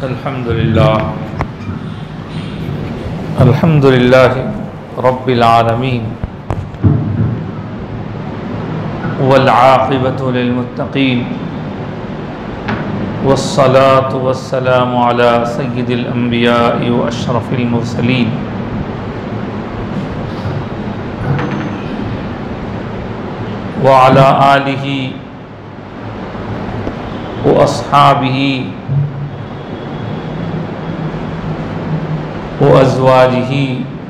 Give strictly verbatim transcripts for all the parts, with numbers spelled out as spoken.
अल्हम्दुलिल्लाह अल्हम्दुलिल्लाह रब्बिल आलमीन वल आक़िबतु लिल मुत्तक़ीन वस्सलातु वस्सलामु अला सय्यिदिल अंबिया'i व अशरफिल मुरसलीन व अला आलिहि व अस्हाबिहि व अज़वाजिही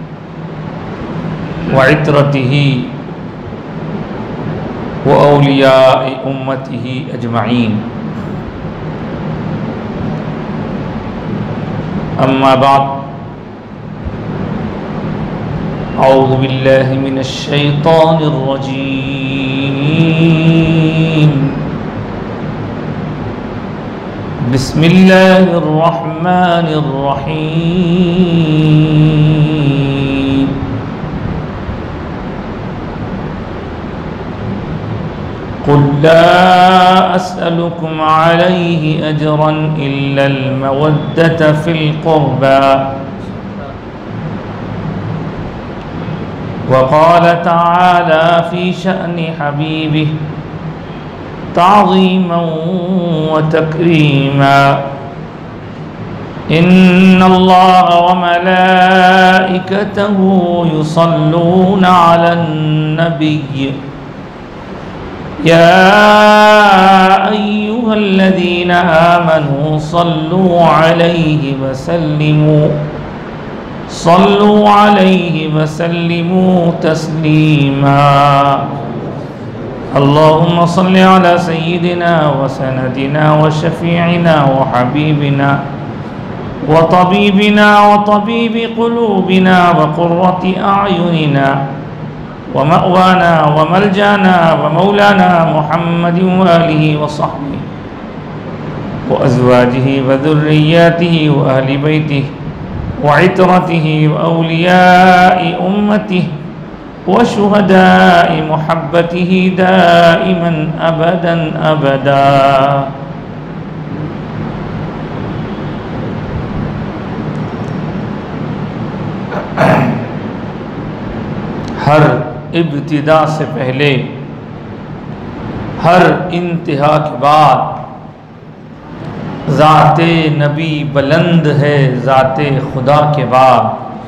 व इत्रतिही व औलियाए उम्मतिही अजमईन। अम्मा बाद, औज़ु बिल्लाहि मिनश शैतानिर रजीम। बिस्मिल्लाहिर रहमानिर रहीम। क़ुल ला अस्अलुकुम अलैहि अजरन इल्लल मवद्दत फ़िल क़ुर्बा व क़ाल तआला फ़ी शअनि हबीबिहि ताज़ीमन व तकरीमा। इन्नल्लाह व मलाइकतहु युसल्लूना अलन नबिय्य या अय्युहल्लज़ीना आमनू सल्लू अलैहि व सल्लिमू सल्लू अलैहि व सल्लिमू तस्लीमा। अल्लाहुम्मा सल्लि अला सय्यिदिना व सनदिना व शफीइना व हबीबिना व तबीबिना व तबीबि क़ुलूबिना व क़ुर्रति अअयुनिना व मअवाना व मलजाना व मौलाना मुहम्मदिन व आलिहि व सहबिहि व अज़वाजिहि व ज़ुर्रिय्यतिहि व अहलि बैतिहि व इत्रतिहि व औलियाए उम्मतिहि व शुहदाए मुहब्बतिहि दाइमन अबदन अबदा। हर इब्तिदा से पहले, हर इंतहा के बाद ज़ाते नबी बुलंद है, ज़ाते खुदा के बाद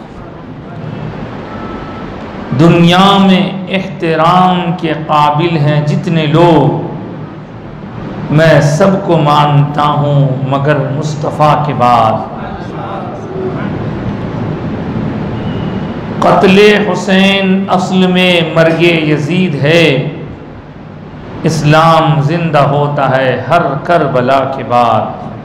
दुनिया में एहतराम के काबिल हैं जितने लोग, मैं सबको मानता हूँ मगर मुस्तफ़ा के बाद। क़त्ले हुसैन असल में मर्गे यजीद है, इस्लाम जिंदा होता है हर करबला के बाद।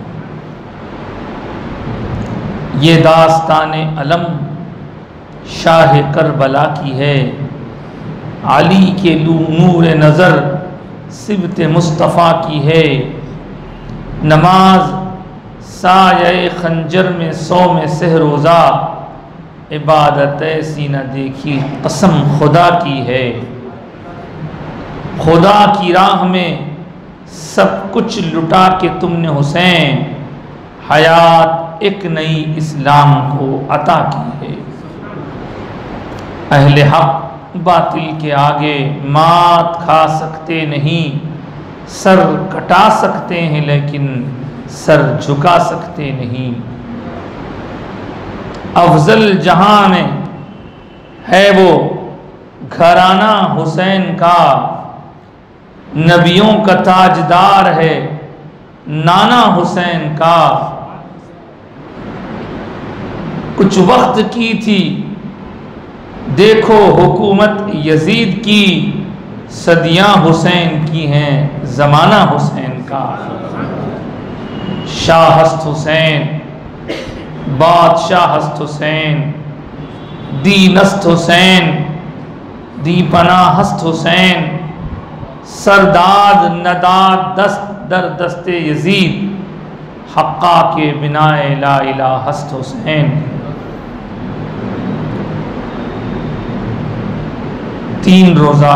ये दास्ताने अलम शाह करबला की है, अली के नूर नज़र सिबत मुस्तफ़ा की है। नमाज साये खंजर में सौ में सहरोज़ा, इबादत ऐसी न देखी कसम खुदा की है। खुदा की राह में सब कुछ लुटा के तुमने हुसैन हयात एक नई इस्लाम को अता की है। अहले हक बातिल के आगे मात खा सकते नहीं, सर कटा सकते हैं लेकिन सर झुका सकते नहीं। अफजल जहां में है वो घराना हुसैन का, नबियों का ताजदार है नाना हुसैन का। कुछ वक्त की थी देखो हुकूमत यजीद की, सदियां हुसैन की हैं ज़माना हुसैन का। शाह हस्त हुसैन, बादशाह हस्त हुसैन, दीनस्त हुसैन, दीपना हस्त हुसैन, सरदाद नदाद दस्त दर दस्ते यजीद, हक्का के बिनाए ला इलाहा हस्त हुसैन। तीन रोज़ा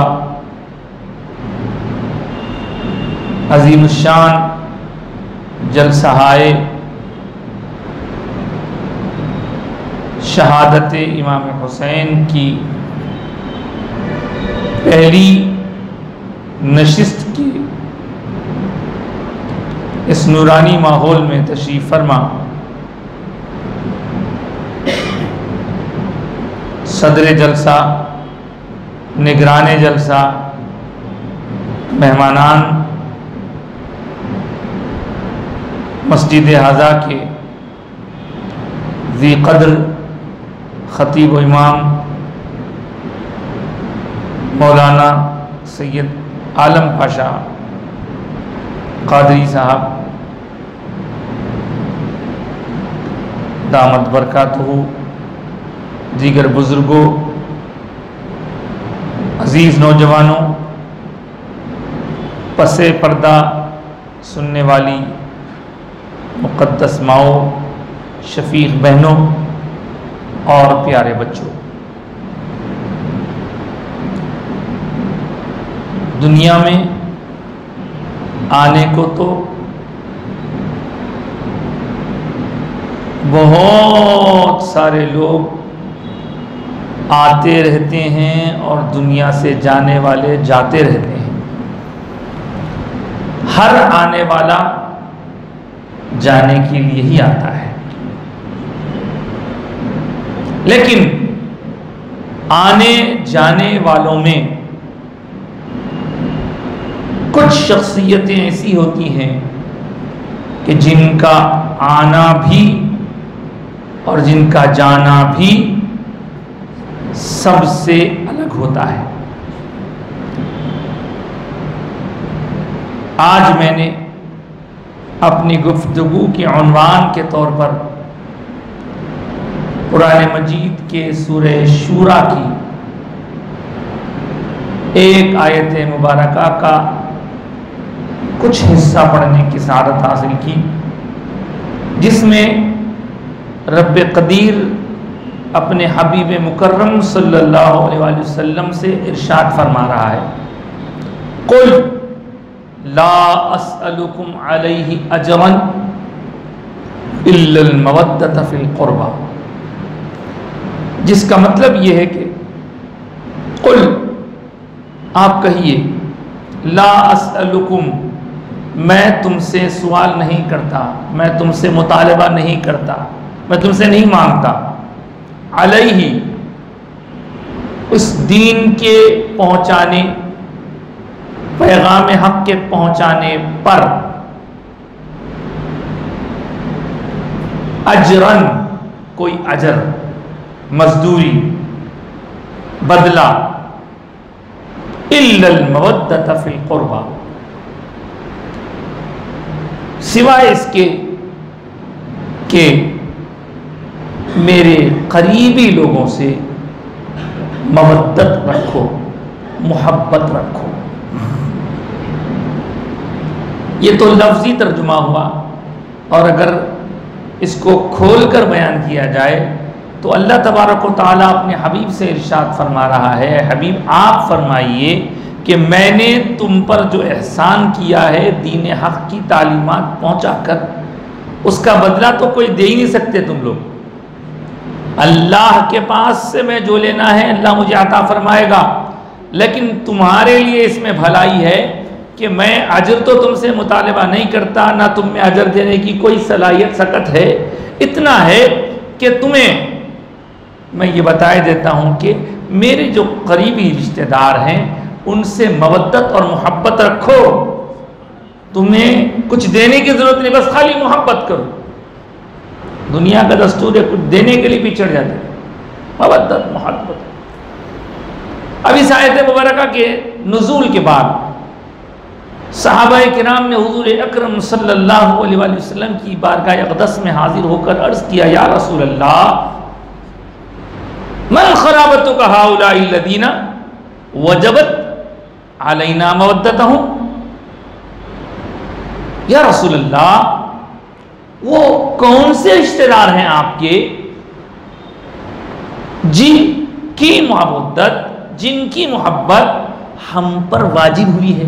अज़ीमुश्शान जलसा आए शहादत इमाम हुसैन की पहली नशिस्त की इस नूरानी माहौल में तशरीफ़ फरमा सदर जलसा, निगरान जलसा, मेहमानान, मस्जिद हाजा के ज़ी क़द्र ख़तीब व इमाम मौलाना सैयद आलम पाशा क़ादरी साहब दामद बरकातहू, दीगर बुज़ुर्गों, अज़ीज़ नौजवानों, पसे पर्दा सुनने वाली मुक़द्दस माओ, शफ़ीक़ बहनों और प्यारे बच्चों, दुनिया में आने को तो बहुत सारे लोग आते रहते हैं और दुनिया से जाने वाले जाते रहते हैं। हर आने वाला जाने के लिए ही आता है, लेकिन आने जाने वालों में कुछ शख्सियतें ऐसी होती हैं कि जिनका आना भी और जिनका जाना भी सबसे अलग होता है। आज मैंने अपनी गुफ्तगू के उन्वान के तौर पर कुरान मजीद के सूरह शूरा की एक आयत मुबारका का कुछ हिस्सा पढ़ने की सआदत हासिल की, जिसमें रब्बे क़दीर अपने हबीब मुकर्रम सल्लल्लाहु अलैहि वसल्लम से इरशाद फरमा रहा है, कुल ला अस्अलुकुम अलैहि अजरन इल्लल मवद्दत फिल क़ुरबा। जिसका मतलब यह है कि कुल, आप कहिए, ला अस्अलुकुम, मैं तुमसे सवाल नहीं करता, मैं तुमसे मुतालबा नहीं करता, मैं तुमसे नहीं मांगता, अलैहि, उस दीन के पहुंचाने, पैगाम हक के पहुंचाने पर, अजरन, कोई अजर, मजदूरी, बदला, इल्लल मवद्दत फिल क़ुरबा, सिवाय इसके कि मेरे करीबी लोगों से मवद्दत रखो, मोहब्बत रखो। ये तो लफ्ज़ी तर्जुमा हुआ, और अगर इसको खोल कर बयान किया जाए तो अल्लाह तबारक व तआला अपने हबीब से इरशाद फरमा रहा है, हबीब आप फरमाइए कि मैंने तुम पर जो एहसान किया है दीन हक़ की तालीमात पहुँचा कर, उसका बदला तो कोई दे ही नहीं सकते तुम लोग। अल्लाह के पास से मैं जो लेना है अल्लाह मुझे अता फरमाएगा, लेकिन तुम्हारे लिए इसमें भलाई है कि मैं अजर तो तुमसे मुतालबा नहीं करता, ना तुम में अजर देने की कोई सलाहियत सकत है। इतना है कि तुम्हें मैं ये बताए देता हूँ कि मेरे जो करीबी रिश्तेदार हैं उनसे मवद्दत और मोहब्बत रखो, तुम्हें कुछ देने की ज़रूरत नहीं, बस खाली मोहब्बत करो। दुनिया का दस्तूर है कुछ देने के लिए पिछड़ जाते, मवद्दत मोहब्बत। अब इस आयत मुबारका के नुज़ूल के बाद सहाबाए किराम ने हुज़ूर अकरम सल्लल्लाहु अलैहि वसल्लम की बारगाह अक़दस में हाजिर होकर अर्ज़ किया, या रसूल अल्लाह, मन ख़राबतुका हाउलाइ लदीना वजबत अलैना मवद्दतहुम। या रसूल अल्लाह, वो कौन से रिश्तेदार हैं आपके जिनकी मवद्दत, जिनकी मोहब्बत हम पर वाजिब हुई है?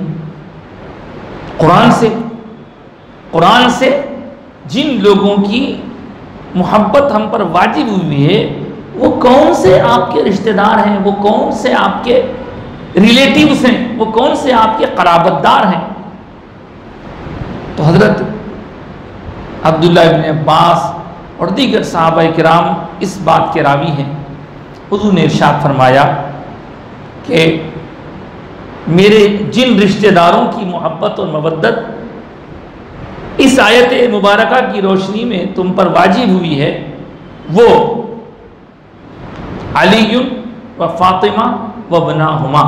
कुरान से, कुरान से जिन लोगों की मोहब्बत हम पर वाजिब हुई है, वो कौन से आपके रिश्तेदार हैं, वो कौन से आपके रिलेटिव्स हैं, वो कौन से आपके क़राबतदार हैं। तो हज़रत अब्दुल्लाह इब्न अब्बास और दीगर सहाबाए किराम इस बात के रावी हैं। हुज़ूर ने इरशाद फरमाया कि मेरे जिन रिश्तेदारों की मोहब्बत और मवद्दत इस आयत मुबारका की रोशनी में तुम पर वाजिब हुई है, वो अली व फातिमा व बनाहुमा,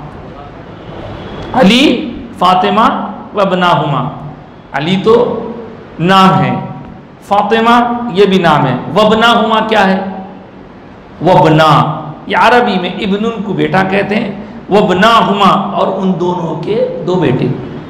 अली फातिमा व बनाहुमा। अली तो नाम है, फातिमा ये भी नाम है, वबनाहुमा क्या है? वबना, ये अरबी में इब्नुन को बेटा कहते हैं, वबनाहुमा और उन दोनों के दो बेटे।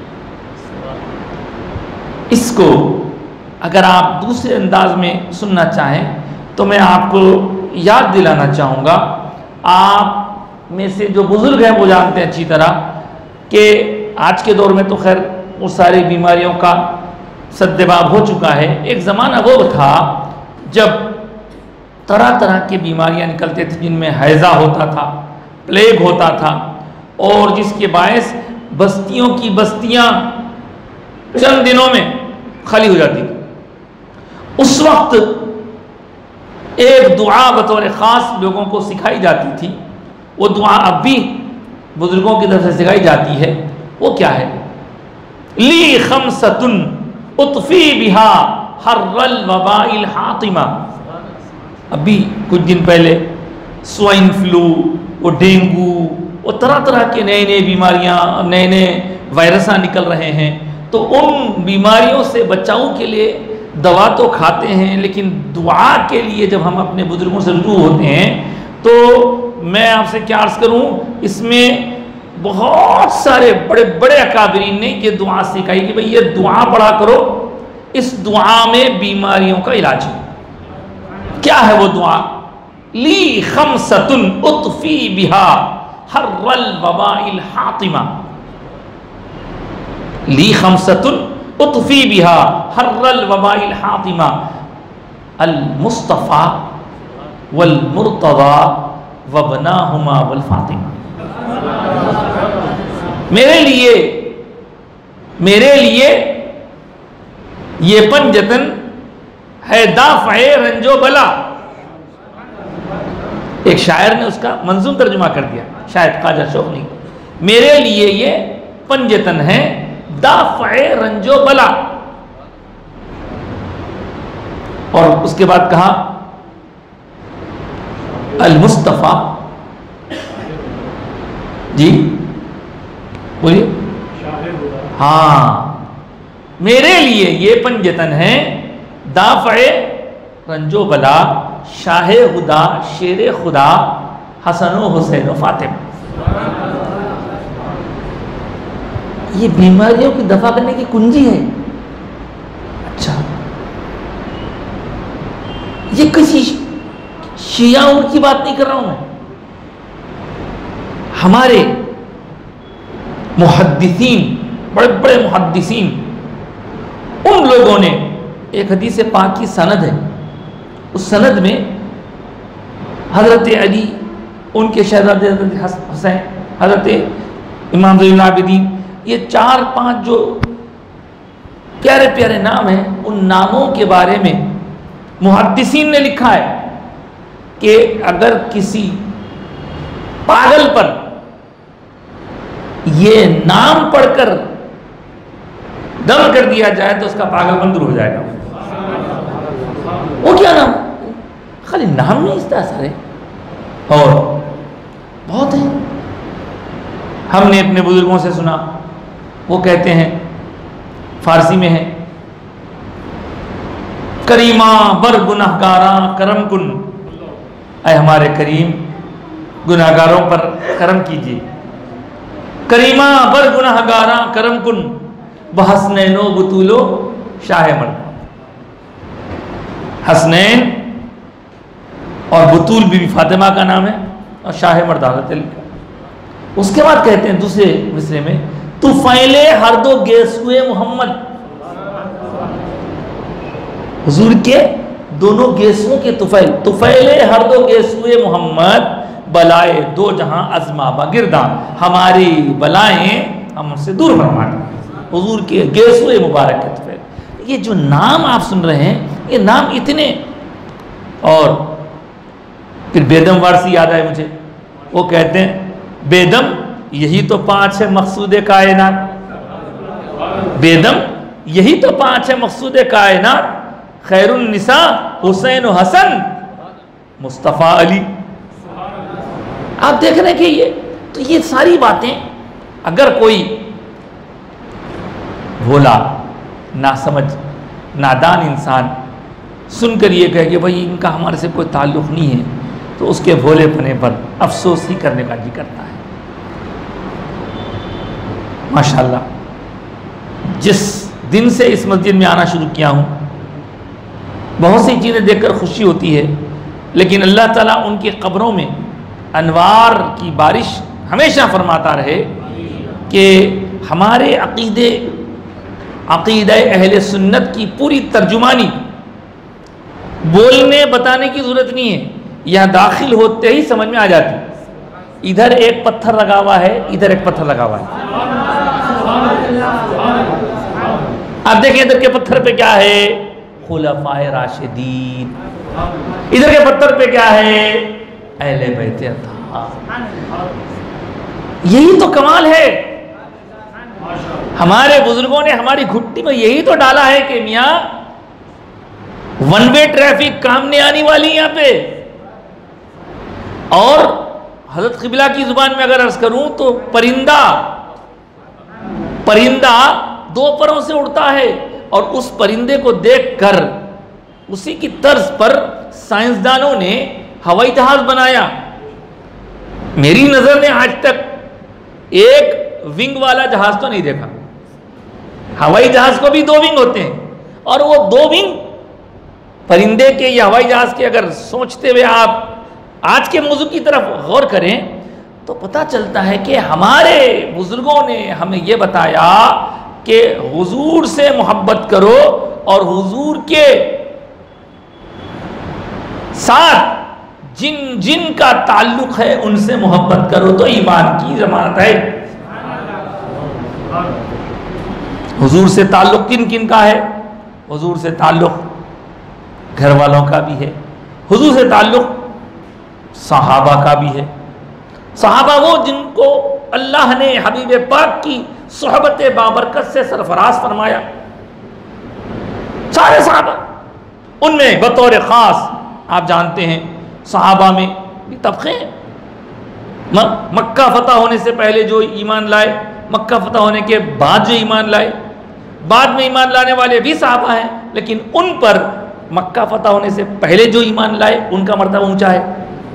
इसको अगर आप दूसरे अंदाज में सुनना चाहें तो मैं आपको याद दिलाना चाहूँगा, आप में से जो बुज़ुर्ग हैं वो जानते हैं अच्छी तरह कि आज के दौर में तो खैर वो सारी बीमारियों का सद्देबाब हो चुका है। एक ज़माना वो था जब तरह तरह की बीमारियां निकलते थे, जिनमें हैज़ा होता था, प्लेग होता था, और जिसके बायस बस्तियों की बस्तियां चंद दिनों में खाली हो जाती थी। उस वक्त एक दुआ बतौर ख़ास लोगों को सिखाई जाती थी, वो दुआ अब भी बुज़ुर्गों की तरफ से सिखाई जाती है। वो क्या है? ली खमसतुन उतफ़ी बिहा हर्रल वबाइल हातिमा। अभी कुछ दिन पहले स्वाइन फ्लू, वो डेंगू, वो तरह तरह के नए नए बीमारियां, नए नए वायरस निकल रहे हैं। तो उन बीमारियों से बचाव के लिए दवा तो खाते हैं, लेकिन दुआ के लिए जब हम अपने बुजुर्गों से रुजू होते हैं तो मैं आपसे क्या अर्ज़ करूं, इसमें बहुत सारे बड़े बड़े अकाबरीन ने ये दुआ सिखाई कि भाई ये दुआ पढ़ा करो, इस दुआ में बीमारियों का इलाज है। क्या है वो दुआ? ली खमसतुन उतफ़ी बिहा हर्रल वबाइल हातिमा। ली खमसतुन उतफ़ी बिहा हर्रल वबाइल हातिमा। अल मुस्तफ़ा वल मुर्तज़ा वबनाहुमा वल फातिमा। मेरे लिए मेरे लिए ये पंजतन है दाफ़े रंजो बला। एक शायर ने उसका मंजूम तर्जुमा कर दिया, शायद ख्वाजा शौक़ नहीं। मेरे लिए ये पंजतन है दाफ़े रंजो बला। और उसके बाद कहा अल मुस्तफ़ा, जी बोलिए। हाँ, मेरे लिए ये पंजतन है दाफ़े रंजो बला, शाह खुदा, शेर खुदा, हसन हुसैन फातिमा। ये बीमारियों की दफा करने की कुंजी है। अच्छा, ये किसी शियाओं की बात नहीं कर रहा हूं मैं। हमारे मुहद्दिसीन, बड़े बड़े मुहद्दिसीन, उन लोगों ने एक हदीस पाक की सनद है, उस सनद में हज़रत अली, उनके शहज़ादे हुसैन, हज़रत इमाम ज़ैनुल आबिदीन, ये चार पांच जो प्यारे प्यारे नाम हैं, उन नामों के बारे में मुहद्दिसीन ने लिखा है कि अगर किसी पागल पर ये नाम पढ़कर दम कर दिया जाए तो उसका पागलपन दूर हो जाएगा। वो क्या नाम? खाली नाम नहीं, इसका असर है और बहुत है। हमने अपने बुजुर्गों से सुना, वो कहते हैं, फारसी में है, करीमा बर गुनाहगारा करम कुन। ऐ हमारे करीम, गुनाहगारों पर करम कीजिए। करीमा बर गुनाहगारा करम कुन बहसनैनो बुतूलो शाह मर्द। हसनैन और बुतूल बीबी फातिमा का नाम है और शाह मर्द हज़रत अली का। उसके बाद कहते हैं दूसरे मिसरे में, तू फैले हर दो गेसुए मोहम्मद, हुजूर के दोनों गेसुओं के तुफैल, तुफैले हर दो गेसुए मोहम्मद, बलाए दो जहां अजमा बगिरदा, हमारी बलाएं हमसे दूर फरमा दे। हुजूर के गेसुए मुबारक के तुफैल। ये जो नाम आप सुन रहे हैं, ये नाम इतने। और फिर बेदम वारसी याद आए मुझे, वो कहते हैं बेदम यही तो पांच है मकसूद कायनात, बेदम यही तो पांच है मकसूद कायनात, खैरुन निसा हुसैन हसन मुस्तफ़ा अली। आप देख रहे हैं कि ये तो ये सारी बातें अगर कोई भोला नासमझ नादान इंसान सुनकर ये कहे कि भाई इनका हमारे से कोई ताल्लुक़ नहीं है, तो उसके भोलेपने पर अफसोस ही करने का जी करता है। माशाल्लाह, जिस दिन से इस मस्जिद में आना शुरू किया हूँ, बहुत सी चीज़ें देखकर खुशी होती है, लेकिन अल्लाह ताला उनकी कब्रों में अनवार की बारिश हमेशा फरमाता रहे कि हमारे अक़ीदे अक़ीदा अहले सुन्नत की पूरी तर्जुमानी बोलने बताने की ज़रूरत नहीं है, यह दाखिल होते ही समझ में आ जाती। इधर एक पत्थर लगा हुआ है, इधर एक पत्थर लगा हुआ है। आप देखें इधर के पत्थर पे क्या है, खुलफाए राशिदीन, इधर के पत्थर पे क्या है, अहले बैत अत्हार। यही तो कमाल है, हमारे बुजुर्गों ने हमारी घुट्टी में यही तो डाला है कि मियाँ वन वे ट्रैफिक काम नहीं आने वाली यहाँ पे। और हजरत क़िबला की जुबान में अगर अर्ज करूं तो परिंदा परिंदा दो परों से उड़ता है, और उस परिंदे को देखकर उसी की तर्ज पर साइंसदानों ने हवाई जहाज बनाया। मेरी नजर में आज तक एक विंग वाला जहाज तो नहीं देखा। हवाई जहाज को भी दो विंग होते हैं, और वो दो विंग परिंदे के या हवाई जहाज के अगर सोचते हुए आप आज के मौजू की तरफ गौर करें तो पता चलता है कि हमारे बुजुर्गों ने हमें यह बताया कि हुजूर से मोहब्बत करो और हुजूर के साथ जिन जिन का ताल्लुक है उनसे मोहब्बत करो तो ईमान की जमानत है। हुजूर से ताल्लुक किन किन का है? हुजूर से ताल्लुक घर वालों का भी है, हुजूर से ताल्लुक सहाबा का भी है। सहाबा वो जिनको अल्लाह ने हबीब पाक की सोहबत बाबरकत से सरफराज फरमाया, सारे सहाबा। उनमें बतौर ख़ास आप जानते हैं सहाबा में भी तबक़े हैं। मक्का फतह होने से पहले जो ईमान लाए, मक्का फतह होने के बाद जो ईमान लाए, बाद में ईमान लाने वाले भी सहाबा हैं, लेकिन उन पर मक्का फतह होने से पहले जो ईमान लाए उनका मर्तबा ऊंचा है।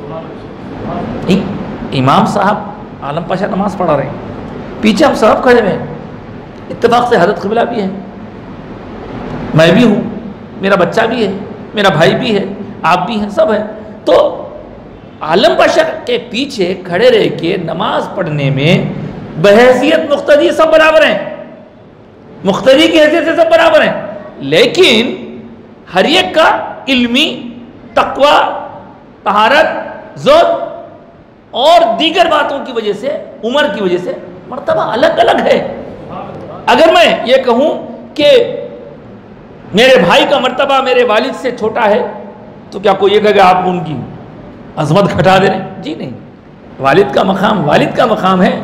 इमाम साहब आलम पाशा नमाज पढ़ा रहे हैं, पीछे हम सब खड़े हुए हैं, इत्तेफाक से हज़रत क़िबला भी है, मैं भी हूँ, मेरा बच्चा भी है, मेरा भाई भी है, आप भी हैं, सब है। तो आलम पाशा के पीछे खड़े रह के नमाज पढ़ने में बहैसियत मुख्तदी सब बराबर हैं, मुख्तदी की हैसियत से सब बराबर हैं, लेकिन हर एक का इल्मी, तक़वा, तहारत, ज़ुहद और दीगर बातों की वजह से, उम्र की वजह से मर्तबा अलग अलग है। अगर मैं ये कहूँ कि मेरे भाई का मर्तबा मेरे वालिद से छोटा है तो क्या कोई ये कहेगा आप उनकी अजमत घटा दे रहे हैं? जी नहीं, वालिद का मकाम वालिद का मकाम है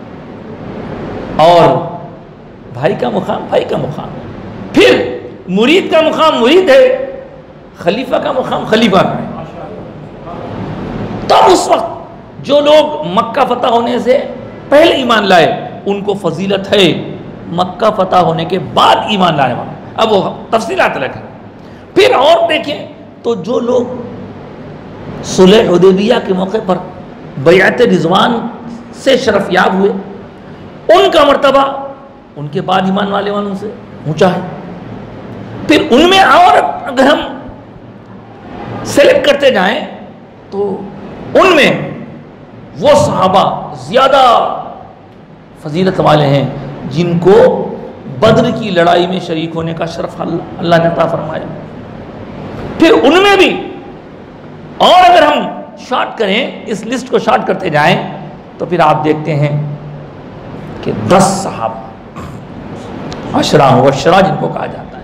और भाई का मकाम भाई का मकाम है। फिर मुरीद का मकाम मुरीद है, खलीफा का मकाम खलीफा का है। तब उस वक्त जो लोग मक्का फतह होने से पहले ईमान लाए उनको फजीलत है, मक्का फतह होने के बाद ईमान लाने वाला, अब वो तफसीलात अलग है। फिर और देखें तो जो लोग सुलह हुदैबिया के मौके पर बैअत रिज़वान से शरफ याब हुए उनका मर्तबा उनके बाद ईमान वाले वालों से ऊंचा है। फिर उनमें और अगर हम सेलेक्ट करते जाएं तो उनमें वो सहाबा ज़्यादा फजीलत वाले हैं जिनको बद्र की लड़ाई में शरीक होने का शरफ अल्लाह ने अता फरमाया। फिर उनमें भी, और अगर हम शॉर्ट करें, इस लिस्ट को शॉर्ट करते जाएं, तो फिर आप देखते हैं कि दस सहाबा अशरा मुबश्शरा जिनको कहा जाता है,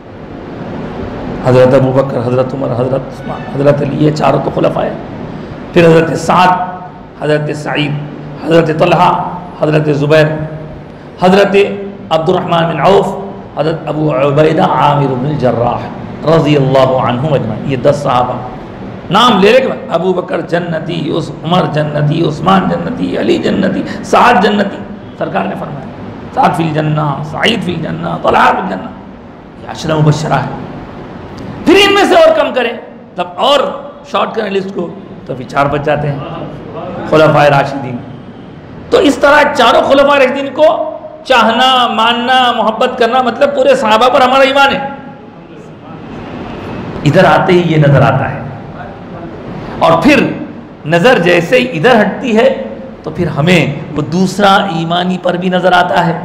हज़रत अबू बकर, हज़रत उमर, हज़रत उस्मान, हज़रत अली, ये चारों तो खुलफा है। फिर हज़रत साद, हज़रत सईद, हज़रत तलहा, हज़रत ज़ुबैर, हज़रत अब्दुर्रहमान बिन औफ, हज़रत अबू उबैदा आमिर बिन जर्राह रज़ियल्लाहु अन्हुम अजमईन। ये दस सहाबा नाम ले लेके, अबू बकर जन्नती, उस उमर जन्नती, उस्मान जन्नती, अली जन्नती, साद जन्नती, सरकार ने फरमाया साद फिल जन्ना, सईद फिल जन्ना, तलहा फिल जन्ना, ये अशरा मुबश्शरा है। फिर इनमें से और कम करें, तब और शॉर्ट करें लिस्ट को, तो फिर चार बच जाते हैं, खुलफाए राशिदीन। तो इस तरह चारों खुलफाए राशिदीन को चाहना, मानना, मोहब्बत करना, मतलब पूरे सहाबा पर हमारा ईमान है। इधर आते ही ये नजर आता है, और फिर नजर जैसे ही इधर हटती है तो फिर हमें वो दूसरा ईमानी पर भी नजर आता है।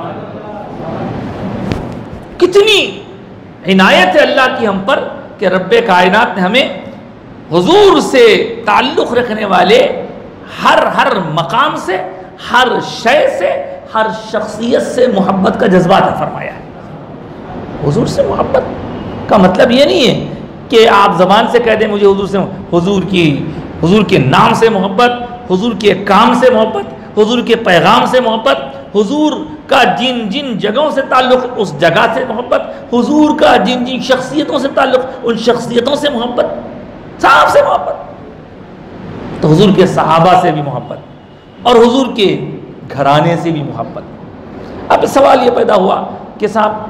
कितनी इनायत है अल्लाह की हम पर कि रब्बे कायनात ने हमें हुजूर से ताल्लुक़ रखने वाले हर हर मकाम से, हर शय से, हर शख्सियत से मोहब्बत का जज्बा अता फरमाया है। हुजूर से मोहब्बत का मतलब ये नहीं है कि आप ज़बान से कह दें मुझे हुजूर से, हुजूर की हुजूर के नाम से मोहब्बत, हुजूर के काम से मोहब्बत, हुजूर के पैगाम से मोहब्बत, हुजूर का जिन जिन जगहों से ताल्लुक़ उस जगह से मोहब्बत, हुजूर का जिन जिन शख्सियतों से ताल्लुक़ उन शख्सियतों से मोहब्बत, साहब से मोहब्बत। तो हुजूर के सहाबा से भी मोहब्बत, और हुजूर के घराने से भी मोहब्बत। अब सवाल ये पैदा हुआ कि साहब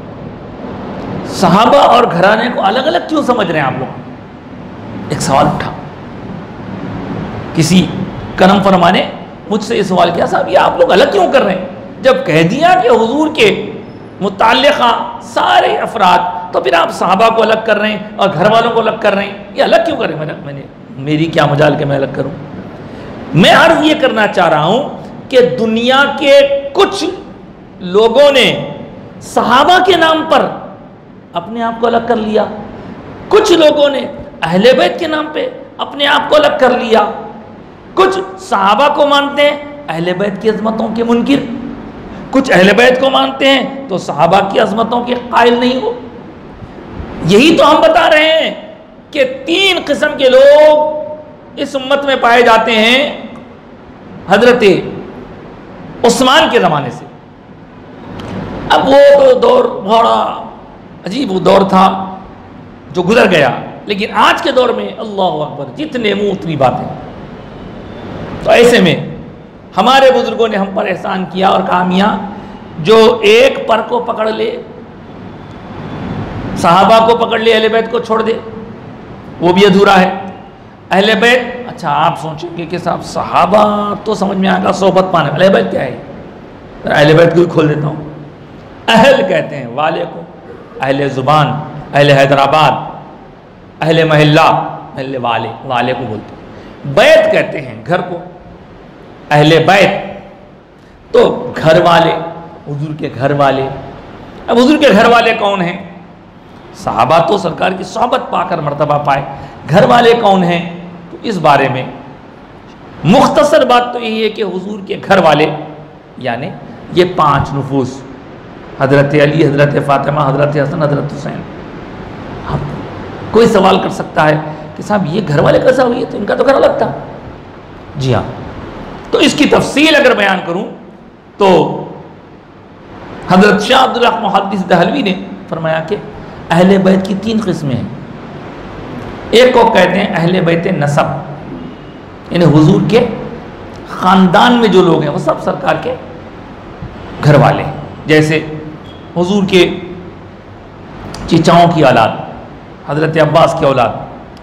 सहाबा और घराने को अलग अलग क्यों समझ रहे हैं आप लोग? एक सवाल उठा, किसी करम फरमा ने मुझसे ये सवाल किया, साहब ये आप लोग अलग क्यों कर रहे हैं? जब कह दिया कि हुजूर के मुताल्लिक़ा सारे अफराद, तो फिर आप सहाबा को अलग कर रहे हैं और घर वालों को अलग कर रहे हैं, ये अलग क्यों करें? मैंने मैंने मेरी क्या मजाल के मैं अलग करूं? मैं अर्ज ये करना चाह रहा हूं कि दुनिया के कुछ लोगों ने सहाबा के नाम पर अपने आप को अलग कर लिया, कुछ लोगों ने अहले बैत के नाम पे अपने आप को अलग कर लिया। कुछ सहाबा को मानते हैं अहले बैत की अजमतों के मुनकिर, कुछ अहले बैत को मानते हैं तो सहाबा की अजमतों के कायल नहीं हो। यही तो हम बता रहे हैं कि तीन किस्म के लोग इस उम्मत में पाए जाते हैं हजरत उस्मान के ज़माने से। अब वो तो दौर बड़ा अजीब वो दौर था जो गुजर गया, लेकिन आज के दौर में अल्लाह अकबर, जितने मुंह उतनी बातें। तो ऐसे में हमारे बुजुर्गों ने हम पर एहसान किया और कहा मियाँ जो एक पर को पकड़ ले, सहाबा को पकड़ ले, अहले बैत को छोड़ दे, वो भी अधूरा है। अहले बैत, अच्छा आप सोचेंगे कि साहब सहाबा तो समझ में आएगा, सोहबत पाने, अहले बैत क्या है? अहले बैत को खोल देता हूँ। अहल कहते हैं वाले को, अहले ज़ुबान, अहले हैदराबाद, अहले महल्ला, अहले वाले, वाले को बोलते हैं। बैत कहते हैं घर को, अहले बैत तो घर वाले, हुजूर के घर वाले। अब हुजूर के घर वाले कौन हैं? सहाबा तो सरकार की सोहबत पाकर मर्तबा पाए, घर वाले कौन हैं? तो इस बारे में मुख्तसर बात तो यही है कि हुजूर के घर वाले यानी ये पांच नफूस, हज़रत अली, हज़रत फ़ातिमा, हज़रत हसन, हज़रत हुसैन। अब कोई सवाल कर सकता है कि साहब ये घर वाले कैसा हुए, तो इनका तो घर अलग था। जी हाँ, तो इसकी तफसील अगर बयान करूं तो हज़रत शाह अब्दुल हक मुहद्दिस दहलवी ने फरमाया कि अहले बैत की तीन किस्में हैं। एक को कहते हैं अहले बैत नसब, यानी हुजूर के ख़ानदान में जो लोग हैं वो सब सरकार के घर वाले हैं। जैसे हुजूर के चचाओं की औलाद, हज़रत अब्बास की औलाद,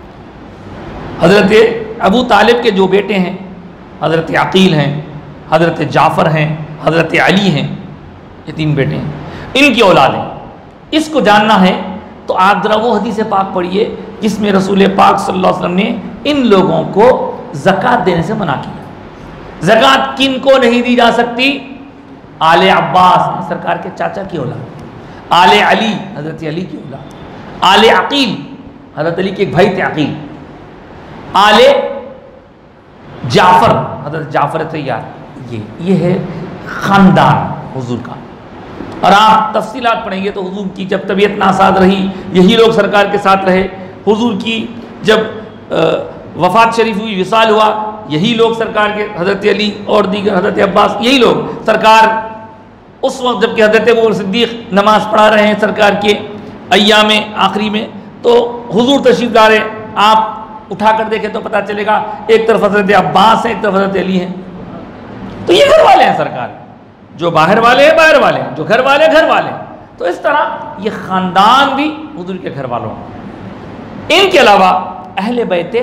हज़रत अबू तालिब के जो बेटे हैं, हज़रत अकील हैं, हज़रत जाफ़र हैं, हज़रत अली हैं, ये तीन बेटे हैं, इनकी औलाद हैं। इसको जानना है तो आप ज़रा वो हदीस पाक पढ़िए जिसमें रसूल पाक सल्लल्लाहु अलैहि वसल्लम ने इन लोगों को ज़कात देने से मना किया। ज़कात किन को नहीं दी जा सकती? आले अब्बास सरकार के चाचा की औलाद, आले अली हज़रत अली की औलाद, आले अकील हज़रत अली के एक भाई थे अकील, आले जाफ़र, हज़रत जाफ़र तैयार, ये ये है ख़ानदान हुजूर का। और आप तफसीलात पढ़ेंगे तो हुजूर की जब तबीयत नासाज रही यही लोग सरकार के साथ रहे, हुजूर की जब वफ़ात शरीफ हुई, विसाल हुआ, यही लोग सरकार के, हज़रत अली और दीगर हज़रत अब्बास, यही लोग सरकार उस वक्त जबकि हज़रत अबू बकर सिद्दीक़ नमाज़ पढ़ा रहे हैं सरकार के अय्याम आखिरी में, तो हुजूर तशरीफ़ ला रहे, आप उठा कर देखें तो पता चलेगा एक तरफ हज़रत अब्बास है, एक तरफ हज़रत अली हैं। तो ये घर वाले हैं सरकार, जो बाहर वाले हैं बाहर वाले हैं, जो घर वाले हैं घर वाले हैं। तो इस तरह ये ख़ानदान भी हुजूर के घर वालों। इनके अलावा अहले बैते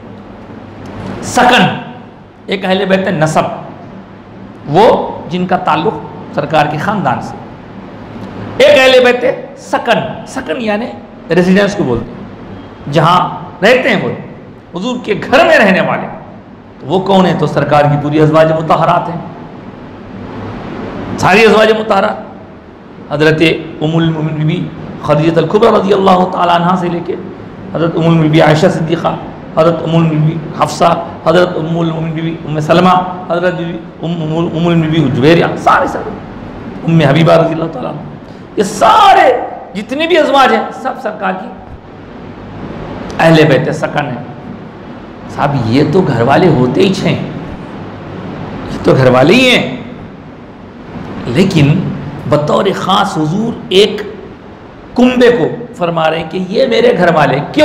सकन, एक अहले बैते नसब, वो जिनका ताल्लुक़ सरकार के ख़ानदान से, एक अहले बैते सकन, सकन यानी रेजिडेंस को बोलते हैं, जहाँ रहते हैं वो हुजूर के घर में रहने वाले। तो वो कौन है? तो सरकार की पूरी अज़वाज मुतहरात हैं, सारी अज़वाज मुतहरात, हज़रत उम्मुल मोमिनीन बीबी खदीजतुल कुबरा रज़ियल्लाहु तआला अन्हा से लेके हज़रत उम्मुल मोमिनीन बीबी आयशा सिद्दीक़ा, हज़रत उम्मुल मोमिनीन बीबी हफ्सा, हज़रत उम्मुल मोमिनीन बीबी उम्मे सलमा, हज़रत बीबी उम्मुल मोमिनीन बीबी जुबैरिया, सारे सारे उम्मे हबीबा रज़ियल्लाहु तआला, ये सारे जितने भी अज़वाज हैं सब सरकार की अहले बैत सकन है। साहब ये तो घर वाले होते ही हैं, ये तो घर वाले ही हैं, लेकिन बतौर ख़ास हुजूर एक कुंबे को फरमा रहे हैं कि ये मेरे घर वाले। क्यों?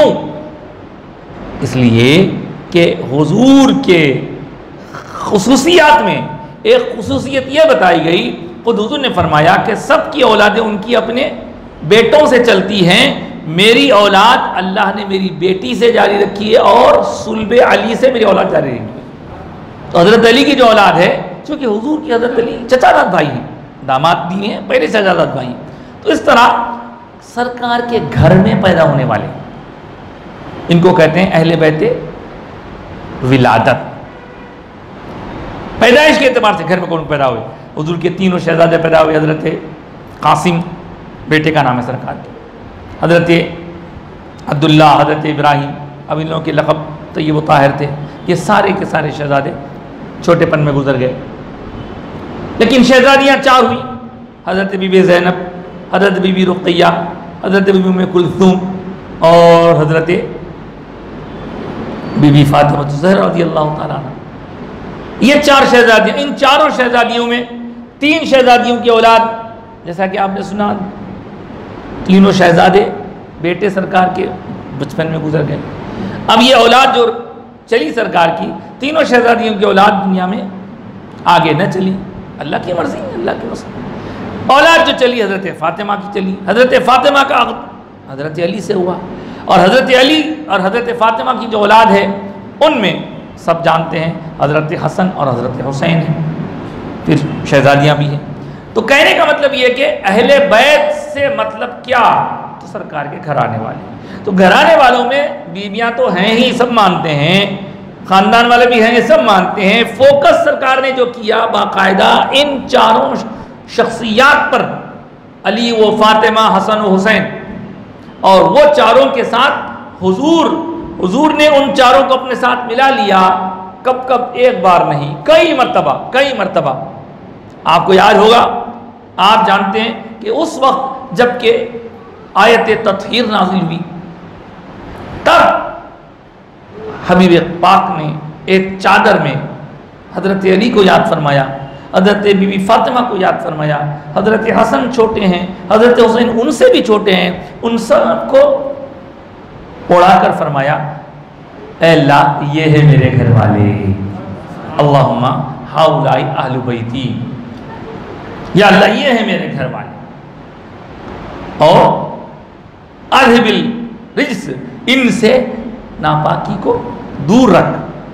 इसलिए कि हुजूर के खुसूसियात में एक खुसूसियत यह बताई गई, खुद हुजूर ने फरमाया कि सबकी औलादें उनकी अपने बेटों से चलती हैं, मेरी औलाद अल्लाह ने मेरी बेटी से जारी रखी है और सुल्बे अली से मेरी औलाद जारी रखी है। तो हज़रत अली की जो औलाद है, चूँकि हुजूर की हज़रत अली चचाजाद भाई हैं, दामाद नहीं है, पहले चचाजाद भाई हैं, तो इस तरह सरकार के घर में पैदा होने वाले इनको कहते हैं अहले बैते विलादत। पैदाइश के एतबार से घर में कौन पैदा हुए? हुजूर के तीनों शहजादे पैदा हुए। हज़रत कासिम बेटे का नाम है सरकार के, हज़रत अब्दुल्ला, हज़रत इब्राहिम, अब इन लोगों के लक़ब तय्यब ताहिर थे। ये सारे के सारे शहजादे छोटेपन में गुजर गए, लेकिन शहजादियाँ चार हुई, हज़रत बीबी ज़ैनब, हज़रत बीबी रुक़ैया, हज़रत बीबी उम्मे कुलसूम और हज़रत बीबी फ़ातिमा ज़हरा रज़ियल्लाहु तआला अन्हा। ये चार शहजादियाँ, इन चारों शहजादियों में तीन शहजादियों की औलाद, जैसा कि आपने सुना, तीनों शहजादे बेटे सरकार के बचपन में गुजर गए। अब ये औलाद जो चली सरकार की, तीनों शहजादियों की औलाद दुनिया में आगे न चली, अल्लाह की मर्जी, अल्लाह की मर्जी। औलाद जो चली हज़रत फ़ातिमा की चली, हज़रत फ़ातिमा का हज़रत अली से हुआ, और हज़रत अली और हज़रत फ़ातिमा की जो औलाद है उनमें सब जानते हैं हज़रत हसन और हज़रत हुसैन हैं, फिर शहजादियाँ भी हैं। तो कहने का मतलब ये कि अहले बैत से मतलब क्या? तो सरकार के घराने वाले। तो घराने वालों में बीबियाँ तो हैं ही, सब मानते हैं, ख़ानदान वाले भी हैं, ये सब मानते हैं। फोकस सरकार ने जो किया बाकायदा इन चारों शख्सियात पर, अली व फ़ातिमा, हसन व हुसैन, और वो चारों के साथ हुजूर हुजूर ने उन चारों को अपने साथ मिला लिया। कब कब? एक बार नहीं, कई मरतबा, कई मरतबा। आपको याद होगा, आप जानते हैं कि उस वक्त जबकि आयत तत्हीर नाजिल हुई, तब हबीब पाक ने एक चादर में हज़रत अली को याद फरमाया, हज़रत बीबी फ़ातिमा को याद फरमाया, हज़रत हसन छोटे हैं, हज़रत हुसैन उनसे भी छोटे हैं, उन सब को उड़ा कर फरमाया, अल्लाह ये है मेरे घर वाले, अल्लाहुम्मा हाउलाई अहलु बैती, या अल्लाह ये है मेरे घर वाले, और अज़हिबिल रिज्स, इनसे नापाकी को दूर रख,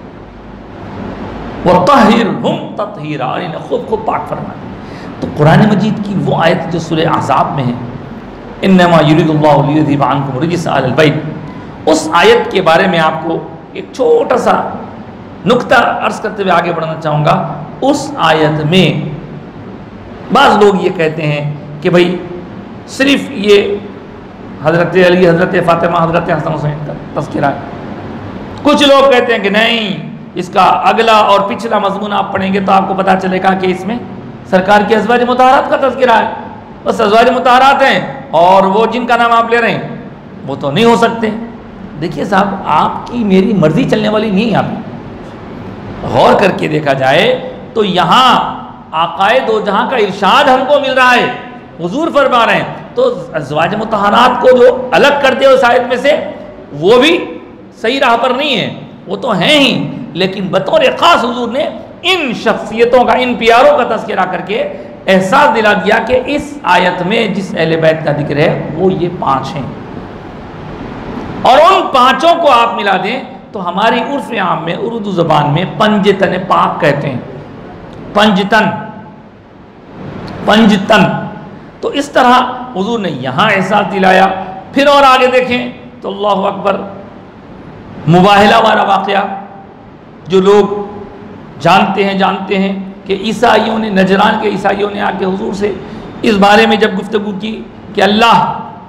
वतहिरहुम तत्हीरा, इन्हें खूब खूब पाक फरमाए। तो कुरान मजीद की वो आयत जो सूरह अहज़ाब में है, इन्नमा युरिदुल्लाहु लियुज़हिबा अन्कुम रिज्स अहलल बैत, उस आयत के बारे में आपको एक छोटा सा नुक्ता अर्ज करते हुए आगे बढ़ना चाहूँगा। उस आयत में बाज़ लोग ये कहते हैं कि भाई सिर्फ ये हज़रत अली, हज़रत फ़ातिमा, हज़रत हसन हुसैन का तज़किरा है। कुछ लोग कहते हैं कि नहीं, इसका अगला और पिछला मज़मून आप पढ़ेंगे तो आपको पता चलेगा कि इसमें सरकार की अज़वाज मुताहरात का तज़किरा है। बस अज़वाज मुताहरात हैं और वो जिनका नाम आप ले रहे हैं वो तो नहीं हो सकते। देखिए साहब, आपकी मेरी मर्जी चलने वाली नहीं है। आप गौर करके देखा जाए तो यहाँ आकाए दो जहाँ का इरशाद हमको मिल रहा है, हुजूर फरमा रहे हैं, तो अज़वाज मुताहरात को जो अलग करते हो शायद में से, वो भी सही राह पर नहीं है, वो तो हैं ही, लेकिन बतौर ख़ास हुजूर ने इन शख्सियतों का, इन प्यारों का तज़किरा करके एहसास दिला दिया कि इस आयत में जिस अहले बैत का जिक्र है वो ये पाँच हैं। और उन पाँचों को आप मिला दें तो हमारी उर्फ़ आम में, उर्दू ज़बान में पंजतन पाक कहते हैं। पंजतन, पंजतन। तो इस तरह हुजूर ने यहाँ एहसास दिलाया। फिर और आगे देखें तो अल्लाहु अकबर, मुबाहला वाला वाक़या जो लोग जानते हैं जानते हैं कि ईसाइयों ने, नजरान के ईसाइयों ने आके हुजूर से इस बारे में जब गुफ्तगू की कि अल्लाह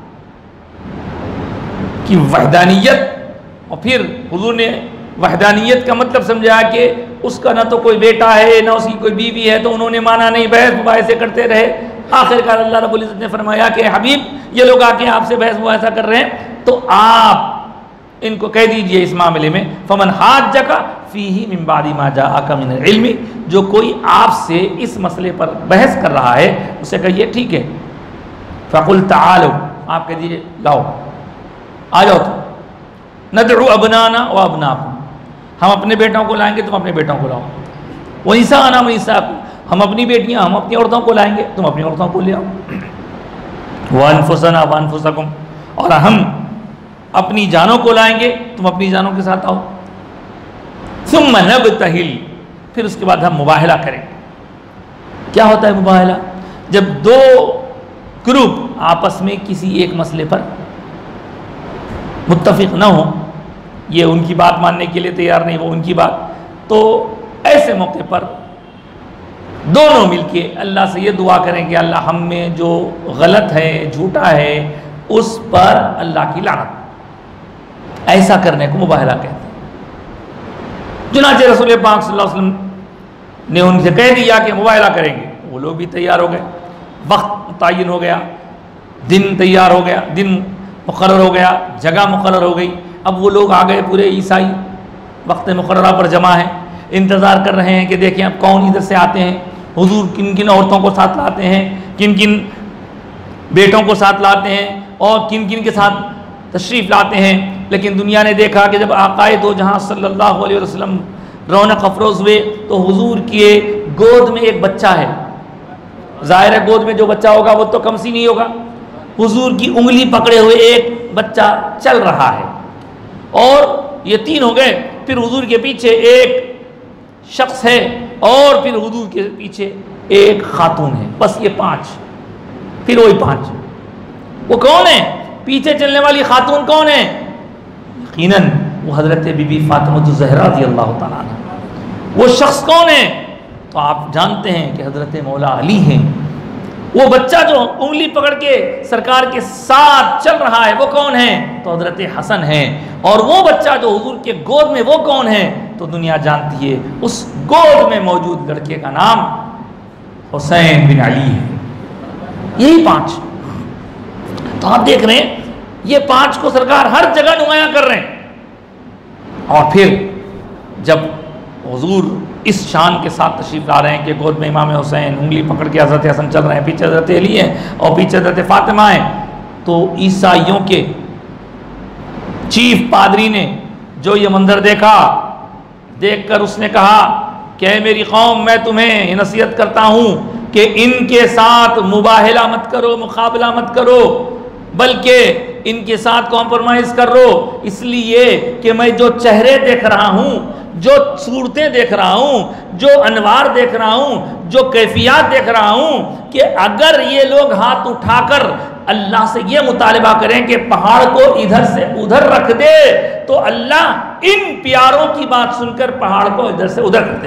की वहदानियत, और फिर हुजूर ने वहदानियत का मतलब समझाया कि उसका ना तो कोई बेटा है ना उसकी कोई बीवी है, तो उन्होंने माना नहीं, बहस मुबाहिसे करते रहे। आखिरकार अल्लाह रब्बुल इज़्ज़त ने फरमाया कि हबीब, ये लोग आके आपसे बहस मुबाहिसा कर रहे हैं, तो आप इनको कह दीजिए इस मामले में, फमन हाज्जका फ़ीही मिन बादी मा जाअका मिनल इल्मी, जो कोई आपसे इस मसले पर बहस कर रहा है उसे कहिए ठीक है, फ़कुल तालो, आप कह दीजिए लाओ, आ जाओ, तो नदउ अबनाना व अबनाकुम, हम अपने बेटों को लाएंगे, तुम अपने बेटों को लाओ, व निसाअना व निसाअकुम, हम अपनी बेटियां, हम अपनी औरतों को लाएंगे, तुम अपनी औरतों को ले आओ, व अनफुसना व अनफुसकुम, और हम अपनी जानों को लाएंगे, तुम अपनी जानों के साथ आओ, सुम्मा नबतहिल, फिर उसके बाद हम मुबाहला करें। क्या होता है मुबाहला? जब दो ग्रुप आपस में किसी एक मसले पर मुत्तफिक न हो, ये उनकी बात मानने के लिए तैयार नहीं, वो उनकी बात, तो ऐसे मौके पर दोनों मिलके अल्लाह से ये दुआ करें कि अल्लाह हम में जो गलत है, झूठा है, उस पर अल्लाह की लानत। ऐसा करने को मुबाहला कहते हैं। चुनांचे रसूल पाक सल्लल्लाहु अलैहि वसल्लम ने उनसे कह दिया कि मुबाहला करेंगे, वो लोग भी तैयार हो गए, वक्त मुतय्यन हो गया, दिन तैयार हो गया, दिन मुकर्रर हो गया, जगह मुकर्रर हो गई। अब वो लोग आ गए, पूरे ईसाई वक्त मुकर्ररा पर जमा हैं, इंतज़ार कर रहे हैं कि देखें अब कौन इधर से आते हैं, हुजूर किन किन औरतों को साथ लाते हैं, किन किन बेटों को साथ लाते हैं और किन किन के साथ तशरीफ़ लाते हैं। लेकिन दुनिया ने देखा कि जब आकाए दो जहाँ सल्लल्लाहु अलैहि वसल्लम रौनक अफरोज़ हुए तो हुजूर के गोद में एक बच्चा है। ज़ाहिर है गोद में जो बच्चा होगा वो तो कमसी नहीं होगा। हुजूर की उंगली पकड़े हुए एक बच्चा चल रहा है और ये तीन हो गए, फिर हुजूर के पीछे एक शख्स है और फिर हुजूर के पीछे एक खातून है, बस ये पांच, फिर वही पांच। वो कौन है? पीछे चलने वाली खातून कौन है? यकीनन वो हज़रत बीबी फातिमा ज़हरा रज़ी अल्लाह तआला अन्हा। वो शख्स कौन है? तो आप जानते हैं कि हज़रत मौला अली हैं। वो बच्चा जो उंगली पकड़ के सरकार के साथ चल रहा है वो कौन है? तो हज़रत हसन है। और वो बच्चा जो हुजूर के गोद में वो कौन है? तो दुनिया जानती है, उस गोद में मौजूद लड़के का नाम हुसैन बिन अली है। यही पांच। तो आप देख रहे हैं ये पांच को सरकार हर जगह नुमाया कर रहे हैं। और फिर जब हुजूर इस शान के साथ तशरीफ़ ला रहे हैं कि गोद में इमाम हुसैन, उंगली पकड़ के हज़रत हसन चल रहे हैं, पीछे हज़रत अली हैं और पीछे हज़रत फातिमा हैं, तो ईसाइयों के चीफ पादरी ने जो ये मंजर देखा, देखकर उसने कहा कि मेरी कौम, मैं तुम्हें नसीहत करता हूँ कि इनके साथ मुबाहला मत करो, मुकाबला मत करो, बल्कि इनके साथ कॉम्प्रोमाइज़ कर लो, इसलिए कि मैं जो चेहरे देख रहा हूँ, जो सूरतें देख रहा हूँ, जो अनवार देख रहा हूँ, जो कैफियत देख रहा हूँ, कि अगर ये लोग हाथ उठाकर अल्लाह से ये मुतालिबा करें कि पहाड़ को इधर से उधर रख दे, तो अल्लाह इन प्यारों की बात सुनकर पहाड़ को इधर से उधर कर दे।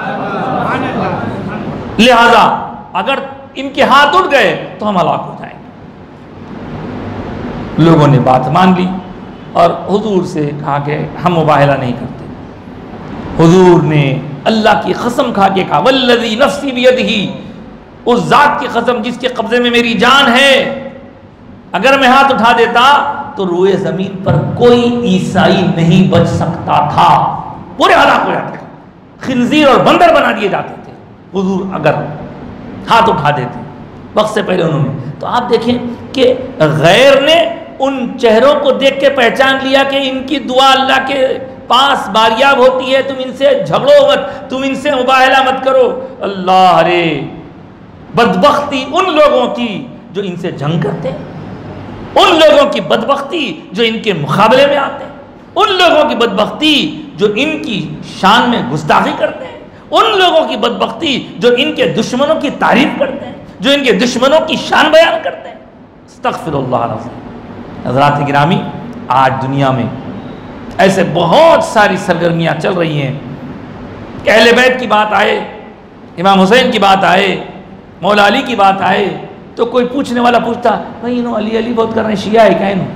लिहाजा अगर इनके हाथ उठ गए तो हम हलाक हो जाएंगे। लोगों ने बात मान ली और हुजूर से कहा कि हम मुबाहला नहीं करते। हुजूर ने अल्लाह की कसम खा के कहा, वल्लज़ी नफ्सी बियदिही, उस जात की कसम जिसके कब्जे में मेरी जान है, अगर मैं हाथ उठा देता तो रोए जमीन पर कोई ईसाई नहीं बच सकता था, पूरे हलाक हो जाते, खिंजीर और बंदर बना दिए जाते थे हुजूर अगर हाथ उठा देते वक्त से पहले उन्होंने। तो आप देखें कि गैर ने उन चेहरों को देख के पहचान लिया कि इनकी दुआ अल्लाह के पास बारियाब होती है, तुम इनसे झगड़ो मत, तुम इनसे मुबाहला मत करो। अल्लाह रे, बदबख्ती उन लोगों की जो इनसे जंग करते हैं, उन लोगों की बदबख्ती जो इनके मुकाबले में आते हैं, उन लोगों की बदबख्ती जो इनकी शान में गुस्ताखी करते हैं, उन लोगों की बदबख्ती जो इनके दुश्मनों की तारीफ करते हैं, जो इनके दुश्मनों की शान बयान करते हैं। अस्तग़फिरुल्लाह अलज़ीम। हज़रात गिरामी, आज दुनिया में ऐसे बहुत सारी सरगर्मियाँ चल रही हैं कि अहले बैत की बात आए, इमाम हुसैन की बात आए, मौला अली की बात आए तो कोई पूछने वाला पूछता, भाई इन्हों अली अली बहुत कर रहे हैं, शिया है क्या इन्हों?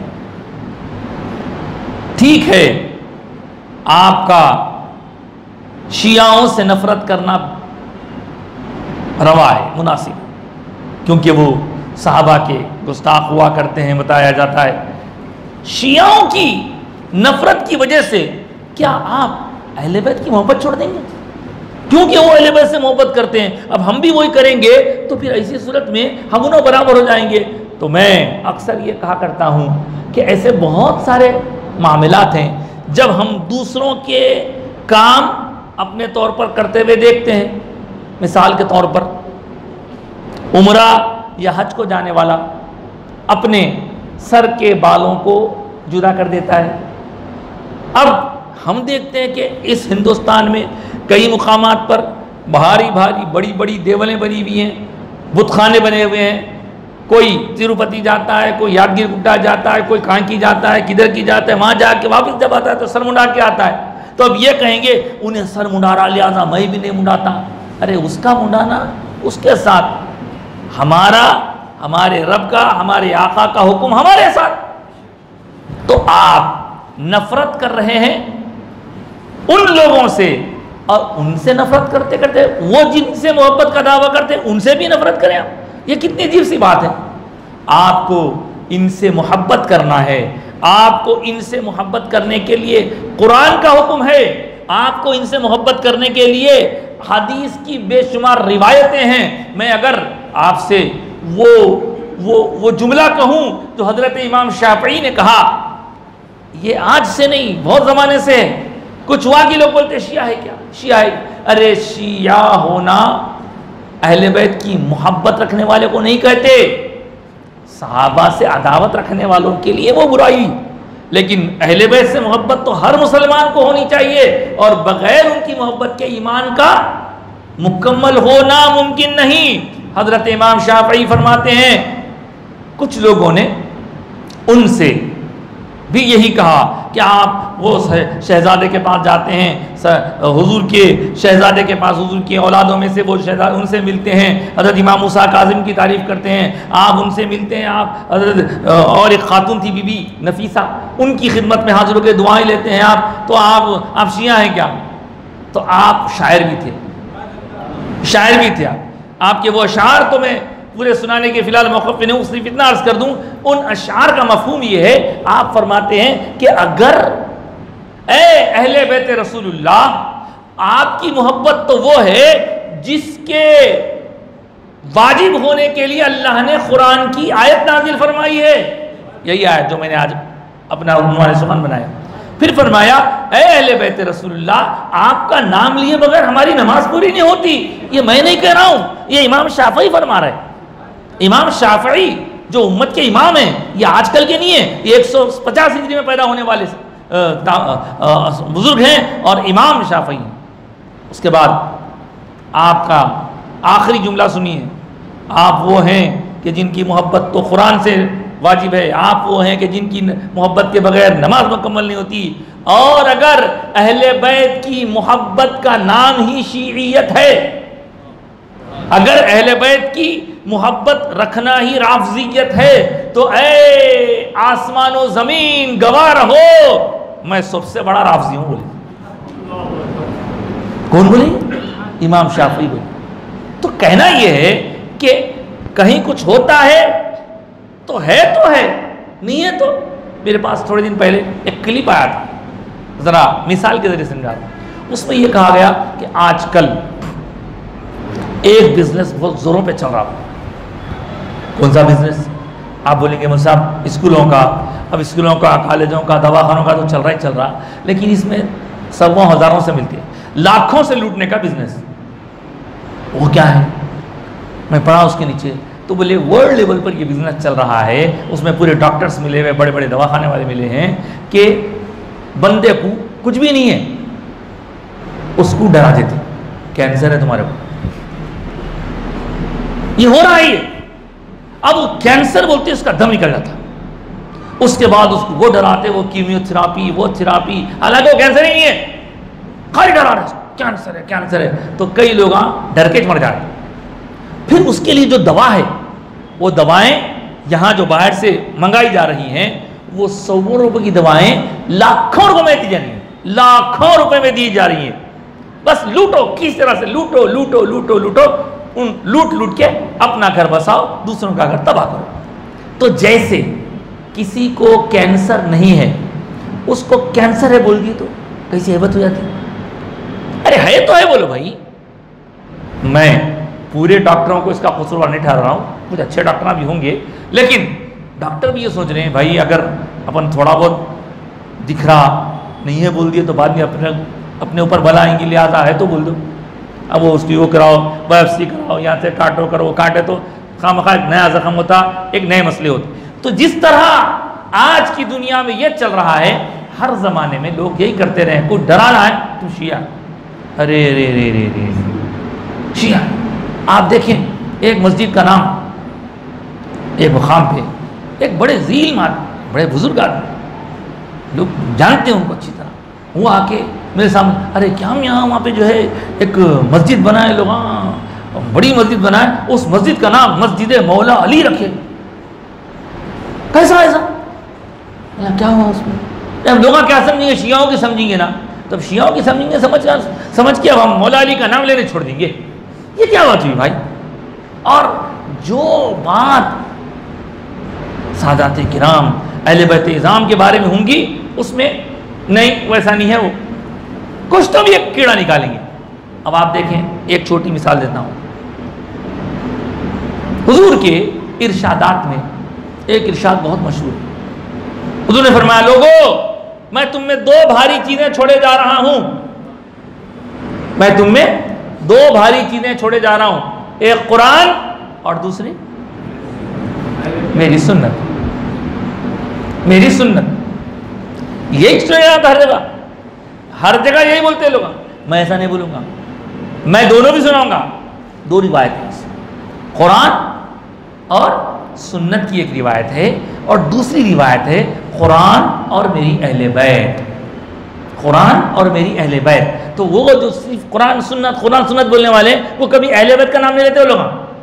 ठीक है, आपका शियाओं से नफरत करना रवा है, मुनासिब, क्योंकि वो सहाबा के गुस्ताख हुआ करते हैं, बताया जाता है। शियाओं की नफरत की वजह से क्या आप अहले बैत की मोहब्बत छोड़ देंगे? क्योंकि वो अहले बैत से मोहब्बत करते हैं, अब हम भी वही करेंगे तो फिर ऐसी सूरत में हम उन्हों बराबर हो जाएंगे। तो मैं अक्सर ये कहा करता हूँ कि ऐसे बहुत सारे मामलात हैं जब हम दूसरों के काम अपने तौर पर करते हुए देखते हैं। मिसाल के तौर पर उमरा या हज को जाने वाला अपने सर के बालों को जुदा कर देता है। अब हम देखते हैं कि इस हिंदुस्तान में कई मुकामात पर भारी भारी बड़ी बड़ी देवलें बनी हुई हैं, बुतखाने बने हुए हैं। कोई तिरुपति जाता है, कोई यादगिरी गुड्डा जाता है, कोई कांकी जाता है, किधर की जाता है, वहाँ जाके वापस जब आता है तो सर मुंडा के आता है। तो अब ये कहेंगे उन्हें सर मुंडारा, लिहाजा मैं भी नहीं मुंडाता। अरे उसका मुंडाना उसके साथ, हमारा, हमारे रब का, हमारे आका का हुक्म हमारे साथ। तो आप नफरत कर रहे हैं उन लोगों से, और उनसे नफरत करते करते वो जिनसे मोहब्बत का दावा करते हैं उनसे भी नफरत करें आप। ये कितनी अजीब सी बात है। आपको इनसे मोहब्बत करना है, आपको इनसे मोहब्बत करने के लिए कुरान का हुक्म है, आपको इनसे मोहब्बत करने के लिए हदीस की बेशुमार रिवायतें हैं। मैं अगर आपसे वो वो वो जुमला कहूँ जो हजरत इमाम शाफई ने कहा, ये आज से नहीं बहुत ज़माने से है। कुछ वहाँ के लोग बोलते शिया है क्या, शिया है। अरे शिया होना अहले बैत की मोहब्बत रखने वाले को नहीं कहते, सहाबा से अदावत रखने वालों के लिए वो बुराई। लेकिन अहले बैत से मोहब्बत तो हर मुसलमान को होनी चाहिए, और बगैर उनकी मोहब्बत के ईमान का मुकम्मल होना मुमकिन नहीं। हजरत इमाम शाफई फरमाते हैं कुछ लोगों ने उनसे भी यही कहा कि आप वो शहजादे के पास जाते हैं, हुजूर के शहजादे के पास, हुजूर की औलादों में से वो शहजादे, उनसे मिलते हैं, हज़रत इमाम मूसा काज़िम की तारीफ़ करते हैं, आप उनसे मिलते हैं, आप हज़रत और एक खातून थी बीबी नफीसा, उनकी खिदमत में हाजिर होकर दुआएं लेते हैं आप, तो आप आप शिया हैं क्या? तो आप शायर भी थे, शायर भी थे आप, आपके वो अशार तो मैं पूरे सुनाने के फिलहाल मौके पे नहीं, सिर्फ इतना अर्ज कर दूं, उन अशार का मफहूम ये है, आप फरमाते हैं कि अगर ए अहले बैत रसूलुल्लाह, आपकी मोहब्बत तो वो है जिसके वाजिब होने के लिए अल्लाह ने कुरान की आयत नाजिल फरमाई है। यही आयत जो मैंने आज अपना उन्वान सुमन बनाया। फिर फरमाया ए अहले बैत रसूलुल्लाह, आपका नाम लिए बगैर हमारी नमाज पूरी नहीं होती। ये मैं नहीं कह रहा हूँ, ये इमाम शाफई फरमा रहे हैं। इमाम शाफई जो उम्मत के इमाम हैं, ये आजकल के नहीं है, ये एक सौ पचास हिजरी में पैदा होने वाले बुजुर्ग हैं और इमाम शाफई हैं। उसके बाद आपका आखिरी जुमला सुनिए, आप वो हैं कि जिनकी मोहब्बत तो कुरान से वाजिब है, आप वो हैं कि जिनकी मोहब्बत के बगैर नमाज मुकम्मल नहीं होती। और अगर अहले बैत की मोहब्बत का नाम ही शीइयत है, अगर अहले बैत की मोहब्बत रखना ही राफजियत है, तो ऐ आसमान व जमीन गवाह रहो मैं सबसे बड़ा राफजी हूं। बोले कौन बोले? इमाम शाफी बोले। तो कहना यह है कि कहीं कुछ होता है तो है तो है, नहीं है तो। मेरे पास थोड़े दिन पहले एक क्लिप आया था, जरा मिसाल के जरिए समझा रहा। उसमें यह कहा गया कि आजकल एक बिजनेस बहुत जोरों पे चल रहा है। कौन सा बिजनेस? आप बोलेंगे मुझे साहब स्कूलों का। अब स्कूलों का, कॉलेजों का, दवाखानों का तो चल रहा ही चल रहा, लेकिन इसमें सौ हजारों से मिलती है, लाखों से लूटने का बिजनेस। वो क्या है? मैं पढ़ा उसके नीचे, तो बोले वर्ल्ड लेवल पर ये बिजनेस चल रहा है, उसमें पूरे डॉक्टर्स मिले हुए, बड़े बड़े दवाखाने वाले मिले हैं कि बंदे को कुछ भी नहीं है, उसको डरा देते, कैंसर है तुम्हारे को। ये हो रहा है। अब वो कैंसर बोलते उसका दम निकल जाता, उसके बाद उसको वो डराते, वो कीमियोथेरापी, वो थेरापी, हालांकि वो कैंसर ही नहीं है, खाली डरा रहे कैंसर है कैंसर है। तो कई लोग डर के मर जाते। फिर उसके लिए जो दवा है, वो दवाएं यहां जो बाहर से मंगाई जा रही हैं, वो सौ रुपए की दवाएं लाखों रुपए में दी जा रही हैं, लाखों रुपए में दी जा रही हैं। बस लूटो, किस तरह से लूटो लूटो लूटो लूटो, उन लूट लूट के अपना घर बसाओ, दूसरों का घर तबाह करो। तो जैसे किसी को कैंसर नहीं है, उसको कैंसर है बोल दिए तो कैसी हैबत हो जाती। अरे है तो है बोलो भाई। मैं पूरे डॉक्टरों को इसका कसूरवार नहीं ठहरा रहा हूँ, कुछ अच्छे डॉक्टर भी होंगे, लेकिन डॉक्टर भी ये सोच रहे हैं भाई अगर अपन थोड़ा बहुत दिख रहा नहीं है बोल दिए तो बाद में अपने अपने ऊपर बला आएंगे, लिहाजा है तो बोल दो। अब वो उसकी वो कराओ, बायोप्सी कराओ, यहाँ से काटो करो, काटे तो खामखा एक नया जख्म होता, एक नए मसले होते। तो जिस तरह आज की दुनिया में ये चल रहा है, हर जमाने में लोग यही करते रहे, कोई डराना है तुम शिया, अरे रे रे रे रे शिया। आप देखें एक मस्जिद का नाम, एक मुकाम पे एक बड़े जील मार, बड़े बुजुर्ग आदमी, लोग जानते हैं उनको अच्छी तरह, वो आके मेरे सामने, अरे क्या हम यहाँ वहाँ पे जो है एक मस्जिद बनाए लोग, हाँ बड़ी मस्जिद बनाए, उस मस्जिद का नाम मस्जिद मौला अली रखे। कैसा ऐसा? क्या हुआ उसमें? अब लोग क्या समझेंगे? शियाओं की समझेंगे ना, तब शियाओं की समझेंगे, समझ समझ के अब हम मौला अली का नाम लेने छोड़ देंगे। ये क्या बात हुई भाई? और जो बात सादात किराम अहले बैत इज़ाम के बारे में होंगी, उसमें नहीं वैसा नहीं है, वो कुछ तो भी एक कीड़ा निकालेंगे। अब आप देखें, एक छोटी मिसाल देता हूं। हुजूर के इरशादात में एक इरशाद बहुत मशहूर है। हुजूर ने फरमाया, लोगों मैं तुम में दो भारी चीजें छोड़े जा रहा हूं, मैं तुम में दो भारी चीजें छोड़े जा रहा हूं, एक कुरान और दूसरी मेरी सुन्नत। मेरी सुन्नत यही सुनेगा हर जगह, हर जगह यही बोलते हैं लोग। मैं ऐसा नहीं बोलूंगा, मैं दोनों भी सुनाऊंगा। दो रिवायत है, कुरान और सुन्नत की एक रिवायत है, और दूसरी रिवायत है कुरान और मेरी अहले बैत, कुरान और मेरी अहले बैत। तो वो जो सिर्फ कुरान सुन्नत कुरान सुन्नत बोलने वाले, वो कभी अहले बैत का नाम नहीं लेते वो लोग।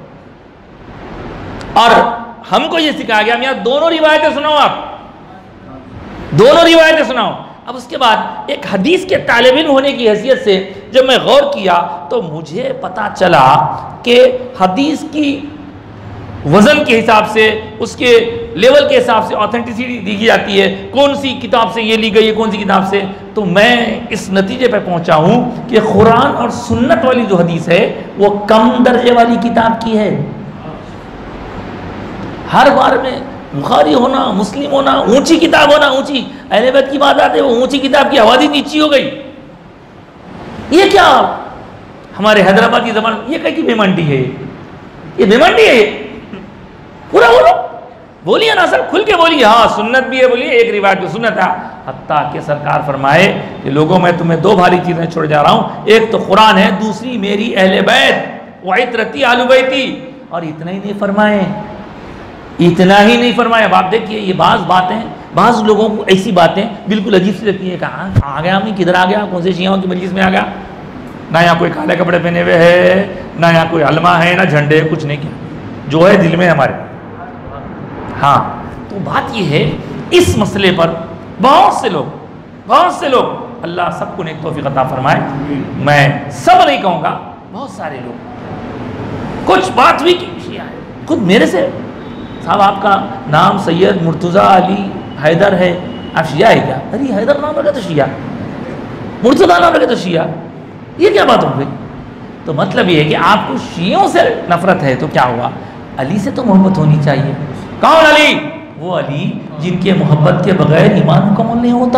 और हमको ये सिखाया गया, मैं दोनों रिवायतें सुनाओ, आप दोनों रिवायतें सुनाओ। अब उसके बाद एक हदीस के तालिब इल्म होने की हैसियत से जब मैं गौर किया, तो मुझे पता चला कि हदीस की वजन के हिसाब से, उसके लेवल के हिसाब से ऑथेंटिसिटी दी जाती है, कौन सी किताब से ये ली गई है, कौन सी किताब से। तो मैं इस नतीजे पर पहुंचा हूं कि कुरान और सुन्नत वाली जो हदीस है वो कम दर्जे वाली किताब की है। हर बार में बुखारी होना, मुस्लिम होना, ऊंची किताब होना, ऊंची अहले बैत की बात आते, वो ऊंची किताब की आवाज ही नीची हो गई। ये क्या हमारे हैदराबाद की जबान, ये कहीं की बेमंडी है, ये बेमंडी है। पूरा बोलो, बोलिए ना सर, खुल के बोलिए। हाँ सुन्नत भी है, बोलिए एक रिवायत में सुन्नत है। हत्ता के सरकार फरमाए कि लोगों मैं तुम्हें दो भारी चीजें छोड़ जा रहा हूं, एक तो कुरान है, दूसरी मेरी अहले बैत व इतरती आलू बैती। और इतना ही नहीं फरमाए, इतना ही नहीं फरमाया। अब आप देखिए, ये बाज बातें, बाज लोगों को ऐसी बातें बिल्कुल अजीब सी लगती है। कहाँ आ गया मैं, किधर आ गया, कौन से शियाओं की मजलिस में आ गया। ना यहाँ कोई काले कपड़े पहने हुए है, ना यहाँ कोई अलमा है, ना झंडे, कुछ नहीं किया। जो है दिल में हमारे। हाँ, तो बात ये है, इस मसले पर बहुत से लोग बहुत से लोग अल्लाह सबको नेक तौफीक अता फरमाए, मैं सब नहीं कहूँगा, बहुत सारे लोग, कुछ बात हुई कि शिया है, खुद मेरे से, साहब आपका नाम सैयद मुर्तज़ा अली हैदर है, आप शिया है क्या? अरे हैदर नाम लगे तो शिया, मुर्तज़ा नाम लगे तो शिया, ये क्या बात हो गई? तो मतलब ये है कि आपको शियों से नफरत है तो क्या हुआ, अली से तो मोहब्बत होनी चाहिए। कौन अली? वो अली जिनके मोहब्बत के बगैर ईमान मुकम्मल नहीं होता।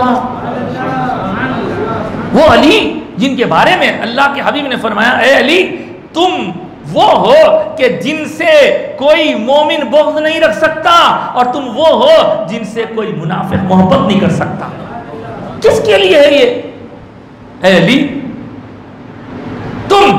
वो अली जिनके बारे में अल्लाह के हबीब ने फरमाया, ए अली तुम वो हो कि जिनसे कोई मोमिन बुग़्ज़ नहीं रख सकता, और तुम वो हो जिनसे कोई मुनाफिक मोहब्बत नहीं कर सकता। किसके लिए है ये? ए अली तुम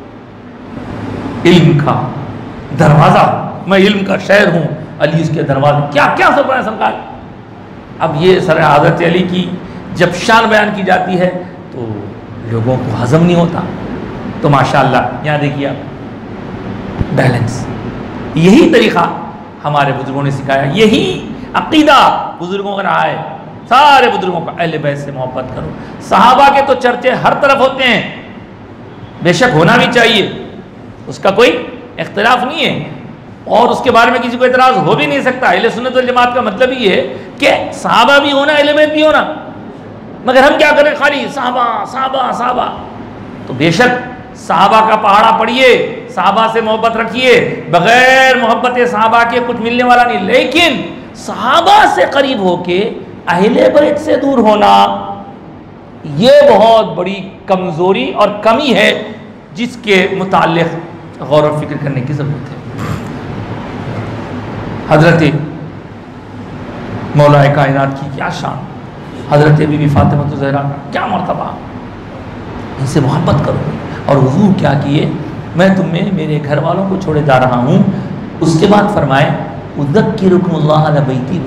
इल्म का दरवाजा, मैं इल्म का शहर हूं, अली इसके दरवाजे, क्या क्या सब है सरकार। अब ये सर हज़रत अली की जब शान बयान की जाती है तो लोगों को हजम नहीं होता। तो माशाअल्लाह यहाँ देखिए आप, बैलेंस, यही तरीक़ा हमारे बुजुर्गों ने सिखाया, यही अक़ीदा बुजुर्गों का रहा है। सारे बुजुर्गों का अहले बैत से मोहब्बत करो। सहाबा के तो चर्चे हर तरफ होते हैं, बेशक होना भी चाहिए, उसका कोई इख्तिलाफ नहीं है, और उसके बारे में किसी को एतराज़ हो भी नहीं सकता। अहले सुन्नत वल जमात का मतलब ये है कि सहाबा भी होना, अहले बैत भी होना, मगर हम क्या करें, खाली सहाबा सहाबा सहाबा। तो बेशक सहाबा का पहाड़ा पढ़िए, सहाबा से मोहब्बत रखिए, बग़ैर मोहब्बत सहाबा के कुछ मिलने वाला नहीं, लेकिन सहाबा से करीब होके अहले बैत से दूर होना, ये बहुत बड़ी कमज़ोरी और कमी है, जिसके मुताल्लिक़ गौर व फिक्र करने की ज़रूरत है। हज़रत मौलाए कायनात की क्या शान, हज़रत बीबी फातिमा ज़हरा का क्या मर्तबा, इनसे मोहब्बत करो। और हुज़ूर क्या किए, मैं तुम्हें मेरे घर वालों को छोड़े जा रहा हूँ। उसके बाद फरमाए, उज़क्किरुकुमुल्लाह अला बैती,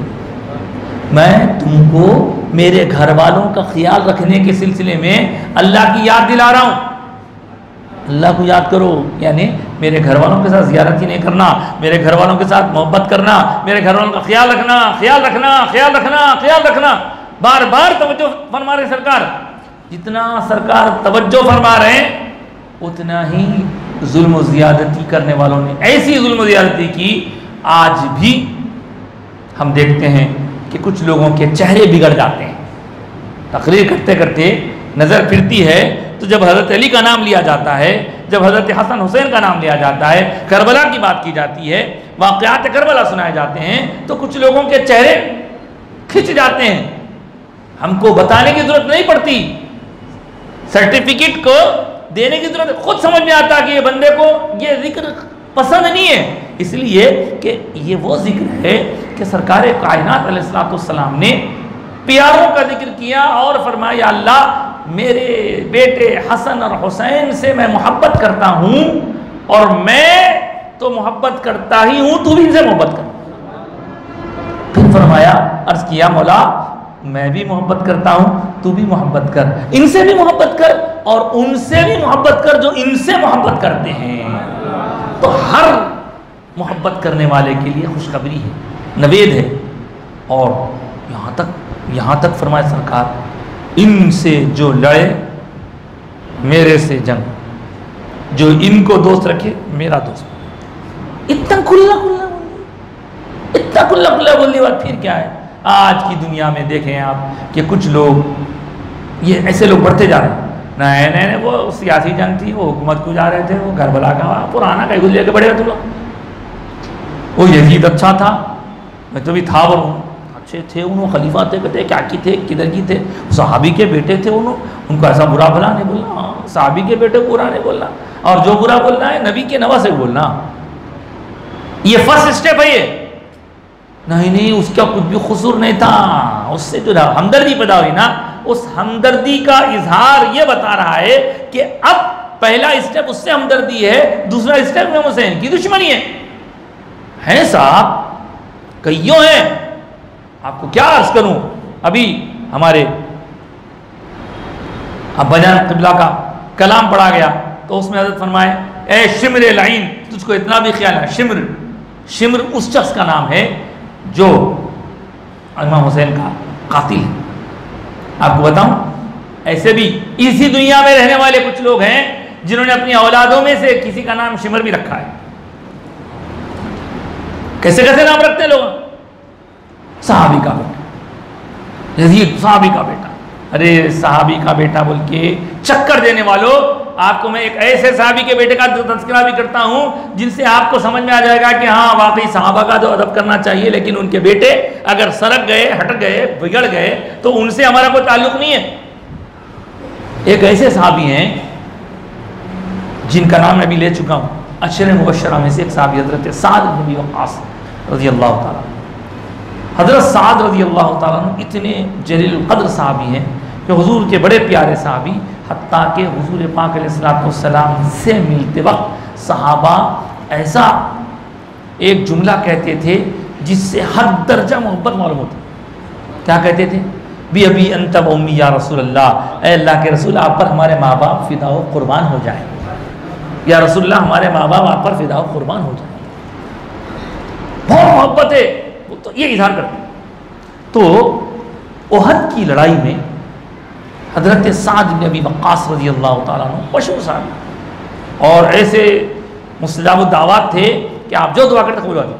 मैं तुमको मेरे घर वालों का ख्याल रखने के सिलसिले में अल्लाह की याद दिला रहा हूँ। अल्लाह को याद करो, यानी मेरे घर वालों के साथ ज़ियारत ही नहीं करना, मेरे घर वालों के साथ मोहब्बत करना, मेरे घर वालों का ख्याल रखना, ख्याल रखना, ख्याल रखना, ख्याल रखना, बार बार तवज्जो फरमा रहे सरकार। जितना सरकार तवज्जो फरमा रहे हैं, उतना ही जुल्म व ज़ियादती करने वालों ने ऐसी जुल्म व ज़ियादती की, आज भी हम देखते हैं कि कुछ लोगों के चेहरे बिगड़ जाते हैं। तकरीर करते करते नज़र फिरती है तो जब हज़रत अली का नाम लिया जाता है, जब हज़रत हसन हुसैन का नाम लिया जाता है, करबला की बात की जाती है, वाक़यात करबला सुनाए जाते हैं, तो कुछ लोगों के चेहरे खिंच जाते हैं। हमको बताने की ज़रूरत नहीं पड़ती, सर्टिफिकेट को देने की ज़रूरत, खुद समझ में आता कि ये बंदे को ये जिक्र पसंद नहीं है, इसलिए कि ये वो जिक्र है कि सरकार कायनात अलैहिस्सलाम ने प्यारों का जिक्र किया और फरमाया, या अल्लाह मेरे बेटे हसन और हुसैन से मैं मोहब्बत करता हूँ, और मैं तो मोहब्बत करता ही हूँ, तू भी इनसे मोहब्बत कर। फिर फरमाया, अर्ज़ किया, मौला मैं भी मोहब्बत करता हूँ, तू भी मोहब्बत कर, इनसे भी मोहब्बत कर और उनसे भी मोहब्बत कर जो इनसे मोहब्बत करते हैं। तो हर मोहब्बत करने वाले के लिए खुशखबरी है, नवेद है। और यहाँ तक यहाँ तक फरमाया सरकार, इनसे जो लड़े मेरे से जंग, जो इनको दोस्त रखे मेरा दोस्त। इतना खुल्ला खुल्ला बोली, इतना खुल्ला खुल्ला बोलने के बाद फिर क्या है, आज की दुनिया में देखें आप कि कुछ लोग, ये ऐसे लोग बढ़ते जा रहे हैं। नहीं नहीं नहीं वो सियासी जंग थी, वो हुकूमत को जा रहे थे, वो करबला का पुराना कहीं गुजर के बढ़ेगा तुम लोग, वो यजीद अच्छा था, मैं तो भी था, वो अच्छे थे, उन्होंने खलीफा थे, कहते क्या की थे, किधर की थे, सहाबी के बेटे थे, उन्होंने उनको ऐसा बुरा भला नहीं बोलना, सहाबी के बेटे को बुरा नहीं बोलना, और जो बुरा बोलना है नबी के नवा से बोलना, ये फर्स्ट स्टेप है। ये नहीं नहीं उसका कुछ भी कसूर नहीं था, उससे जो हमदर्दी पैदा हुई ना, उस हमदर्दी का इजहार ये बता रहा है कि अब पहला स्टेप उससे हमदर्दी है, दूसरा स्टेप इमाम हुसैन की दुश्मनी है। है साहब, कईयों हैं, आपको क्या अर्ज करूं, अभी हमारे अब्बाजान क़िबला का कलाम पढ़ा गया तो उसमें हज़रत फरमाए, ए शिमर लाइन, तुझको इतना भी ख्याल है, शिमर शिम्र उस शख्स का नाम है जो इमाम हुसैन का कातिल है। आपको बताऊं, ऐसे भी इसी दुनिया में रहने वाले कुछ लोग हैं जिन्होंने अपनी औलादों में से किसी का नाम शिमर भी रखा है। कैसे कैसे नाम रखते हैं लोग। सहाबी का बेटा, यजीद सहाबी का बेटा, अरे सहाबी का बेटा बोल के चक्कर देने वालों, आपको मैं एक ऐसे सहाबी के बेटे का तज़किरा भी करता हूं जिनसे आपको समझ में आ जाएगा कि हाँ वाकई सहाबा का तो अदब करना चाहिए, लेकिन उनके बेटे अगर सरक गए, हट गए, बिगड़ गए तो उनसे हमारा कोई ताल्लुक नहीं है। एक ऐसे सहाबी हैं जिनका नाम मैं भी ले चुका हूँ, अशर मुबशरा में से एक सहाबी हजरत साद बिन वक़ास रज़ी अल्लाह ताला। हजरत साद रज़ी अल्लाह ताला इतने जलील क़द्र सहाबी हैं कि हुजूर के बड़े प्यारे सहाबी, हत्ता के हुजूर पाक अलैहिस्सलाम से मिलते वक्त सहाबा ऐसा एक जुमला कहते थे जिससे हर दर्जा मोहब्बत मालूम होती। क्या कहते थे? भी अभी अंत व उम्मी या रसूल अल्लाह, ऐ अल्लाह के रसूल आप पर हमारे माँ बाप फिदा व कुर्बान हो जाए, या रसूल अल्लाह हमारे माँ बाप आप पर फिदा व कुर्बान हो जाए। बहुत मोहब्बत है, वो तो ये इजहार करते। तो ओहद की लड़ाई में हजरत साद बिन अबी वक़्क़ास रज़ी अल्लाह तआला अन्हु मशहूर साहब और ऐसे मुस्तजाब दावत थे कि आप जो दुआ करते कबूल होती।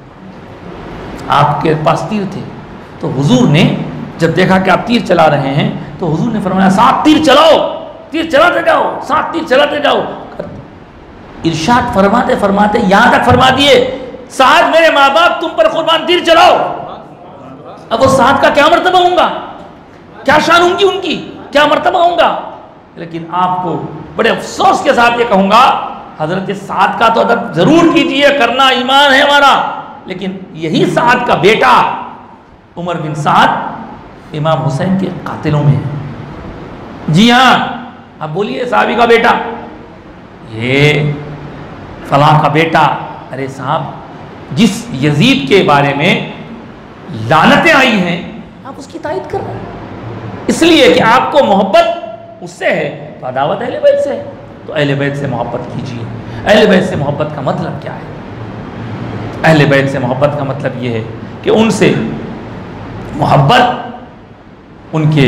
आपके पास तीर थे तो हुजूर ने जब देखा कि आप तीर चला रहे हैं तो हुजूर ने फरमाया सात तीर चलाओ, तीर चलाते जाओ, सात तीर चलाते जाओ। इरशाद फरमाते फरमाते यहां तक फरमा दिए, साद मेरे माँ बाप तुम पर कुर्बान, तीर चलाओ। अब वो साद का क्या मर्तबा होगा, क्या शान होंगी उनकी, क्या मर्तबा होगा। लेकिन आपको बड़े अफसोस के साथ ये कहूंगा, हजरत साद का तो अदब जरूर कीजिए, करना ईमान है हमारा, लेकिन यही साद का बेटा उमर बिन साद इमाम हुसैन के कातिलों में है। जी हाँ, अब बोलिए साहबी का बेटा, ये फलां का बेटा। अरे साहब, जिस यजीद के बारे में लानतें आई हैं आप उसकी तायद कर रहे हैं, इसलिए कि आपको मोहब्बत उससे है तो अदावत अहले बैत से है, तो अहले बैत से मोहब्बत कीजिए। अहले बैत से मोहब्बत का मतलब क्या है? अहले बैत से मोहब्बत का मतलब ये है कि उनसे मोहब्बत, उनके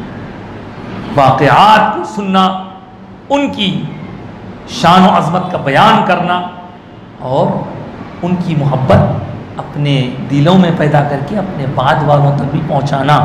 वाक़यात को सुनना, उनकी शान व अज़मत का बयान करना और उनकी मोहब्बत अपने दिलों में पैदा करके अपने बाद वालों तक भी पहुंचाना।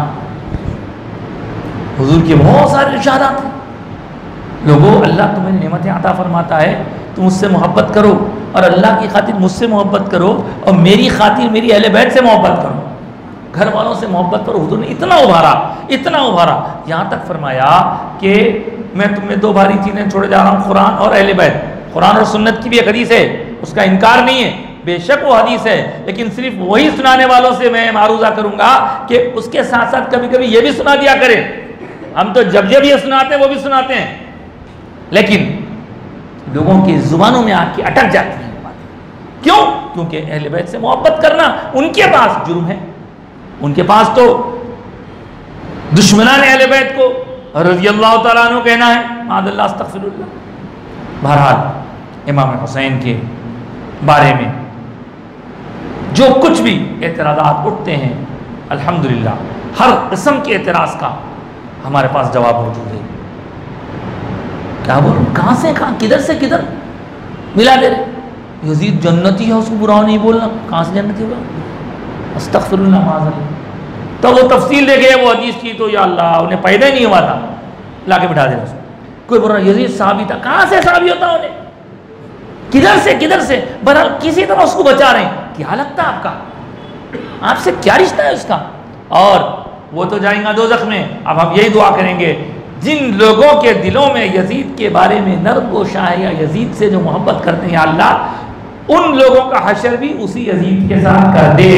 हुजूर के बहुत सारे इरशादात हैं, लोगों अल्लाह तुम्हें नेमतें अता फरमाता है, तुम उससे मोहब्बत करो और अल्लाह की खातिर मुझसे मोहब्बत करो और मेरी खातिर मेरी अहले बैत से मोहब्बत करो, घर वालों से मोहब्बत करो। हुजूर ने इतना उभारा, इतना उभारा, यहाँ तक फरमाया कि मैं तुम्हें दो भारी चीज़ें छोड़े जा रहा हूँ, कुरान और अहले बैत। कुरान और सुन्नत की भी एक हदीस है, उसका इनकार नहीं है, बेशक वो हदीस है, लेकिन सिर्फ वही सुनाने वालों से मैं मारूजा करूँगा कि उसके साथ साथ कभी कभी ये भी सुना दिया करें। हम तो जब जब ये सुनाते हैं वो भी सुनाते हैं, लेकिन लोगों की जुबानों में आके अटक जाती है बातें। क्यों? क्योंकि अहले बैत से मोहब्बत करना उनके पास जुर्म है, उनके पास तो दुश्मनान अहले बैत को रज़ी अल्लाह तआला अन्हु कहना है, मादल्लाह अस्तग़फिरुल्लाह। बहरहाल इमाम हुसैन के बारे में जो कुछ भी एतराज़ात उठते हैं, अल्हम्दुलिल्लाह हर किस्म के एतराज़ का हमारे पास जवाब मौजूद है। क्या बोलूं, कहाँ से कहाँ, किधर से किधर मिला दे रहे। यजीद जन्नती है, उसको बुरा नहीं बोलना, कहाँ से जन्नती होगा, अस्तग़फिरुल्लाह माज़अल्लाह। तो वो तफसील देखे वो हदीस की, तो या अल्लाह उन्हें पैदा ही नहीं हुआ था, ला के बिठा देना उसको। कोई बोल रहा यजीद साहबी था, कहाँ से साहबी होता उन्हें, किधर से किधर से। बहरहाल किसी तरह उसको बचा रहे हैं। क्या लगता है आपका, आपसे क्या रिश्ता है उसका, और वो तो जाएगा दोज़ख में। अब हम यही दुआ करेंगे, जिन लोगों के दिलों में यजीद के बारे में नर्म गोशा है या यजीद से जो मोहब्बत करते हैं, या अल्लाह उन लोगों का हशर भी उसी यजीद के साथ कर दे।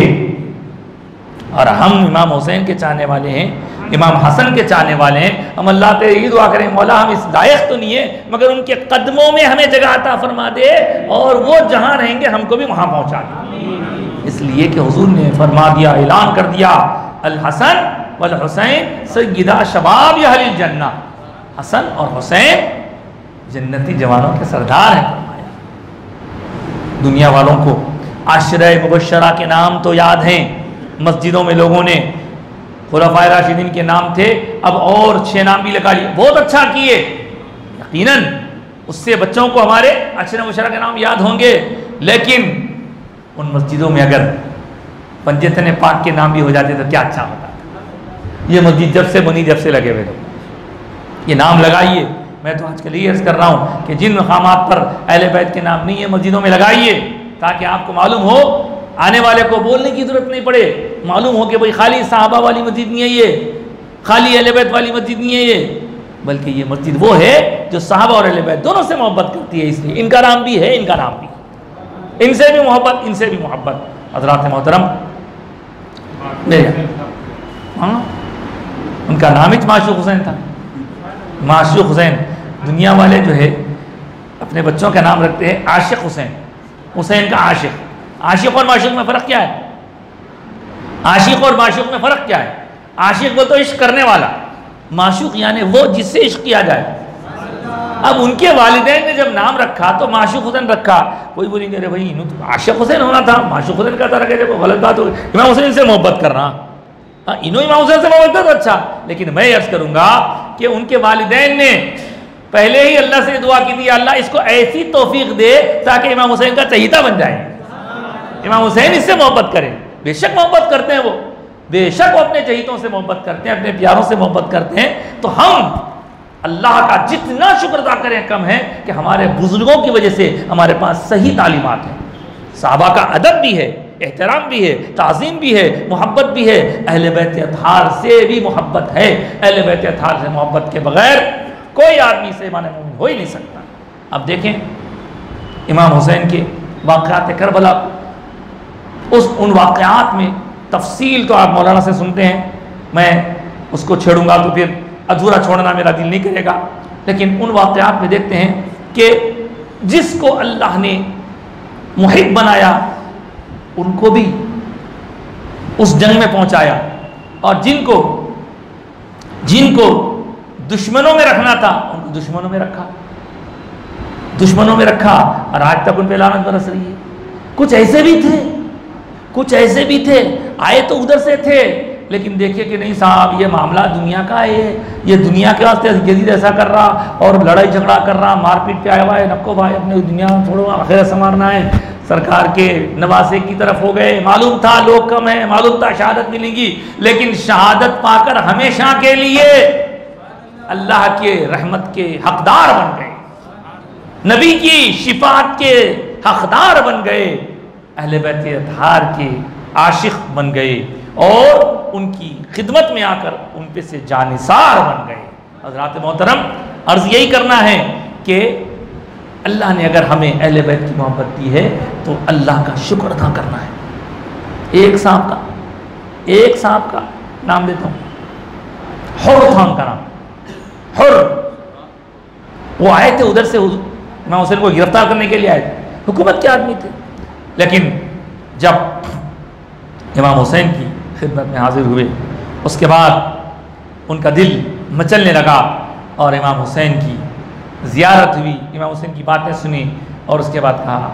और हम इमाम हुसैन के चाहने वाले हैं, इमाम हसन के चाहने वाले हैं, हम अल्लाह से यही दुआ करें, मौला हम इस लायक तो नहीं है मगर उनके कदमों में हमें जगह अता फरमा दे और वो जहाँ रहेंगे हमको भी वहाँ पहुँचा दे। इसलिए कि हुजूर ने फरमा दिया, ऐलान कर दिया, अल हसन वल हुसैन सय्यदा शबाब या अहलिल जन्ना। हसन और हुसैन जन्नती जवानों के सरदार हैं। फरमाया दुनिया वालों को आशरा मुबशरा के नाम तो याद हैं, मस्जिदों में लोगों ने खुलफाए राशिदीन के नाम थे, अब और छह नाम भी लगा लिए, बहुत अच्छा किए। यकीनन उससे बच्चों को हमारे आशरा मुबशरा के नाम याद होंगे, लेकिन उन मस्जिदों में अगर पंजतन पाक के नाम भी हो जाते तो क्या अच्छा होता। ये मस्जिद जब से बनी, जब से लगे हुए लोग ये नाम लगाइए। मैं तो आजकल ये अर्ज कर रहा हूँ कि जिन मकामात पर अहले बैत के नाम नहीं है मस्जिदों में लगाइए, ताकि आपको मालूम हो, आने वाले को बोलने की जरूरत नहीं पड़े, मालूम हो कि भाई खाली साहबा वाली मस्जिद नहीं है ये, खाली अहले बैत वाली मस्जिद नहीं है ये, बल्कि ये मस्जिद वो है जो साहबा और अहले बैत दोनों से मोहब्बत करती है। इसलिए इनका नाम भी है, इनका नाम भी, इनसे भी मोहब्बत, इनसे भी मोहब्बत। हज़रात मोहतरम, हाँ, उनका नाम ही माशूक हुसैन था। माशूक हुसैन, दुनिया वाले जो है अपने बच्चों का नाम रखते हैं आशिक हुसैन, हुसैन का आशिक। आशिक और माशूक में फ़र्क क्या है? आशिक और माशूक में फ़र्क क्या है? आशिक वो तो इश्क करने वाला, माशूक यानी वो जिससे इश्क किया जाए। अब उनके वालिदैन ने जब नाम रखा तो माशूक हुसैन रखा। कोई बोलेंगे अरे भाई इन्हों तो आशिक हुसैन होना था, माशूक हुसैन का तरह के गलत बात हो गई। इमाम हुसैन से मोहब्बत करना, हाँ इन्हों इमाम हुसैन से मोहब्बत कर तो अच्छा, लेकिन मैं अर्ज करूंगा कि उनके वालिदैन ने पहले ही अल्लाह से दुआ की थी, अल्लाह इसको ऐसी तौफीक दे ताकि इमाम हुसैन का चहीता बन जाए, इमाम हुसैन इससे मोहब्बत करें। बेशक मोहब्बत करते हैं वो, बेशक वो अपने चहीतों से मोहब्बत करते हैं, अपने प्यारों से मोहब्बत करते हैं। तो हम अल्लाह का जितना शुक्र अदा करें कम है कि हमारे बुजुर्गों की वजह से हमारे पास सही तालीमात है, साहबा का अदब भी है, एहतराम भी है, ताज़ीम भी है, मोहब्बत भी है। अहले बैत अतहार से भी मोहब्बत है। अहले बैत अतहार से मोहब्बत के बगैर कोई आदमी से ईमान मोमिन हो ही नहीं सकता। अब देखें इमाम हुसैन के वाक़यात करबला, उस उन वाक़यात में तफसील तो आप मौलाना से सुनते हैं, मैं उसको छेड़ूंगा तो फिर अधूरा छोड़ना मेरा दिल नहीं करेगा, लेकिन उन वाक़यात में देखते हैं कि जिसको अल्लाह ने मुहिब बनाया उनको भी उस जंग में पहुंचाया, और जिनको जिनको दुश्मनों में रखना था उनको दुश्मनों में रखा, दुश्मनों में रखा, और आज तक उन पर लानत बरस रही है। कुछ ऐसे भी थे, कुछ ऐसे भी थे, आए तो उधर से थे, लेकिन देखिए कि नहीं साहब ये मामला दुनिया का है, ये दुनिया के वास्ते जदीद ऐसा कर रहा और लड़ाई झगड़ा कर रहा, मारपीट पे आया हुआ है, नक्को भाई अपने दुनिया छोड़ो, आखिरत संवारना है, सरकार के नवासे की तरफ हो गए। मालूम था लोग कम है, मालूम था शहादत मिलेगी, लेकिन शहादत पाकर हमेशा के लिए अल्लाह के रहमत के हकदार बन गए, नबी की शिफात के हकदार बन गए, अहले बैत अतहार के आशिक बन गए, और उनकी खिदमत में आकर उन पे से जानिसार बन गए। हज़रात मोहतरम, अर्ज़ यही करना है कि अल्लाह ने अगर हमें अहले बैत की मोहब्बत दी है तो अल्लाह का शुक्र अदा करना है। एक साहब का एक साहब का नाम लेता हूँ, हुर था उनका नाम, हुर। वो आए थे उधर से, इमाम हुसैन को गिरफ्तार करने के लिए आए थे, हुकूमत के आदमी थे, लेकिन जब इमाम हुसैन की खिदमत में हाजिर हुए उसके बाद उनका दिल मचलने लगा, और इमाम हुसैन की ज़ियारत हुई, इमाम हुसैन की बातें सुनी, और उसके बाद कहा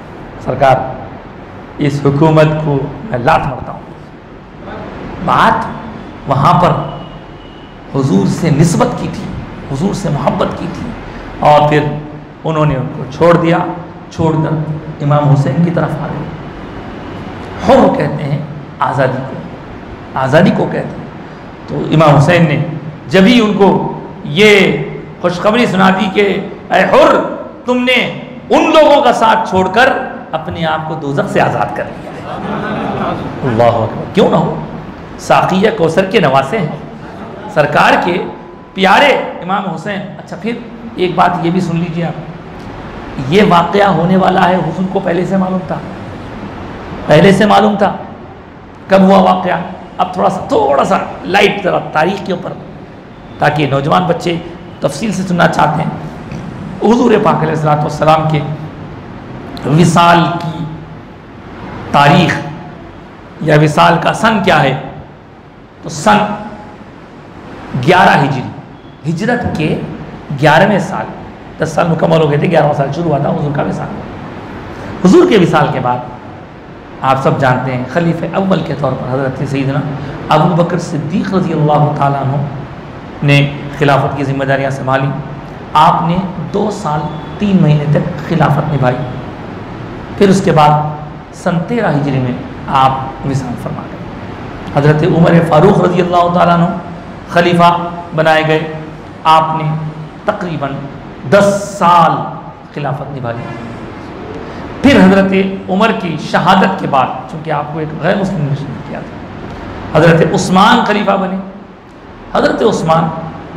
सरकार इस हुकूमत को मैं लात मारता हूँ। बात वहाँ पर हुजूर से निस्बत की थी, हुजूर से मोहब्बत की थी, और फिर उन्होंने उनको छोड़ दिया, छोड़कर इमाम हुसैन की तरफ आ गए। हुर कहते हैं आज़ादी को, आज़ादी को कहते हैं। तो इमाम हुसैन ने जब ही उनको ये खुशखबरी सुना दी कि ऐ हुर, तुमने उन लोगों का साथ छोड़कर अपने आप को दोज़ख से आज़ाद कर लिया है। अल्लाह अकबर, क्यों ना हो, साक़िया कौसर के नवासे हैं, सरकार के प्यारे इमाम हुसैन। अच्छा, फिर एक बात ये भी सुन लीजिए आप, ये वाक़या होने वाला है हुजूर को पहले से मालूम था, पहले से मालूम था। कब हुआ वाक़या? अब थोड़ा सा थोड़ा सा लाइट ज़रा तारीख़ के ऊपर, ताकि नौजवान बच्चे तफसील से सुनना चाहते हैं। हुजूर पाक अलैहिस्सलातु वस्सलाम के विसाल की तारीख़ या विसाल का सन क्या है? तो सन ग्यारह हिजरी, हिजरत के ग्यारहवें साल, दस साल मुकम्मल हो गए थे, ग्यारहवां साल शुरू हुआ था हुजूर का विसाल। हुजूर के विसाल के बाद आप सब जानते हैं खलीफे अव्वल के तौर पर हज़रत सैयदना अबू बकर सिद्दीक़ रज़ी अल्लाह ताला अन्हु ने खिलाफत की जिम्मेदारियाँ संभाली। आपने दो साल तीन महीने तक खिलाफत निभाई। फिर उसके बाद सन तेरह हिजरी में आप विसाल फरमा गए। हज़रत उमर फ़ारूक रज़ी अल्लाह ताला अन्हु खलीफा बनाए गए। आपने तकरीबन दस साल खिलाफत निभाई। फिर हज़रत उमर की शहादत के बाद, चूँकि आपको एक गैर मुस्लिम ने शहीद किया था, हज़रत उस्मान खलीफा बने। हज़रत उस्मान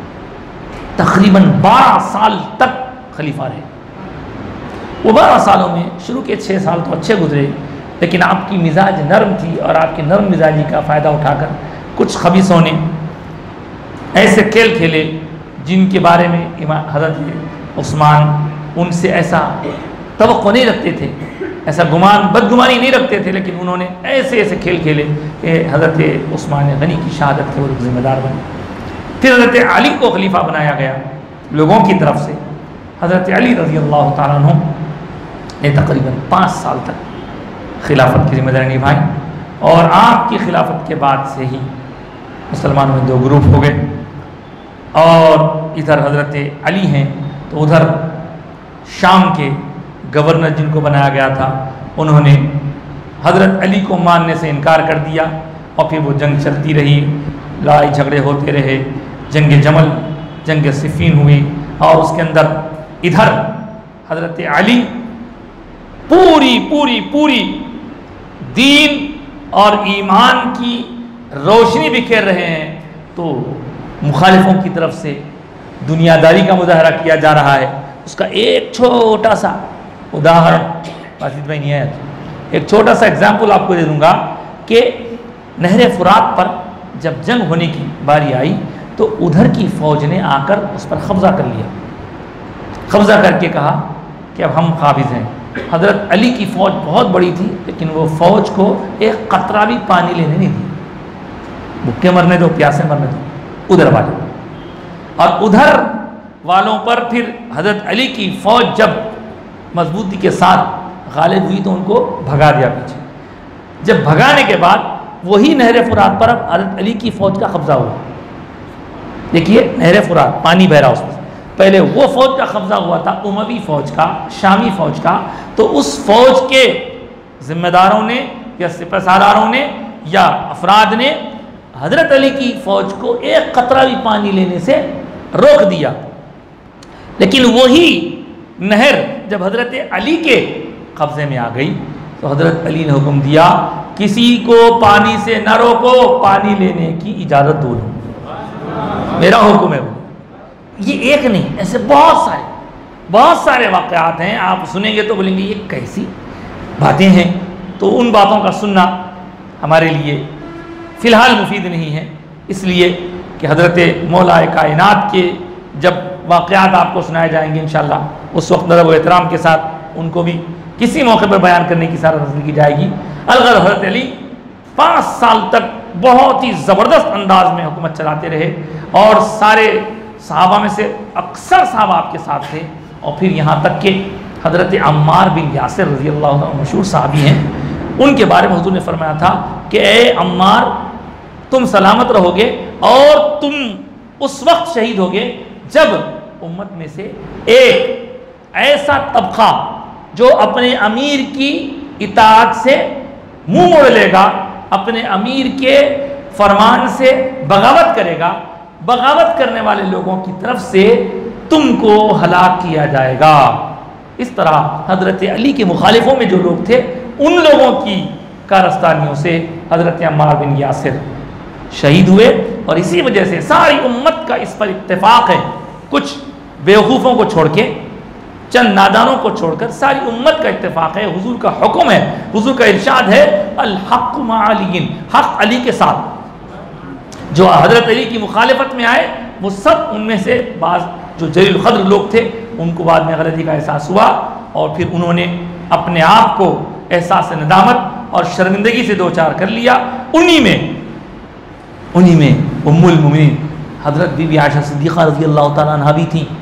तकरीबन बारह साल तक खलीफा रहे। वो बारह सालों में शुरू के छः साल तो अच्छे गुजरे, लेकिन आपकी मिजाज नरम थी और आपकी नरम मिजाजी का फ़ायदा उठाकर कुछ खबीसों ने ऐसे खेल खेले जिनके बारे में इमाम हज़रत उस्मान उनसे ऐसा तवक्को नहीं रखते थे, ऐसा गुमान बदगुमानी नहीं रखते थे, लेकिन उन्होंने ऐसे ऐसे खेल खेले कि हज़रत उस्मान गनी की शहादत के वो ज़िम्मेदार बने। फिर हज़रत अली को खलीफा बनाया गया लोगों की तरफ से। हज़रत अली रज़ी अल्लाह ताला अन्हु ने तकरीबन पाँच साल तक खिलाफत की जिम्मेदारी निभाई और आपकी खिलाफत के बाद से ही मुसलमानों में दो ग्रुप हो गए। और इधर हज़रत अली हैं तो उधर शाम के गवर्नर जिनको बनाया गया था उन्होंने हज़रत अली को मानने से इनकार कर दिया और फिर वो जंग चलती रही, लड़ाई झगड़े होते रहे, जंग जमल जंग सिफ़ीन हुई। और उसके अंदर इधर हज़रत अली पूरी पूरी पूरी दीन और ईमान की रोशनी बिखेर रहे हैं, तो मुखालिफों की तरफ से दुनियादारी का मुजाहरा किया जा रहा है। उसका एक छोटा सा उदाहरण वाजिद भाई नहीं है, एक छोटा सा एग्जाम्पल आपको दे दूंगा कि नहर फुरात पर जब जंग होने की बारी आई तो उधर की फ़ौज ने आकर उस पर कब्ज़ा कर लिया। कब्ज़ा करके कहा कि अब हम काबिज़ हैं। हज़रत अली की फ़ौज बहुत बड़ी थी, लेकिन वो फ़ौज को एक कतरा भी पानी लेने नहीं दी, भूखे मरने दो, प्यासे मरने दो उधर वाले। और उधर वालों पर फिर हज़रत अली की फ़ौज जब मजबूती के साथ गालिब हुई तो उनको भगा दिया पीछे। जब भगाने के बाद वही नहर फुरात पर अब हज़रत अली की फ़ौज का कब्ज़ा हुआ। देखिए नहर फुरात पानी बह रहा उसमें, पहले वो फ़ौज का कब्ज़ा हुआ था, उमवी फ़ौज का, शामी फ़ौज का। तो उस फ़ौज के ज़िम्मेदारों ने या सिपहसालारों ने या अफराद ने हज़रत अली की फ़ौज को एक कतरा भी पानी लेने से रोक दिया। लेकिन वही नहर जब हज़रत अली के कब्ज़े में आ गई तो हज़रत अली ने हुक्म दिया किसी को पानी से न रोको, पानी लेने की इजाज़त दो, मेरा हुक्म है वो। ये एक नहीं, ऐसे बहुत सारे बहुत सारे वाक़यात हैं, आप सुनेंगे तो बोलेंगे ये कैसी बातें हैं। तो उन बातों का सुनना हमारे लिए फ़िलहाल मुफीद नहीं है, इसलिए कि हज़रत मौला कायनात के जब वाक़यात आपको सुनाए जाएंगे इंशाअल्लाह उस वक्त अदब व एहतराम के साथ उनको भी किसी मौके पर बयान करने की सारा नज़र की जाएगी। अलगर हज़रत अली पाँच साल तक बहुत ही ज़बरदस्त अंदाज में हुकूमत चलाते रहे और सारे सहाबा में से अक्सर सहाबा आपके साथ थे। और फिर यहाँ तक कि हज़रत अम्मार बिन यासिर रज़ी अल्लाह अन्हु मशहूर सहाबी हैं, उनके बारे में हुज़ूर ने फरमाया था कि ए अम्मार तुम सलामत रहोगे और तुम उस वक्त शहीद होगे जब उम्मत में से एक ऐसा तबका जो अपने अमीर की इताअत से मुंह मोड़ लेगा, अपने अमीर के फरमान से बगावत करेगा, बगावत करने वाले लोगों की तरफ से तुमको हलाक किया जाएगा। इस तरह हज़रत अली के मुखालिफों में जो लोग थे उन लोगों की कारस्तानियों से हज़रत अम्मार बिन यासिर शहीद हुए। और इसी वजह से सारी उम्मत का इस पर इत्तेफाक है, कुछ बेवकूफ़ों को छोड़ के, चंद नादानों को छोड़कर सारी उम्मत का इत्तेफाक है, हुजूर का हुक्म है, हुजूर का इरशाद है अल हक़्क़ु मअ अलीय्यिन, हक़ अली के साथ। जो हज़रत अली की मुखालिफत में आए वो सब उनमें से बाज़ जो जलील क़द्र लोग थे उनको बाद में गलती का एहसास हुआ और फिर उन्होंने अपने आप को एहसास नदामत और शर्मिंदगी से दो चार कर लिया। उन्हीं में उन्हीं में उम्मुल मोमिनीन हज़रत बीबी आयशा सिद्दीक़ा रज़ी अल्लाह ताला अन्हा भी थी।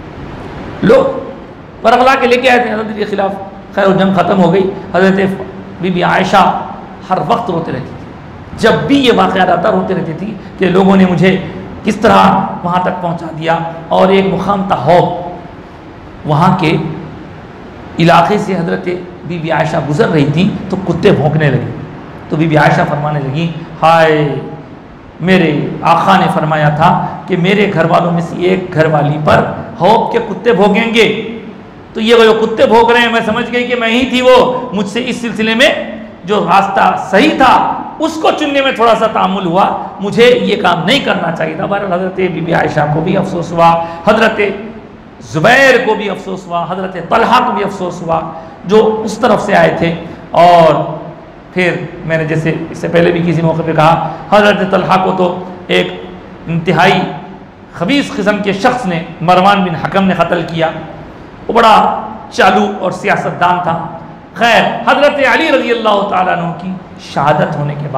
लोग परगला के लेके आए थे हज़रत के ख़िलाफ़, खैर जंग ख़त्म हो गई। हज़रत बीबी आयशा हर वक्त रोते रहती थी। जब भी ये वाक़या आता रोते रहती थी कि लोगों ने मुझे किस तरह वहाँ तक पहुँचा दिया। और एक मुकाम था हौब, वहाँ के इलाके से हज़रत बीबी आयशा गुज़र रही थी तो कुत्ते भौंकने लगे। तो बीबी आयशा फरमाने लगी, हाय, मेरे आका ने फरमाया था कि मेरे घर वालों में से एक घर वाली पर हौब के कुत्ते भौंकेंगे। तो ये वो जो कुत्ते भौंक रहे हैं, मैं समझ गई कि मैं ही थी वो। मुझसे इस सिलसिले में जो रास्ता सही था उसको चुनने में थोड़ा सा तामुल हुआ, मुझे ये काम नहीं करना चाहिए था। बहरहाल हज़रत बीबी आयशा को भी अफसोस हुआ, हज़रत ज़ुबैर को भी अफसोस हुआ, हज़रत तलहा को भी अफसोस हुआ जो उस तरफ से आए थे। और फिर मैंने जैसे इससे पहले भी किसी मौके पे कहा, हज़रत तलहा को तो एक इंतहाई खबीस किस्म के शख्स ने, मरवान बिन हकम ने कत्ल किया। वो बड़ा चालू और सियासतदान था। खैर, हज़रत अली रज़ी अल्लाह तआला अन्हु की शहादत होने के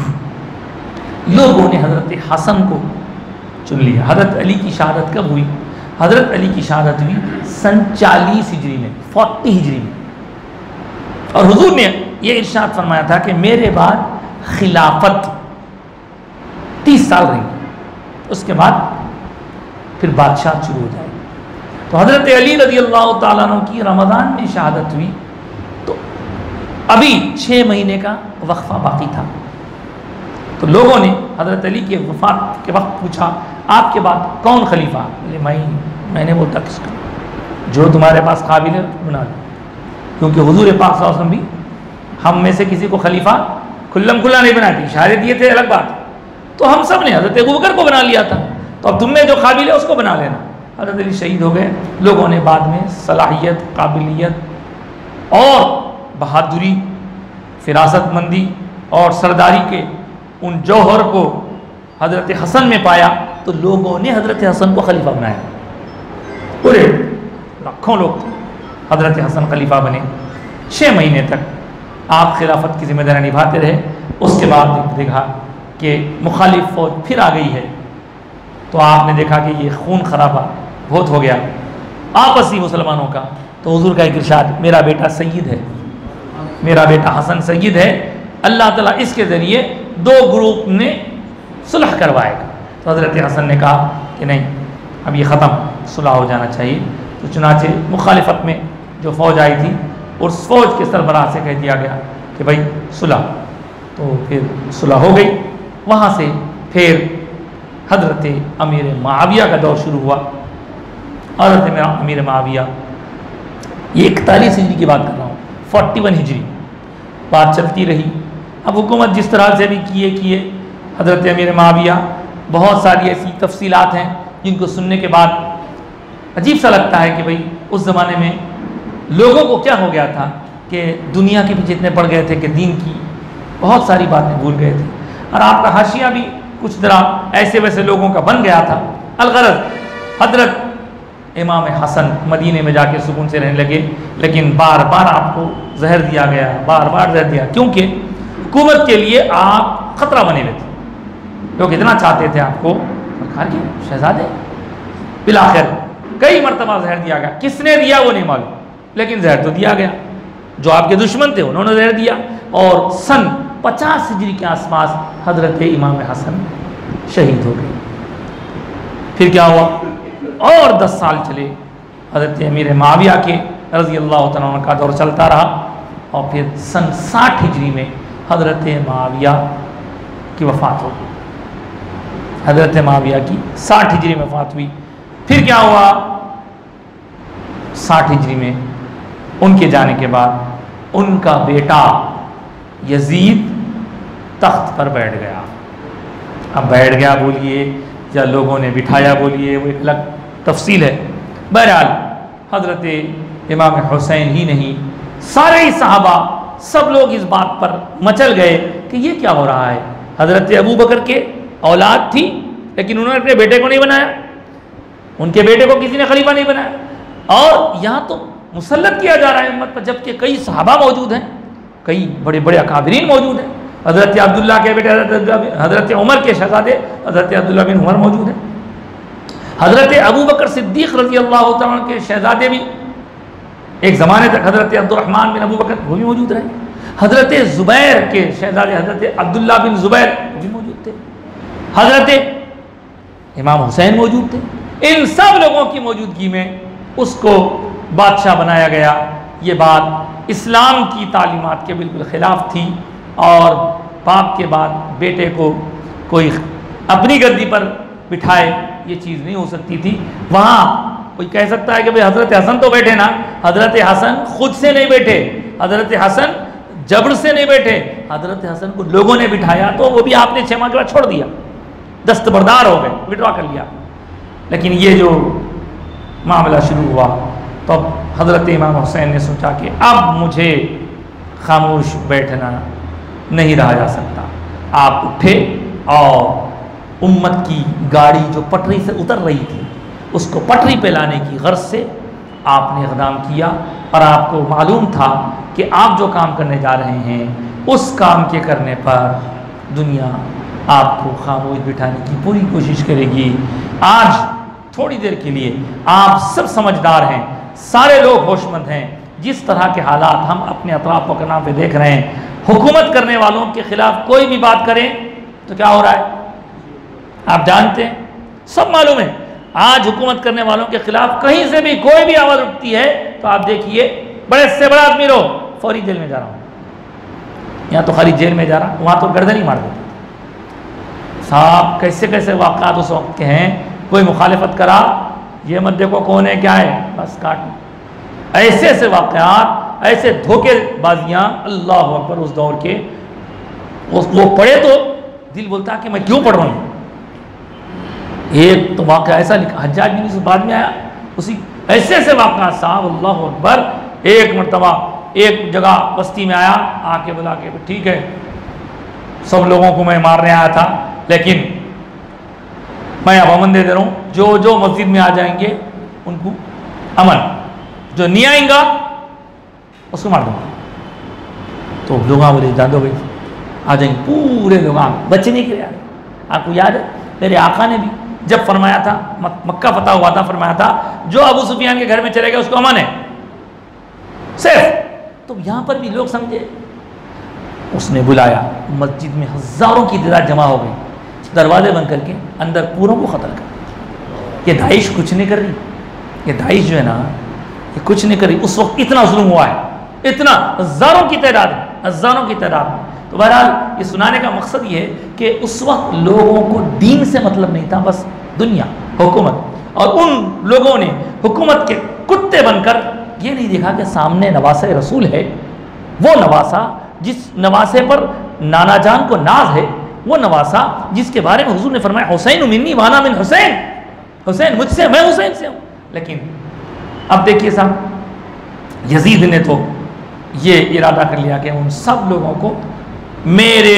बाद लोगों ने हज़रत हसन को चुन लिया। हज़रत अली की शहादत कब हुई? हज़रत अली की शहादत हुई सन चालीस हिजरी में, फोर्टी हिजरी में। और हुजूर ने ये इरशाद फरमाया था कि मेरे बाद खिलाफत तीस साल रहेगी, उसके बाद फिर बादशाह शुरू हो जाएगी। तो हज़रत अली रज़ी अल्लाह तआला अन्हु की रमज़ान में शहादत हुई तो अभी छः महीने का वक्फा बाकी था। तो लोगों ने हज़रत अली के वफ़ात के वक्त पूछा, आपके बाद कौन खलीफा? बोले मैं। मैंने बोलता किसका? जो तुम्हारे पास काबिल है बना लो, क्योंकि हुजूर पाक सल्लल्लाहु अलैहि वसल्लम भी हम में से किसी को खलीफा खुल्लम खुल्ला नहीं बनाते, इशारे दिए थे, अलग बात। तो हम सब ने हज़रत अबू बकर को बना लिया था, तो अब तुम में जो काबिल है उसको बना लेना। हज़रत अली शहीद हो गए। लोगों ने बाद में सलाहियत, काबिलियत और बहादुरी, फिरासतमंदी और सरदारी के उन जौहर को हज़रत हसन में पाया, तो लोगों ने हज़रत हसन को खलीफा बनाया। पूरे लाखों लोग हज़रत हसन खलीफा बने। छः महीने तक आप खिलाफत की जिम्मेदारी निभाते रहे। उसके बाद देखा कि मुखालिफ फौज फिर आ गई है, तो आपने देखा कि ये खून खराबा बहुत हो गया आपसी मुसलमानों का। तो हुजूर का एक इरशाद, मेरा बेटा सैयद है, मेरा बेटा हसन सैयद है, अल्लाह ताला इसके ज़रिए दो ग्रुप ने सुलह करवाएगा। तो हज़रत हसन ने कहा कि नहीं, अब ये ख़त्म, सुलह हो जाना चाहिए। तो चुनाचे मुखालिफत में जो फ़ौज आई थी उस फ़ौज के सरबराह से कह दिया गया कि भाई सुलह। तो फिर सुलह हो गई। वहाँ से फिर हज़रत अमीर मुआविया का दौर शुरू हुआ। हज़रत अमीर मुआविया, ये इकतालीस हिजरी की बात कर रहा हूँ, फोर्टी वन हिजरी बात चलती रही। अब हुकूमत जिस तरह से भी किए किए हज़रत अमीर मुआविया, बहुत सारी ऐसी तफसीलात हैं जिनको सुनने के बाद अजीब सा लगता है कि भाई उस ज़माने में लोगों को क्या हो गया था कि दुनिया के पीछे इतने पड़ गए थे कि दीन की बहुत सारी बातें भूल गए थे। और आपका हाशिया भी कुछ तरह ऐसे वैसे लोगों का बन गया था। अलगरज हज़रत इमाम हसन मदीने में जाके सुकून से रहने लगे, लेकिन बार बार आपको जहर दिया गया, बार बार जहर दिया, क्योंकि हुकूमत के लिए आप ख़तरा बने हुए थे। लोग इतना चाहते थे आपको सरकार के शहजादे। बिलाखिर कई मरतबा जहर दिया गया, किसने दिया वो नहीं मालूम, लेकिन जहर तो दिया गया। जो आपके दुश्मन थे उन्होंने जहर दिया। और सन पचास हिजरी के आसपास हज़रत इमाम हसन शहीद हो गए। फिर क्या हुआ? और दस साल चले, हज़रत अमीर मुआविया के रज़ी अल्लाह तआला अन्हु का दौर चलता रहा। और फिर सन साठ हिजरी में हज़रत मुआविया की वफ़ात हो गई। हज़रत मुआविया की साठ हिजरी में वफ़ात हुई। फिर क्या हुआ? साठ हिजरी में उनके जाने के बाद उनका बेटा यजीद तख्त पर बैठ गया। अब बैठ गया बोलिए या लोगों ने बिठाया बोलिए, वो एक अलग तफसील है। बहरहाल हज़रत इमाम हुसैन ही नहीं, सारे ही सहाबा सब लोग इस बात पर मचल गए कि ये क्या हो रहा है। हज़रत अबू बकर के औलाद थी, लेकिन उन्होंने अपने बेटे को नहीं बनाया, उनके बेटे को किसी ने खलीफा नहीं बनाया। और यहाँ तो मुसल्लत किया जा रहा है उम्मत पर, जबकि कई सहाबा मौजूद हैं, कई बड़े बड़े अकाबरीन मौजूद हैं। हज़रत अब्दुल्ला के बेटे हज़रत उमर के शहज़ादे हज़रत अब्दुल्ला बिन उमर मौजूद हैं। हज़रत अबू बकर सिद्दीक़ रज़ी अल्लाह तआला के शहज़ादे भी एक ज़माने तक हज़रत अब्दुर्रहमान बिन अबू बकर वो भी मौजूद रहे। हज़रत ज़ुबैर के शहज़ादे हज़रत अब्दुल्ला बिन ज़ुबैर भी मौजूद थे, हज़रत इमाम हुसैन मौजूद थे। इन सब लोगों की मौजूदगी में उसको बादशाह बनाया गया। ये बात इस्लाम की तालीमात के बिल्कुल ख़िलाफ़ थी और बाप के बाद बेटे को कोई अपनी गद्दी पर बिठाए, ये चीज़ नहीं हो सकती थी। वहाँ कोई कह सकता है कि भाई हज़रत हसन तो बैठे ना, हज़रत हसन खुद से नहीं बैठे, हज़रत हसन जबर से नहीं बैठे, हज़रत हसन को लोगों ने बिठाया तो वो भी आपने छः माह के बाद छोड़ दिया, दस्तबरदार हो गए, विड्रॉ कर लिया। लेकिन ये जो मामला शुरू हुआ तो अब हज़रत इमाम हुसैन ने सोचा कि अब मुझे खामोश बैठना नहीं रहा जा सकता। आप उठे और उम्मत की गाड़ी जो पटरी से उतर रही थी उसको पटरी पे लाने की गर्ज से आपने इक़दाम किया और आपको मालूम था कि आप जो काम करने जा रहे हैं उस काम के करने पर दुनिया आपको खामोश बिठाने की पूरी कोशिश करेगी। आज थोड़ी देर के लिए आप सब समझदार हैं, सारे लोग होशमंद हैं। जिस तरह के हालात हम अपने अतराफ व कनाम पे देख रहे हैं, हुकूमत करने वालों के खिलाफ कोई भी बात करें तो क्या हो रहा है आप जानते हैं, सब मालूम है। आज हुकूमत करने वालों के खिलाफ कहीं से भी कोई भी आवाज़ उठती है तो आप देखिए बड़े से बड़ा आदमी रहो फौरी जेल में जा रहा हूँ, यहाँ तो खाली जेल में जा रहा, वहाँ तो गर्दन ही मार देते साहब। कैसे कैसे वाक़ात उस वक्त के हैं, कोई मुखालिफत करा ये मत देखो कौन है क्या है, बस काट। ऐसे ऐसे वाक़यात, ऐसे धोखेबाजियाँ अल्लाह अकबर उस दौर के वो पढ़े तो दिल बोलता कि मैं क्यों पढ़ रहा हूँ। एक तो वाक़या ऐसा लिखा, हज्जाज बिन यूसुफ बाद में आया, उसी ऐसे ऐसे वाक़या साहब अल्लाह अकबर। एक मरतबा एक जगह बस्ती में आया, आके बोला कि ठीक है सब लोगों को मैं मारने आया था लेकिन मैं अब अमन दे दे रहा हूँ, जो जो मस्जिद में आ जाएंगे उनको अमन, जो नहीं आएगा उसको मार दूँगा। तो लोग बोले जान दो भाई आ जाएंगे पूरे लोग, बच्चे नहीं करे। आपको याद है मेरे आका ने भी जब फरमाया था, मक्का फतह हुआ था, फरमाया था जो अबू सुफियान के घर में चले गए उसको अमन है सिर्फ। तो यहाँ पर भी लोग समझे, उसने बुलाया, मस्जिद में हज़ारों की तादाद जमा हो गई, दरवाजे बंद करके अंदर पूरों को ख़त्ल कर। ये दाइश कुछ नहीं कर रही, ये दाइश जो है ना ये कुछ नहीं कर रही। उस वक्त इतना जुल्म हुआ है, इतना हज़ारों की तादाद में, हज़ारों की तादाद में। तो बहरहाल ये सुनाने का मकसद ये है कि उस वक्त लोगों को दीन से मतलब नहीं था, बस दुनिया, हुकूमत। और उन लोगों ने हुकूमत के कुत्ते बनकर ये नहीं देखा कि सामने नवासे रसूल है, वो नवासा जिस नवासे पर नाना जान को नाज है, वो नवासा जिसके बारे में हुजूर ने फरमाया हुसैन मिन्नी वाना मिन हुसैन, हुसैन मुझसे मैं हुसैन से हूँ। लेकिन अब देखिए साहब यजीद ने तो ये इरादा कर लिया कि उन सब लोगों को मेरे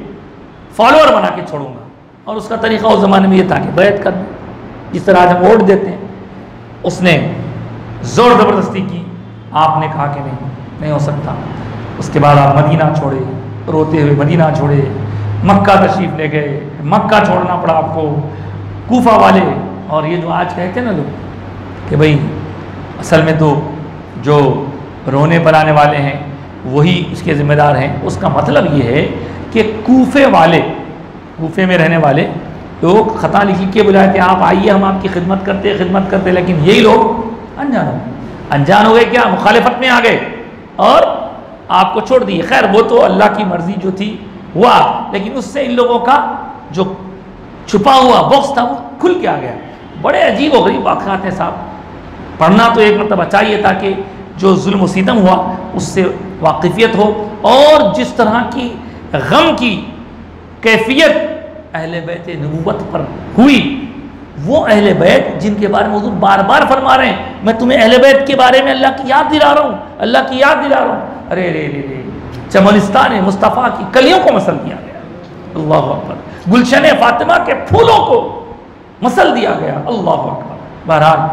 फॉलोअर बना के छोड़ूंगा। और उसका तरीक़ा उस ज़माने में ये था कि बैत करना, जिस तरह आज हम वोट देते हैं, उसने ज़ोर ज़बरदस्ती की। आपने कहा कि नहीं नहीं हो सकता। उसके बाद आप मदीना छोड़े, रोते हुए मदीना छोड़े, मक्का तशरीफ़ ले गए, मक्का छोड़ना पड़ा आपको। कूफा वाले और ये जो आज कहते हैं ना लोग कि भाई असल में तो जो रोने पर आने वाले हैं वही इसके ज़िम्मेदार हैं, उसका मतलब ये है कि कूफे वाले, कूफे में रहने वाले लोग ख़ता लिख के बुलाए थे, आप आइए हम आपकी खिदमत करते खिदमत करते, लेकिन यही लोग अनजान हो गए। अनजान हो गए क्या, मुखालिफत में आ गए और आपको छोड़ दिए। खैर वो तो अल्लाह की मर्ज़ी जो थी हुआ, लेकिन उससे इन लोगों का जो छुपा हुआ बॉक्स था वो खुल के आ गया। बड़े अजीब व गरीब वाक़यात हैं साहब, पढ़ना तो एक मरतबा चाहिए ताकि जो जुल्म सितम हुआ उससे वाकिफियत हो। और जिस तरह की गम की कैफियत अहले बैत नबूवत पर हुई, वो अहले बैत जिनके बारे में हुज़ूर बार बार फरमा रहे हैं, मैं तुम्हें अहले बैत के बारे में अल्लाह की याद दिला रहा हूँ, अल्लाह की याद दिला रहा हूँ। अरे रे रे रे चमनिस्तान मुस्तफ़ा की कलियों को मसल दिया गया, अल्लाह अकबर। गुलशन फातिमा के फूलों को मसल दिया गया, अल्लाह अकबर।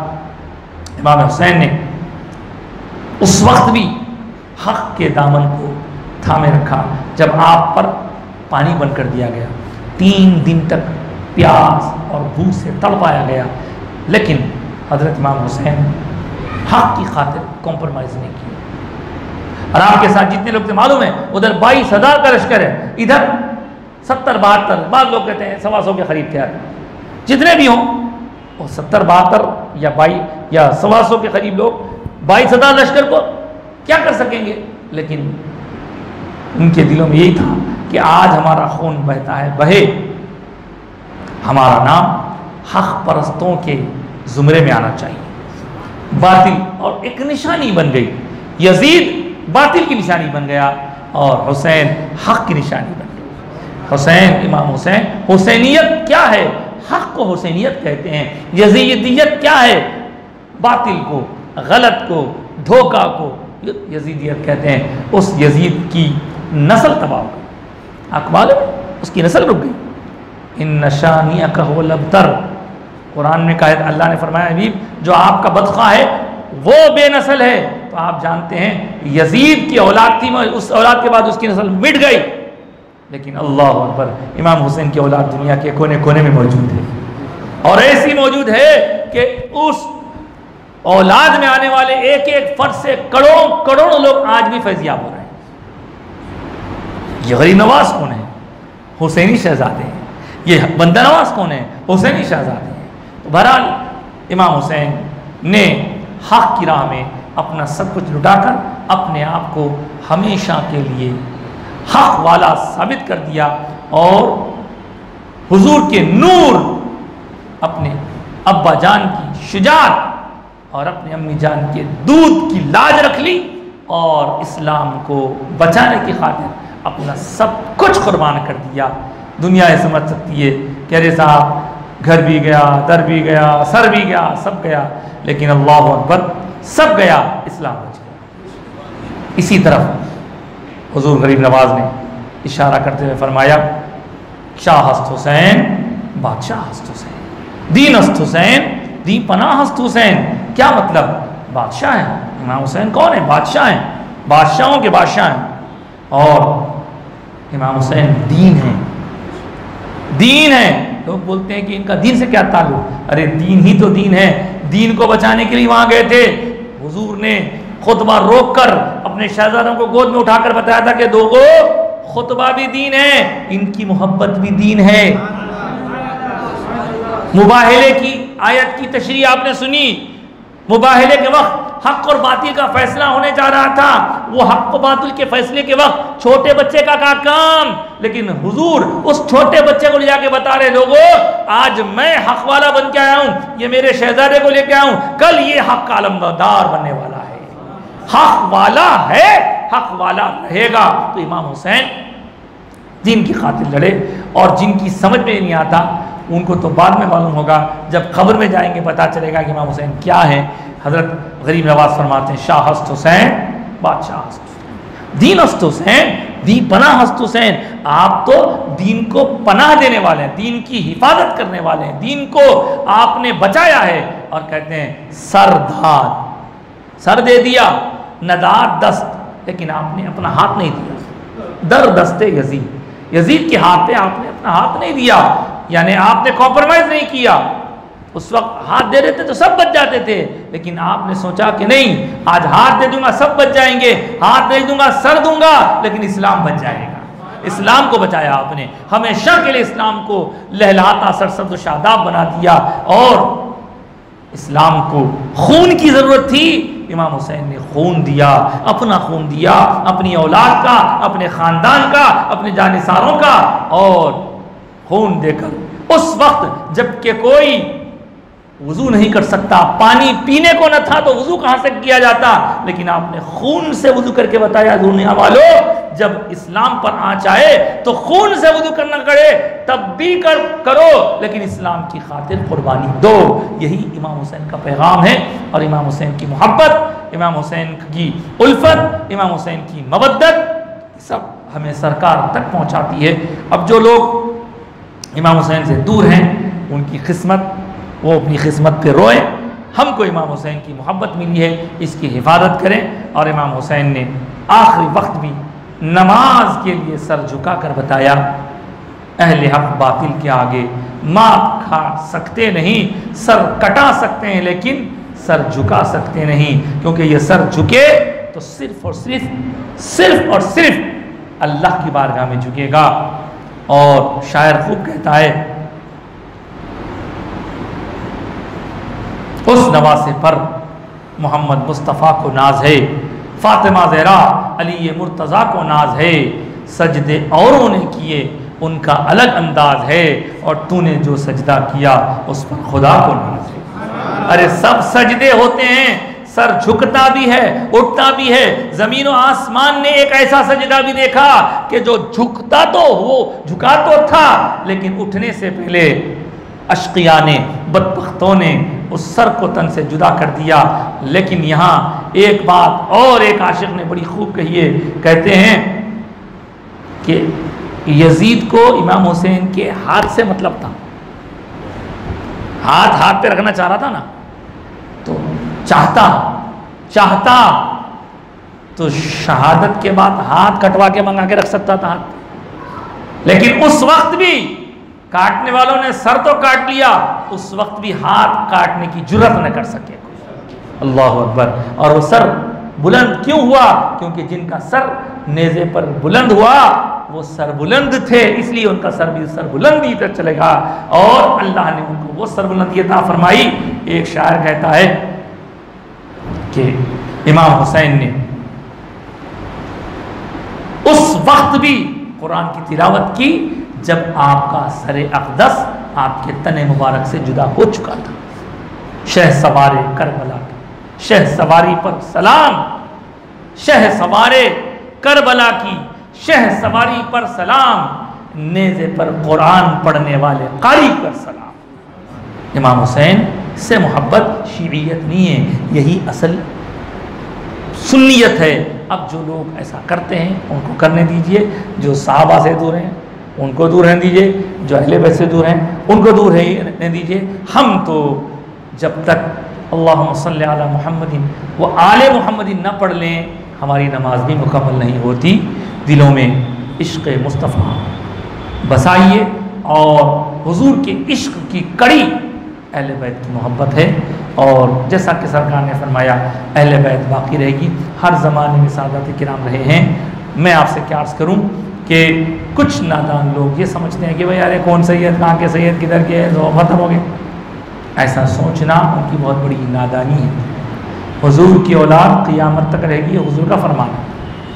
बहरहाल इमाम हुसैन ने उस वक्त भी हक़ के दामन को थामे रखा जब आप पर पानी बंद कर दिया गया, तीन दिन तक प्यास और भूख से तड़पाया गया, लेकिन हज़रत इमाम हुसैन हक़ की खातिर कॉम्प्रोमाइज़ नहीं किया। और आपके साथ जितने लोग थे मालूम है, उधर बाईस हजार का लश्कर है, इधर सत्तर बहत्तर, बाद लोग कहते हैं सवा सौ के करीब थे। जितने भी हों वो सत्तर बहत्तर या बाई या सवा सौ के करीब लोग बाईस हजार लश्कर को क्या कर सकेंगे। लेकिन उनके दिलों में यही था कि आज हमारा खून बहता है, बहे, हमारा नाम हक परस्तों के जुमरे में आना चाहिए। बातिल और एक निशानी बन गई, यजीद बातिल की निशानी बन गया और हुसैन हक की निशानी बन गई। हुसैन, इमाम हुसैन, हुसैनियत क्या है? हक को हुसैनियत कहते हैं। यजीदियत क्या है? बातिल को, गलत को, धोखा को यजीदियत कहते हैं। उस यजीद की नस्ल तबाह हो गई, आपको मालूम है, उसकी नस्ल रुक गई। इन नशानिया का हो लबतर, कुरान में कहा, अल्लाह ने फरमाया हबीब जो आपका बदखा है वो बेनस्ल है। तो आप जानते हैं यजीद की औलाद थी, उस औलाद के बाद उसकी नस्ल मिट गई, लेकिन अल्लाह अकबर, इमाम हुसैन की औलाद दुनिया के कोने कोने में मौजूद है। और ऐसी मौजूद है कि उस औलाद में आने वाले एक एक फर्द से करोड़ों करोड़ों लोग आज भी फैजियाब हो रहे हैं। ये गरीब नवाज कौन है? हुसैनी शहजादे हैं। ये बंदा नवाज कौन है? हुसैनी शहजादे हैं। तो बहरहाल इमाम हुसैन ने हक की राह में अपना सब कुछ लुटाकर अपने आप को हमेशा के लिए हक वाला साबित कर दिया और हुजूर के नूर, अपने अब्बा जान की शुजाअत और अपने अम्मी जान के दूध की लाज रख ली और इस्लाम को बचाने की खातिर अपना सब कुछ कुर्बान कर दिया। दुनिया ये समझ सकती है कि अरे साहब घर भी गया, दर भी गया, सर भी गया, सब गया, लेकिन अल्लाह अकबर, सब गया, इस्लाम बच गया। इसी तरफ हुजूर गरीब नवाज ने इशारा करते हुए फरमाया, शाह हस्त हुसैन, बादशाह हस्त हुसैन, दीन हस्त हुसैन, दी पनाह हस्त हुसैन। क्या मतलब? बादशाह हैं इमाम हुसैन। कौन है? बादशाह हैं, बादशाहों के बादशाह हैं। और इमाम हुसैन दीन है, दीन है। लोग बोलते हैं कि इनका दीन से क्या ताल्लुक? अरे दीन ही तो दीन है। दीन को बचाने के लिए वहां गए थे। हुजूर ने खुतबा रोक कर अपने शहजादों को गोद में उठाकर बताया था कि दोगो, खुतबा भी दीन है, इनकी मोहब्बत भी दीन है। मुबाहिले की आयत की तशरीह आपने सुनी। मुबाहिले के वक्त हक और बातिल का फैसला होने जा रहा था। वो हक और बातिल के फैसले के वक्त छोटे बच्चे का का काम, लेकिन हुजूर उस छोटे बच्चे को ले जाके बता रहे, लोगों आज मैं हक वाला बन के आया हूं, ये मेरे शहजादे को लेके आया हूं, कल ये हक का अलमदार बनने वाला है, हक वाला है, हक वाला रहेगा। तो इमाम हुसैन दीन की खातिर लड़े और जिनकी समझ में नहीं आता उनको तो बाद में मालूम होगा, जब खबर में जाएंगे पता चलेगा कि इमाम हुसैन क्या है। हजरत गरीब नवाज फरमाते हैं, शाह हस्त हुसैन, बादशाह हस्त हुसैन, दीन हस्त हुसैन, दी पनाह हस्त हुसैन। आप तो दीन को पनाह देने वाले हैं, दीन की हिफाजत करने वाले हैं, दीन को आपने बचाया है। और कहते हैं सरदाद, सर दे दिया, नदाद दस्त, लेकिन आपने अपना हाथ नहीं दिया। दर दस्ते यजीद, यजीद के हाथ पे आपने अपना हाथ नहीं दिया, यानी आपने कॉम्प्रोमाइज नहीं किया। उस वक्त हाथ दे रहे थे तो सब बच जाते थे, लेकिन आपने सोचा कि नहीं, आज हाथ दे दूंगा सब बच जाएंगे, हाथ दे दूंगा सर दूंगा लेकिन इस्लाम बच जाएगा। इस्लाम को बचाया आपने, हमेशा के लिए इस्लाम को लहलाता सरसब्ज़ शादाब बना दिया। और इस्लाम को खून की जरूरत थी, इमाम हुसैन ने खून दिया, अपना खून दिया, अपनी औलाद का, अपने खानदान का, अपने जानिसारों का। और खून देकर उस वक्त जबकि कोई वुजू नहीं कर सकता, पानी पीने को न था तो वुजू कहां से किया जाता, लेकिन आपने खून से वुजू करके बताया, दुनिया वालों जब इस्लाम पर आँच आए तो खून से वुजू करना करे तब भी कर करो, लेकिन इस्लाम की खातिर कुर्बानी दो। यही इमाम हुसैन का पैगाम है। और इमाम हुसैन की मोहब्बत, इमाम हुसैन की उल्फत, इमाम हुसैन की मवद्दत, सब हमें सरकार तक पहुंचाती है। अब जो लोग इमाम हुसैन से दूर हैं उनकी किस्मत, वो अपनी किस्मत पे रोए। हमको इमाम हुसैन की मोहब्बत मिली है, इसकी हिफाजत करें। और इमाम हुसैन ने आखिरी वक्त भी नमाज के लिए सर झुका कर बताया, अहले हक बातिल के आगे मात खा सकते नहीं, सर कटा सकते हैं लेकिन सर झुका सकते नहीं, क्योंकि ये सर झुके तो तो सिर्फ और सिर्फ सिर्फ और सिर्फ अल्लाह की बारगाह में झुकेगा। और शायर खूब कहता है, उस नवासे पर मोहम्मद मुस्तफ़ा को नाज है, फातिमा ज़हरा अली मुर्तज़ा को नाज है, सजदे औरों ने किए उनका अलग अंदाज है, और तूने जो सजदा किया उस पर खुदा को नाज है। अरे सब सजदे होते हैं, सर झुकता भी है, उठता भी है। ज़मीन और आसमान ने एक ऐसा सजदा भी देखा कि जो झुकता तो वो झुका तो था, लेकिन उठने से पहले अशकिया ने, बदबख्तों ने उस सर को तन से जुदा कर दिया। लेकिन यहाँ एक बात और एक आशिक ने बड़ी खूब कही है, कहते हैं कि यजीद को इमाम हुसैन के हाथ से मतलब था, हाथ हाथ पे रखना चाह रहा था ना, तो चाहता चाहता तो शहादत के बाद हाथ कटवा के मंगा के रख सकता था हाथ, लेकिन उस वक्त भी काटने वालों ने सर तो काट लिया, उस वक्त भी हाथ काटने की जुर्रत न कर सके। अल्लाह अकबर। और वो सर बुलंद क्यों हुआ? क्योंकि जिनका सर नेज़े पर बुलंद हुआ वो सर बुलंद थे, इसलिए उनका सर भी सर बुलंदी तक चलेगा, और अल्लाह ने उनको वो सर बुलंदी अता फरमाई। एक शायर कहता है कि इमाम हुसैन ने उस वक्त भी कुरान की तिलावत की जब आपका सरे अक़दस आपके तने मुबारक से जुदा हो चुका था। शह सवारे करबला की, शह सवारी पर सलाम, शह सवारे करबला की, शह सवारी पर सलाम, नेज़े पर कुरान पढ़ने वाले कारी पर सलाम। इमाम हुसैन से मोहब्बत शीइयत नहीं है, यही असल सुन्नियत है। अब जो लोग ऐसा करते हैं उनको करने दीजिए, जो सहाबा से दूर हैं उनको दूर रहने दीजिए, जो अहले बैत से दूर हैं उनको दूर रहने दीजिए। हम तो जब तक अल्लाहुम्मा सल्ली अला मुहम्मदिन व आले मुहम्मदिन न पढ़ लें, हमारी नमाज भी मुकम्मल नहीं होती। दिलों में इश्क़ मुस्तफ़ा बसाइए, और हुजूर के इश्क़ की कड़ी अहले बैत की मोहब्बत है। और जैसा कि सरकार ने फरमाया, अहले बैत बाकी रहेगी, हर ज़माने में सादात किराम रहे हैं। मैं आपसे क्या अर्ज़ करूँ कि कुछ नादान लोग ये समझते हैं कि भाई यार कौन सैयद, कहाँ के सैयद, किधर के हैं, तो ख़त्म हो गए। ऐसा सोचना उनकी बहुत बड़ी नादानी है। हुजूर की औलाद क़ियामत तक रहेगी, हुजूर का फरमान है।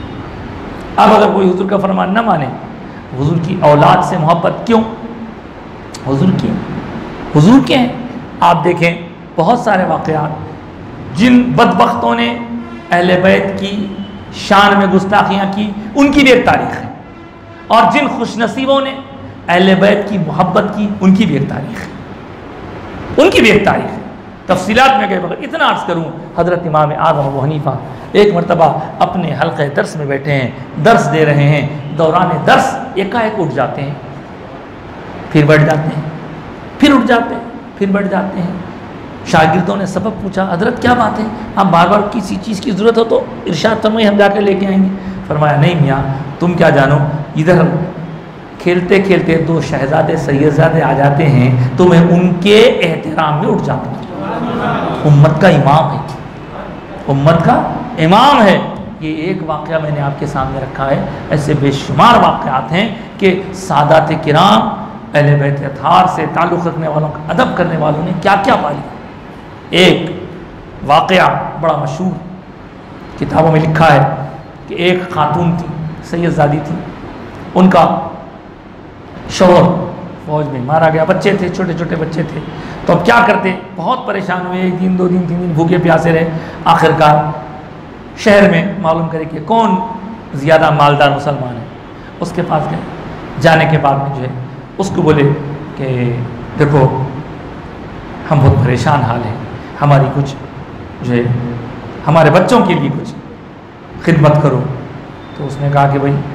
अब अगर कोई हुजूर का फरमान न माने, हुजूर की औलाद से मोहब्बत क्यों? हुजूर की हुजूर के हैं। आप देखें बहुत सारे वाक़यात, जिन बदबख्तों ने अहले बैत की शान में गुस्ताखियाँ की, उनकी भी एक तारीख़ है, और जिन खुशनसीबों ने अहले बैत की मोहब्बत की, उनकी भी एक तारीख़ है, उनकी भी एक तारीख़ है। तफसीलात में गए बगैर इतना अर्ज़ करूँ, हज़रत इमाम आज़म अबू हनीफ़ा एक मरतबा अपने हल्क़े दर्स में बैठे हैं, दर्स दे रहे हैं, दौरान दर्स एकाएक उठ जाते हैं, फिर बैठ जाते हैं, फिर उठ जाते हैं, फिर बैठ जाते हैं। शागिर्दों ने सबक पूछा, हज़रत क्या बात है, आप बार बार किसी चीज़ की ज़रूरत हो तो इरशाद फरमाइए, हम जाकर लेके आएंगे। फरमाया नहीं मियाँ, तुम क्या जानो, इधर खेलते खेलते दो शहजादे सैयदजादे आ जाते हैं तो मैं उनके एहतराम में उठ जाता हूँ। उम्मत का इमाम है, उम्मत का इमाम है। ये एक वाक़या मैंने आपके सामने रखा है, ऐसे बेशुमार वाक़यात हैं कि सादात किराम अहले बैत अतहार से ताल्लुक़ रखने वालों का अदब करने वालों ने क्या क्या पाली। एक वाक़या बड़ा मशहूर किताबों में लिखा है कि एक खातून थी, सैयदजादी थी, उनका शौहर फौज में मारा गया, बच्चे थे, छोटे छोटे बच्चे थे। तो अब क्या करते, बहुत परेशान हुए, एक दिन दो दिन तीन दिन भूखे प्यासे रहे। आखिरकार शहर में मालूम करे कि कौन ज़्यादा मालदार मुसलमान है, उसके पास गए। जाने के बाद में जो है उसको बोले कि देखो हम बहुत परेशान हाल हैं, हमारी कुछ जो है हमारे बच्चों के लिए कुछ खिदमत करो। तो उसने कहा कि भाई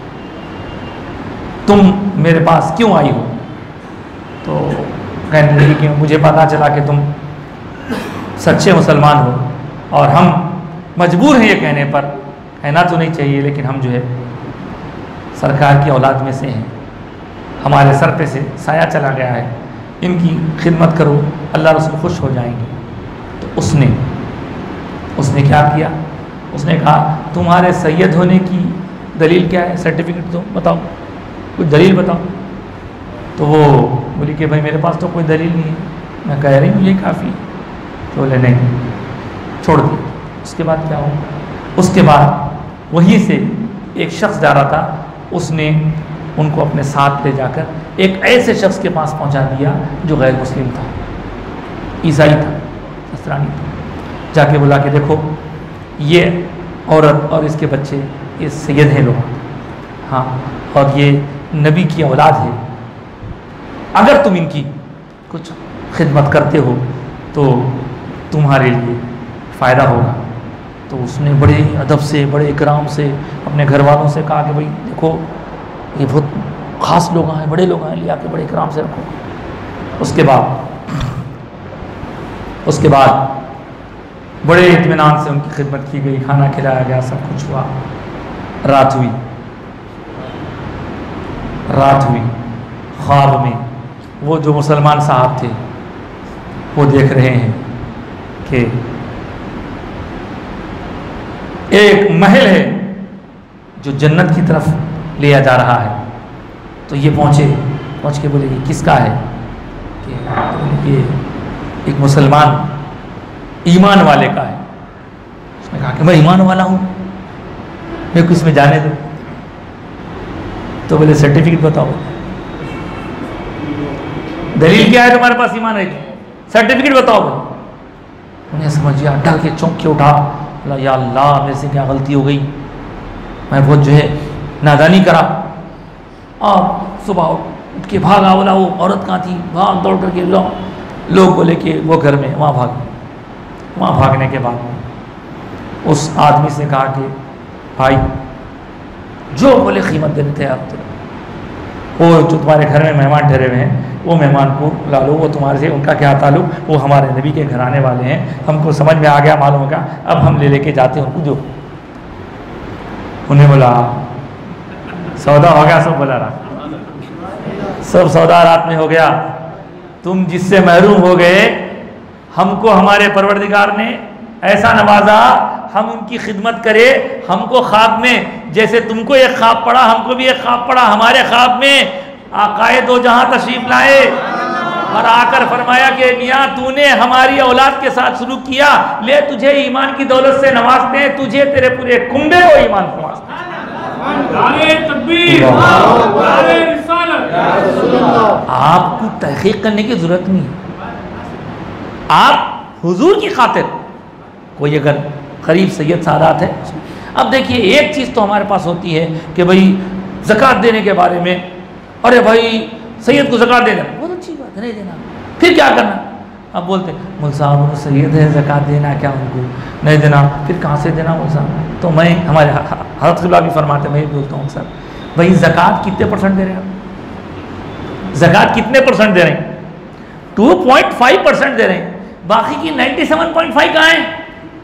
तुम मेरे पास क्यों आई हो? तो कहने लगी कि मुझे पता चला कि तुम सच्चे मुसलमान हो और हम मजबूर हैं ये कहने पर, कहना तो नहीं चाहिए लेकिन हम जो है सरकार की औलाद में से हैं, हमारे सर पे से साया चला गया है, इनकी खिदमत करो, अल्लाह रसूल खुश हो जाएंगे। तो उसने उसने क्या किया, उसने कहा तुम्हारे सैयद होने की दलील क्या है, सर्टिफिकेट दो, बताओ कुछ दलील बताओ। तो वो बोली कि भाई मेरे पास तो कोई दलील नहीं है, मैं कह रही हूँ ये काफ़ी। तो बोले नहीं, छोड़ दी। उसके बाद क्या हुआ, उसके बाद वहीं से एक शख्स जा रहा था, उसने उनको अपने साथ ले जाकर एक ऐसे शख्स के पास पहुंचा दिया जो गैर मुस्लिम था, ईसाई था, नसरानी था। जाके बुला के देखो ये औरत और इसके बच्चे ये सैयद हैं लोग, हाँ, और ये नबी की औलाद है, अगर तुम इनकी कुछ खिदमत करते हो तो तुम्हारे लिए फ़ायदा होगा। तो उसने बड़े अदब से, बड़े इकराम से अपने घर वालों से कहा कि भाई देखो ये बहुत ख़ास लोग हैं, बड़े लोग हैं, लिया के बड़े इकराम से रखो। उसके बाद उसके बाद बड़े इत्मीनान से उनकी खिदमत की गई, खाना खिलाया गया, सब कुछ हुआ। रात हुई रात हुई ख्वाब में वो जो मुसलमान साहब थे वो देख रहे हैं कि एक महल है जो जन्नत की तरफ लिया जा रहा है। तो ये पहुँचे, पहुँच के बोले ये किसका है, कि ये एक मुसलमान ईमान वाले का है। उसने कहा कि मैं ईमान वाला हूँ, मेरे को इसमें जाने दो। तो बोले सर्टिफिकेट बताओ, दलील क्या है तुम्हारे पास ईमान है, सर्टिफिकेट बताओ। बोले उन्हें समझ गया, डर के चौंक के उठा, बोला या अल्लाह मेरे से क्या गलती हो गई, मैं बहुत जो है नादानी करा। और सुबह उठ के भागा, बोला वो औरत कहाँ थी, भाग दौड़ करके लो लोग बोले कि वो घर में, वहाँ भाग। वहाँ भागने के बाद उस आदमी से कहा कि भाई जो बोले कीमत देने थे आप, तो वो जो तुम्हारे घर में मेहमान ठहरे हुए हैं वो मेहमान को ला लो, वो तुम्हारे से उनका क्या ताल्लुक, वो हमारे नबी के घराने वाले हैं, हमको समझ में आ गया, मालूम होगा, अब हम ले लेके जाते हैं उनको। जो उन्हें बोला सौदा हो गया, सब बोला रहा, सब सौदा रात में हो गया। तुम जिससे महरूम हो गए, हमको हमारे परवरदिगार ने ऐसा नवाजा, हम उनकी खिदमत करें। हमको ख्वाब में जैसे तुमको एक ख्वाब पड़ा, हमको भी एक ख्वाब पड़ा। हमारे ख्वाब में आकाए दो जहां तशरीफ लाए और आकर फरमाया कि मियाँ तूने हमारी औलाद के साथ शुरू किया, ले तुझे ईमान की दौलत से नवाजते हैं, तुझे तेरे पूरे कुंबे को ईमान नवाजते हैं। आपको तहकीक करने की जरूरत नहीं, आप हुजूर की खातिर कोई अगर करीब सैयद सादात है। अब देखिए एक चीज़ तो हमारे पास होती है कि भाई ज़कात देने के बारे में, अरे भाई सैयद को ज़कात देना बहुत अच्छी बात है, नहीं देना, फिर क्या करना। अब बोलते मुल साहब सैयद है, ज़कात देना क्या उनको नहीं देना, फिर कहाँ से देना मुल साहब। तो मैं हमारे हज़रत क़िबला भी फरमाते, मैं भी बोलता हूँ सर भाई ज़कात कितने परसेंट दे रहे हैं आप, ज़कात कितने परसेंट दे रहे हैं, टू पॉइंट फाइव परसेंट दे रहे हैं, बाकी की नाइन्टी सेवन पॉइंट फाइव कहाँ है,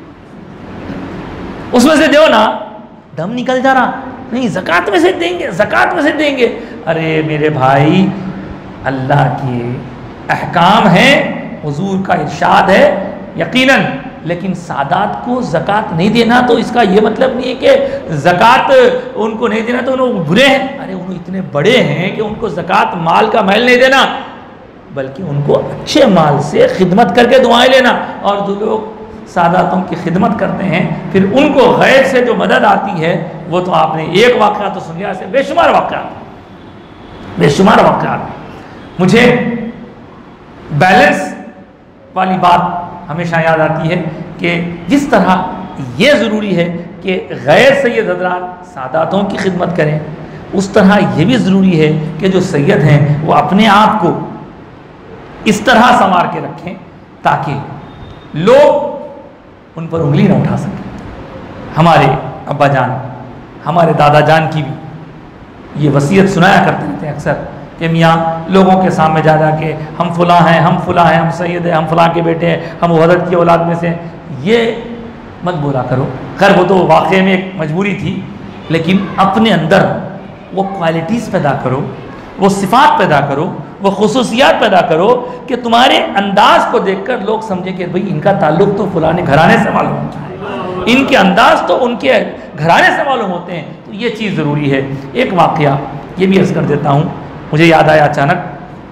उसमें से दो ना, दम निकल जा रहा, नहीं ज़कात में से देंगे, ज़कात में से देंगे। अरे मेरे भाई अल्लाह के अहकाम हैं, हुजूर का इरशाद है यकीनन, लेकिन सादात को ज़कात नहीं देना तो इसका ये मतलब नहीं है कि ज़कात उनको नहीं देना तो उन्होंने बुरे हैं। अरे उन्होंने इतने बड़े हैं कि उनको ज़कात माल का महल नहीं देना, बल्कि उनको अच्छे माल से खिदमत करके दुआएं लेना। और जो लोग सादातों की खिदमत करते हैं फिर उनको गैर से जो मदद आती है, वो तो आपने एक वाक़या तो सुन लिया, ऐसे बेशुमार वाक़यात, बेशुमार वाक़यात। मुझे बैलेंस वाली बात हमेशा याद आती है कि जिस तरह ये ज़रूरी है कि गैर सैयद हज़रात सादातों की खिदमत करें, उस तरह ये भी ज़रूरी है कि जो सैयद हैं वो अपने आप को इस तरह संवार के रखें ताकि लोग उन पर उंगली न उठा सकें। हमारे अब्बा जान, हमारे दादा जान की भी ये वसीयत सुनाया करते थे अक्सर कि मियाँ लोगों के सामने जा जा के हम फलां हैं, हम फलां हैं, हम सैयद हैं, हम फलां के बेटे हैं, हम हज़रत की औलाद में से, ये मत बोला करो। खैर वो तो वाक़ई में एक मजबूरी थी, लेकिन अपने अंदर वो क्वालिटीज़ पैदा करो, वो सिफ़ात पैदा करो, वो खुसूसियात पैदा करो कि तुम्हारे अंदाज को देखकर लोग समझे कि भाई इनका ताल्लुक तो फलाने घराने से मालूम होता है, इनके अंदाज तो उनके घराने से मालूम होते हैं। तो ये चीज़ ज़रूरी है। एक वाक़या ये भी अर्ज़ कर देता हूँ, मुझे याद आया अचानक।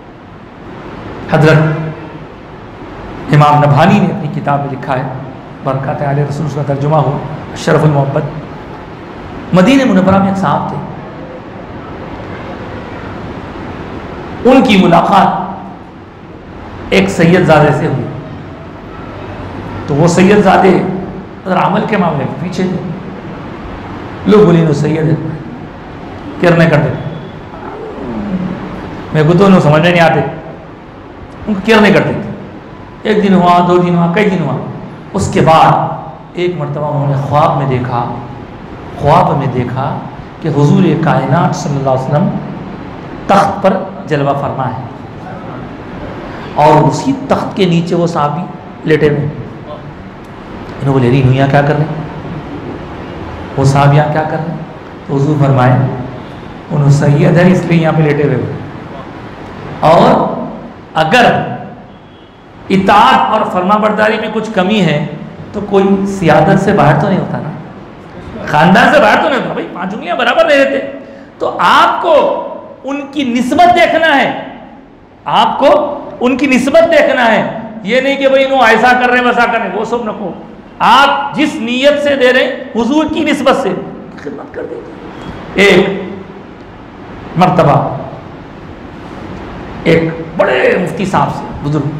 हज़रत इमाम नभानी ने अपनी किताब में लिखा है, बरक़ात आले रसूल, उसका तर्जुमा हुआ अशरफुल मोहब्बत। मदीने मुनव्वरा में एक साहब थे, उनकी मुलाकात एक सैयदजादे से हुई। तो वो सैयदजादे अमल के मामले में पीछे थे। लोग बोली नो सैयद है, किरने कर देते, मेरे को दोनों समझ में नहीं आते, उनको किरने कर देते। एक दिन हुआ, दो दिन हुआ, कई दिन हुआ। उसके बाद एक मरतबा उन्होंने ख्वाब में देखा, ख्वाब में देखा कि हुजूर कायनात सल्लल्लाहु अलैहि वसल्लम तख्त पर जलवा फरमा है और उसी तख्त के नीचे वो साहबी लेटे हुए। इन्होंने बोले रही यहाँ क्या कर रहे हैं, वो साहब यहाँ क्या कर रहे हैं? तो हुजूर फरमाए उन्होंने सैयद है इसलिए यहाँ पे लेटे हुए। और अगर इताअत और फरमाबरदारी में कुछ कमी है तो कोई सियादत से बाहर तो नहीं होता ना, खानदान से बाहर तो नहीं होता, भाई पांच उंगलियां बराबर नहीं रहते। तो आपको उनकी निस्बत देखना है, आपको उनकी निस्बत देखना है। ये नहीं कि भाई नो ऐसा कर रहे हैं वैसा कर रहे हैं, वो सब नको। आप जिस नीयत से दे रहे हैं हुजूर की निस्बत से खिदमत कर दीजिए। एक मर्तबा एक बड़े मुफ्ती साहब से, बुजुर्ग,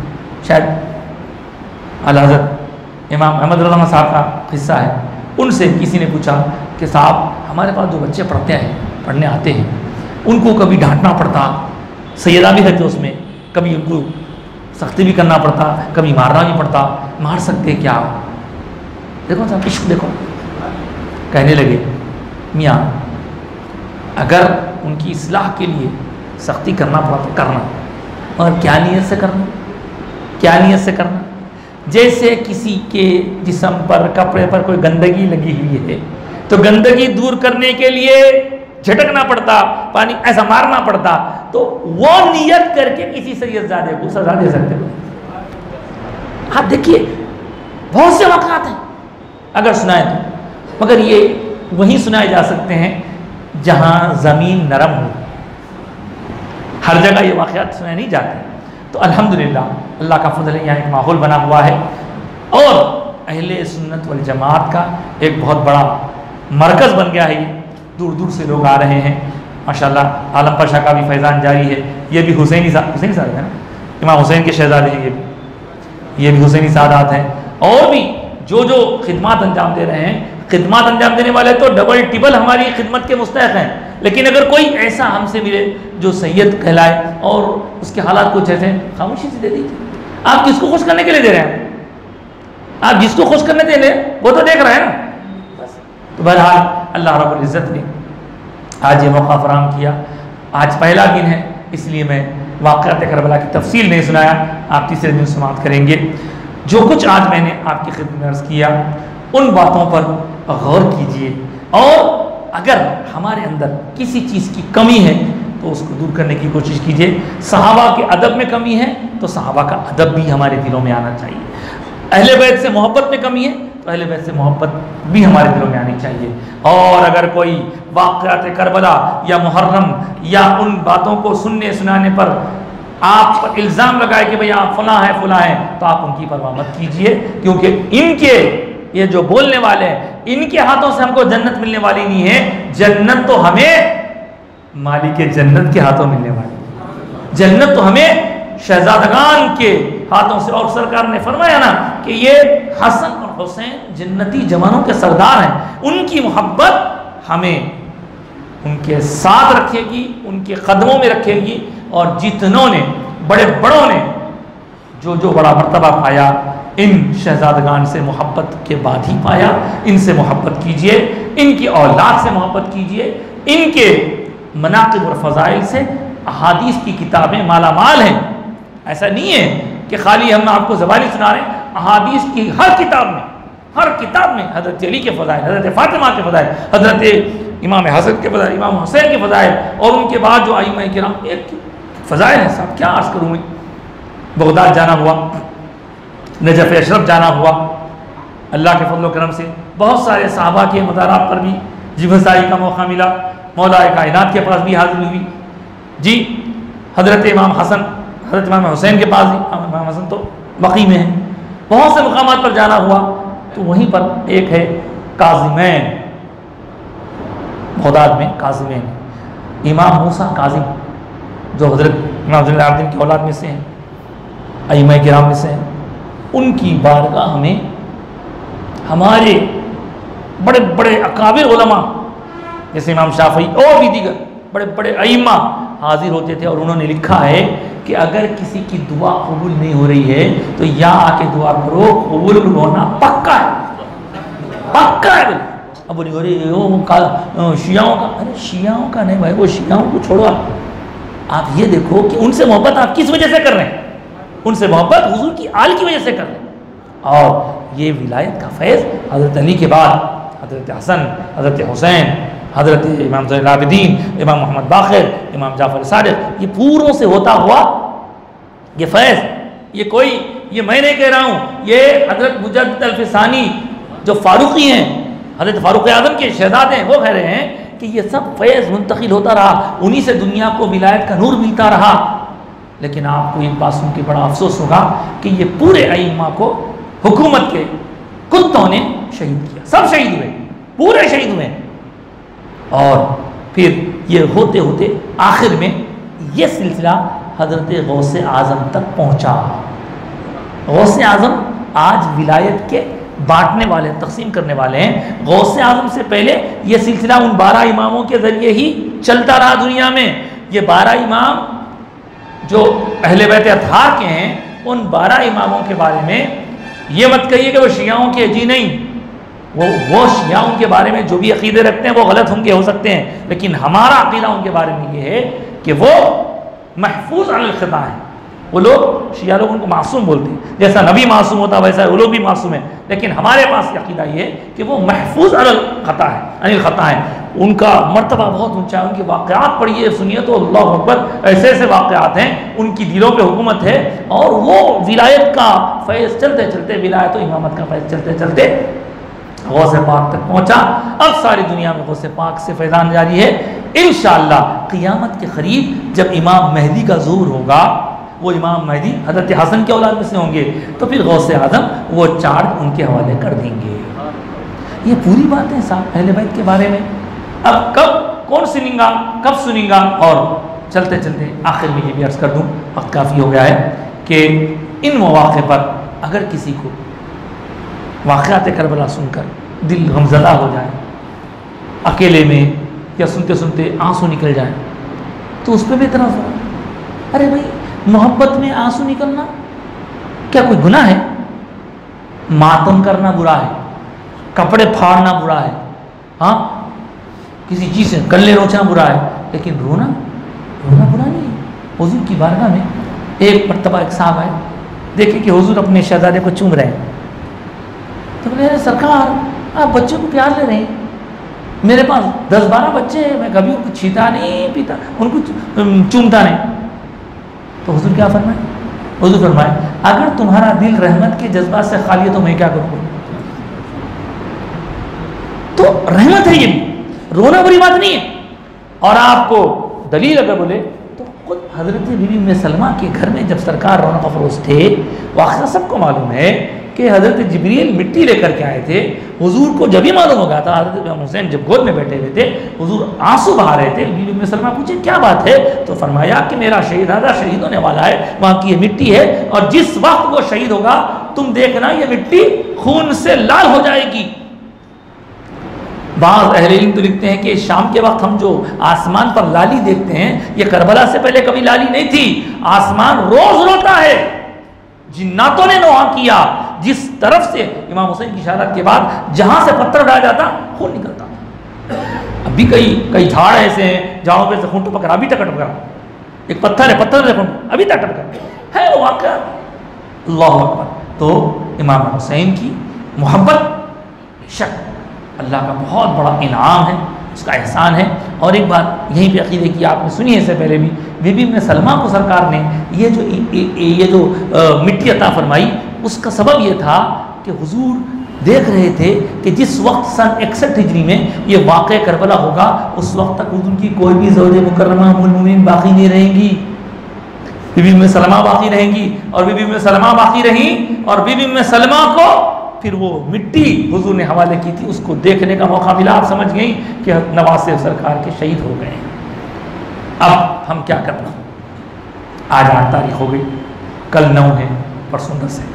शायद आला हज़रत इमाम अहमद रज़ा साहब का हिस्सा है, उनसे किसी ने पूछा कि साहब हमारे पास जो बच्चे पढ़ते हैं, पढ़ने आते हैं, उनको कभी डांटना पड़ता, सैयदा भी रहते उसमें, कभी उनको सख्ती भी करना पड़ता, कभी मारना भी पड़ता, मार सकते क्या? देखो साहब इश्क देखो। कहने लगे मियाँ अगर उनकी इस्लाह के लिए सख्ती करना पड़ा तो करना, और क्या नीयत से करना, क्या नीयत से करना? जैसे किसी के जिस्म पर, कपड़े पर कोई गंदगी लगी हुई है तो गंदगी दूर करने के लिए झटकना पड़ता, पानी ऐसा मारना पड़ता, तो वो नियत करके किसी सैयदजादे को सजा दे सकते हो। आप देखिए बहुत से वाक़ात हैं अगर सुनाए तो, मगर ये वहीं सुनाए जा सकते हैं जहां ज़मीन नरम हो। हर जगह ये वाक़ात सुनाए नहीं जाते। तो अल्हम्दुलिल्लाह अल्लाह का फजल है, यहाँ एक माहौल बना हुआ है और अहले सुन्नत वल जमात का एक बहुत बड़ा मरकज़ बन गया है। ये दूर दूर से लोग आ रहे हैं माशाल्लाह। आलम पाशा का भी फैज़ान जारी है, ये भी हुसैनी हुसैनी सादात है ना, इमाम हुसैन के शहजादे हैं, ये भी ये भी हुसैनी सादात हैं। और भी जो जो खिदमत अंजाम दे रहे हैं, खिदमत अंजाम देने वाले तो डबल टिबल हमारी खिदमत के मुस्तहक़ हैं। लेकिन अगर कोई ऐसा हमसे मिले जो सैयद कहलाए और उसके हालात कुछ ऐसे, खामोशी से दे दीजिए। आप किसको खुश करने के लिए दे रहे हैं? आप जिसको खुश करने दे रहे हैं वो तो देख रहे हैं ना बस। तो बहरहाल अल्लाह रब्बुल इज़्ज़त ने आज ये मौका फराहम किया। आज पहला दिन है इसलिए मैं वाक़यात करबला की तफसील नहीं सुनाया, आप तीसरे दिन समाप्त करेंगे। जो कुछ आज मैंने आपकी खिदमत में अर्ज़ किया उन बातों पर गौर कीजिए और अगर हमारे अंदर किसी चीज़ की कमी है तो उसको दूर करने की कोशिश कीजिए। सहाबा के अदब में कमी है तो सहाबा का अदब भी हमारे दिलों में आना चाहिए। अहले बैत से मोहब्बत में कमी है तो अहले बैत से मोहब्बत भी हमारे दिलों में आनी चाहिए। और अगर कोई वाक़यात करबला या मुहर्रम या उन बातों को सुनने सुनाने पर आप पर इल्ज़ाम लगाए कि भाई आप फलां है फलां है, तो आप उनकी परवाह मत कीजिए, क्योंकि इनके ये जो बोलने वाले हैं इनके हाथों से हमको जन्नत मिलने वाली नहीं है। जन्नत तो हमें मालिक जन्नत के हाथों मिलने वाली, जन्नत तो हमें शहजादगान के हाथों से। और सरकार ने फरमाया ना कि ये हसन और हुसैन जन्नती जवानों के सरदार हैं, उनकी मोहब्बत हमें उनके साथ रखेगी, उनके कदमों में रखेगी। और जितनों ने बड़े बड़ों ने जो जो बड़ा मर्तबा पाया इन शहजादगान से मोहब्बत के बाद ही पाया। इनसे मोहब्बत कीजिए, इनकी औलाद से मोहब्बत कीजिए, इनके मनाक़िब और फ़ज़ाइल से अहादीस की किताबें माला माल हैं। ऐसा नहीं है कि खाली हम आपको ज़बानी सुना रहे हैं, अहादीस की हर किताब में हर किताब में हज़रत अली के फ़ज़ाइल, हज़रत फ़ातिमा के फ़ज़ाइल, हज़रत इमाम हसन के फ़ज़ाइल, इमाम हुसैन के फ़ज़ाइल और उनके बाद जो आइम्मा किराम, एक फ़ज़ाइल हैं साहब, क्या अर्ज़ करूँ मैं। बगदाद जाना हुआ, नजफ़ अशरफ जाना हुआ, अल्लाह के फज़ल व करम से बहुत सारे सहाबा के मज़ारात पर भी जिवज़ाई का मौका मिला, मौला कायनात के पास भी हाज़िर हुई जी, हज़रत इमाम हसन, हज़रत इमाम हुसैन के पास भी, इमाम हसन तो बकी में है, बहुत से मकामात पर जाना हुआ। तो वहीं पर एक है काज़िमैन, बगदाद में काज़िमैन, इमाम मूसा काज़िम जो हज़रत इमाम ज़ैनुल आबिदीन की औलाद में से हैं, अइम्मा किराम में से हैं, उनकी बारगाह में हमारे बड़े बड़े अकाबिर उलमा जैसे इमाम शाफी और भी दीगर बड़े बड़े अइम्मा हाजिर होते थे। और उन्होंने लिखा है कि अगर किसी की दुआ कबूल नहीं हो रही है तो यहाँ आके दुआ करो, कबूल होना पक्का है, पक्का है। अब बोली अरे वो का शियाओं का, अरे शियाओं का नहीं भाई, वो शियाओं को छोड़ो आप आप ये देखो कि उनसे मोहब्बत आप किस वजह से कर रहे हैं, उनसे मोहब्बत हुजूर की आल की वजह से कर रहे हैं। और ये विलायत का फैज़ हज़रत अली के बाद हज़रत हसन, हज़रत हुसैन, हज़रत इमाम ज़ैनुल आबिदीन, इमाम मोहम्मद बाक़िर, इमाम जाफ़र सादिक़, ये पूरों से होता हुआ ये फैज़, ये कोई ये मैं नहीं कह रहा हूँ, ये हज़रत मुजद्दिद अल-फ़िसानी जो फ़ारूक़ी हैं, हज़रत फ़ारूक़ आज़म के शहज़ादे हैं, वो कह रहे हैं कि ये सब फैज़ मुंतकिल होता रहा, उन्हीं से दुनिया को विलायत का नूर मिलता रहा। लेकिन आपको एक बात सुन के बड़ा अफसोस होगा कि ये पूरे अइम्मा को हुकूमत के कुत्तों ने शहीद किया, सब शहीद हुए, पूरे शहीद हुए। और फिर ये होते होते आखिर में ये सिलसिला हज़रत गौसे आज़म तक पहुँचा। गौसे आज़म आज विलायत के बांटने वाले, तकसीम करने वाले हैं। गौसे आज़म से पहले ये सिलसिला उन बारह इमामों के ज़रिए ही चलता रहा दुनिया में। ये बारह इमाम जो अहले बैत अतहार के हैं, उन बारह इमामों के बारे में ये मत कहिए कि वो शियाओं के, जी नहीं, वो वो शियाओं के बारे में जो भी अकीदे रखते हैं वो गलत होंगे, हो सकते हैं, लेकिन हमारा अकीदा उनके बारे में ये है कि वो महफूज अल ख़ता है। वो लोग शिया लोग उनको मासूम बोलते हैं, जैसा नबी मासूम होता वैसा वो लोग भी मासूम हैं, लेकिन हमारे पास अकीदा ये है कि वो महफूज अल ख़ता है, अनिल ख़ता है। उनका मर्तबा बहुत ऊंचा है, उनके वाक़यात पढ़िए सुनिए तो अल्लाह अकबर, ऐसे ऐसे वाक़यात हैं, उनकी दिलों पे हुकूमत है। और वो विलायत का फैज़ चलते चलते, विलायत और इमामत का फैज़ चलते चलते गौसे पाक तक पहुँचा। अब सारी दुनिया में गौसे पाक से फैज़ान जारी है। इंशाअल्लाह क़ियामत के करीब जब इमाम मेहदी का ज़ूर होगा, वो इमाम मेहदी हज़रत हसन के औलाद में से होंगे, तो फिर गौसे आज़म वो चार्ज उनके हवाले कर देंगे। ये पूरी बात है साहब अहले बैत के बारे में। अब कब कौन सुनेगा, कब सुनेगा, और चलते चलते आखिर में ये भी अर्ज़ कर दूँ, वक्त काफ़ी हो गया है, कि इन मौक़े पर अगर किसी को वाक़यात करबला सुनकर दिल गमज़दा हो जाए, अकेले में या सुनते सुनते आंसू निकल जाए, तो उस पर भी इतना अरे भाई मोहब्बत में आंसू निकलना क्या कोई गुनाह है? मातम करना बुरा है, कपड़े फाड़ना बुरा है, हाँ किसी चीज़ से कल्ले रोचना बुरा है, लेकिन रोना रोना बुरा नहीं है। हुजूर की बारगाह में एक मरतबा एक साहब आए, देखे कि हुजूर अपने शहजादे को चूम रहे हैं, तो बोले अरे सरकार आप बच्चों को प्यार ले रहे हैं, मेरे पास दस बारह बच्चे हैं, मैं कभी उनको छीता नहीं पीता, उनको चूमता नहीं। तो हुजूर क्या फरमाए? हुजूर फरमाए अगर तुम्हारा दिल रहमत के जज्बात से खाली है तो मैं क्या करूँगा? तो रहमत है ये भी, रोना बुरी बात नहीं है। और आपको दलील अगर बोले तो खुद हज़रत बीबी उम्मे सलमा के घर में जब सरकार रौनक अफरोज़ थे, वाक़या सबको मालूम है कि हज़रत जिब्रील मिट्टी लेकर के आए थे। हुजूर को जब ही मालूम हो गया था, हज़रत इमाम हुसैन जब गोद में बैठे हुए थे, हुजूर आंसू बहा रहे थे। बीबी उम्मे सलमा पूछे क्या बात है? तो फरमाया कि मेरा शहीदादा शहीद होने वाला है, वहाँ की ये मिट्टी है, और जिस वक्त वो शहीद होगा तुम देखना ये मिट्टी खून से लाल हो जाएगी। बाज़ अहले इल्म तो लिखते हैं कि शाम के वक्त हम जो आसमान पर लाली देखते हैं, ये करबला से पहले कभी लाली नहीं थी। आसमान रोज रोता है, जिन्नातों ने नोहा किया, जिस तरफ से इमाम हुसैन की शहादत के बाद जहां से पत्थर उठाया जाता खून निकलता था। अभी कई कई झाड़ ऐसे हैं जहां पे से खून टपक रहा, अभी तक टपक रहा, एक पत्थर है, पत्थर से खून अभी तक टपक है, वो वाक़या। अल्लाह अकबर। तो इमाम हुसैन की मोहब्बत शक अल्लाह का बहुत बड़ा इनाम है, उसका एहसान है। और एक बात यहीं पे अकीदे की आपने सुनी है इससे पहले भी, बीबी में सलमा को सरकार ने ये जो ये जो आ, मिट्टी अता फरमाई, उसका सबब ये था कि हुजूर देख रहे थे कि जिस वक्त सन इकसठ हिजरी में ये वाक़या करबला होगा, उस वक्त तक उनकी कोई भी ज़ौज मुकर्रमा उम्मुल मोमिनीन बाकी नहीं रहेंगी, बीबी में सलमा बाकी रहेंगी। और बीबी में सलमा बाकी रही और बीबी में सलमा को फिर वो मिट्टी हुजूर ने हवाले की थी, उसको देखने का मौका मिला। आप समझ गई कि नवाज़ सरकार के शहीद हो गए। अब हम क्या करना, आज आठ तारीख हो गई, कल नौ है, परसों दस है।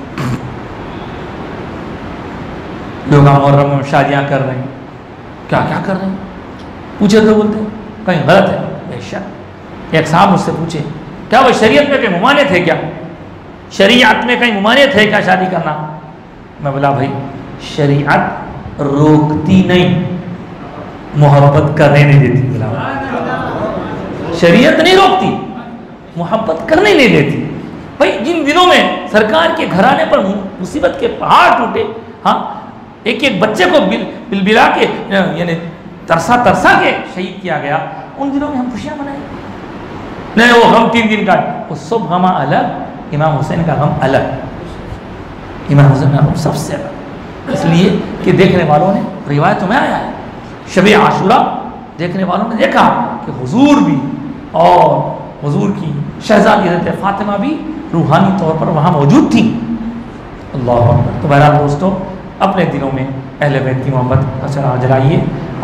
लोग मुहर्रम में शादियाँ कर रहे हैं, क्या क्या कर रहे हैं, पूछे तो बोलते हैं कहीं गलत है। बेशक एक साहब मुझसे पूछे, क्या वो शरीयत में कहीं मुमानियत है क्या, शरीयत में कहीं मुमानियत है क्या शादी करना? मैं बोला भाई शरीयत रोकती नहीं, मोहब्बत करने नहीं देती। बोला शरीयत नहीं रोकती, मोहब्बत करने नहीं देती। भाई जिन दिनों में सरकार के घराने पर मुसीबत के पहाड़ टूटे, हाँ एक एक बच्चे को बिल बिलबिला के यानी तरसा तरसा के शहीद किया गया, उन दिनों में हम खुशियाँ मनाएं? नहीं, वो गम तीन दिन का, वो सब गम अलग, इमाम हुसैन का गम अलग, इमाम हुसैन का गम सबसे अलग। इसलिए कि देखने वालों ने, रिवायतों में आया है, शब आशूरा देखने वालों ने देखा कि हुजूर भी और हुजूर की शहजादी हज़रत फातिमा भी रूहानी तौर पर वहाँ मौजूद थी। अल्लाह अकबर। तो बहरहाल दोस्तों, अपने दिलों में अहले बैत की मोहब्बत का चिराग जलाइए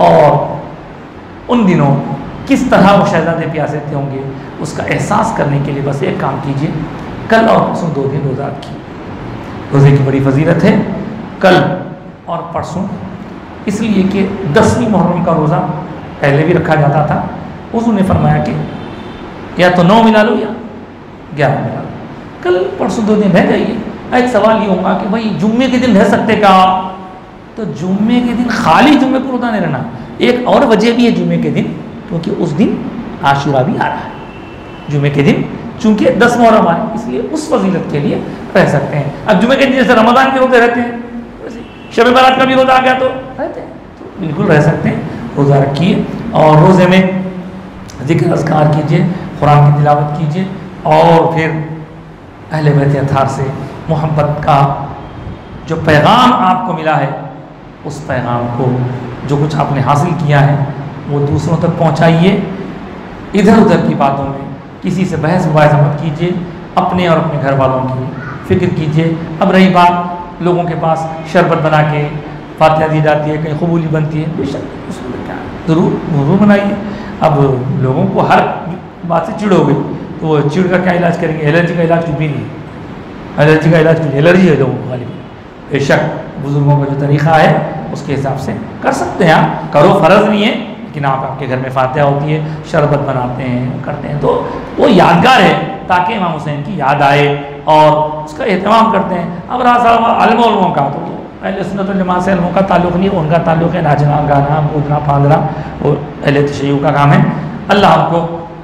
और उन दिनों किस तरह वो शहजादे प्यासे थे होंगे उसका एहसास करने के लिए बस एक काम कीजिए, कल और परसों दो दिन रोज़ा रखिए। रोज़े की बड़ी फजीलत है कल और परसों, इसलिए कि दसवीं मुहर्रम का रोज़ा पहले भी रखा जाता था। हुज़ूर ने फरमाया कि या तो नौ मिला लो या ग्यारह मिला लो, कल परसों दो दिन रह जाइए। एक सवाल ये होगा कि भाई जुम्मे के दिन रह सकते क्या? तो जुम्मे के दिन खाली जुम्मे को रोज़ा नहीं रहना, एक और वजह भी है जुम्मे के दिन, क्योंकि उस दिन आशूरा भी आ रहा है। जुम्मे के दिन चूंकि दस मुहर्रम आए, इसलिए उस फजीलत के लिए रह सकते हैं। अब जुम्मे के दिन जैसे रमज़ान के रोज़े रहते हैं, शब बारात का भी रोज़ा आ गया तो रहते हैं, तो बिल्कुल रह सकते हैं। रोज़ा रखिए और रोज़े में ज़िक्र अज़कार कीजिए, कुरान की तिलावत कीजिए और फिर अहले बैत अताहार से मोहब्बत का जो पैगाम आपको मिला है, उस पैगाम को जो कुछ आपने हासिल किया है वो दूसरों तक पहुंचाइए। इधर उधर की बातों में किसी से बहस मुबाहिसा मत कीजिए, अपने और अपने घर वालों की फ़िक्र कीजिए। अब रही बात लोगों के पास शरबत बना के फातिहा दी जाती है, कहीं कबूली बनती है, बेशक उसमें क्या ज़रूर ज़रूर बनाइए। अब लोगों को हर बात से चिड़ हो गई तो वो चिड़ का क्या इलाज करेंगे? एलर्जी का इलाज कुछ भी नहीं, एलर्जी का इलाज कुछ एलर्जी है लोगों को खाली। बेशक बुज़ुर्गों का जो तरीक़ा है उसके हिसाब से कर सकते हैं, आप करो, फ़र्ज़ नहीं है, लेकिन आप आपके घर में फातिहा होती है, शरबत बनाते हैं, करते हैं, तो वो यादगार है ताकि इमाम हुसैन की याद आए और उसका एहतमाम करते हैं। अब रहा साहब अलमों का, तो अहले सुन्नत वल जमात से अलमों का ताल्लुक़ नहीं, उनका ताल्लुक़ है नाचना गाना कूदना फांदना, वो अहले तशय्युअ का काम है। अल्लाह हमको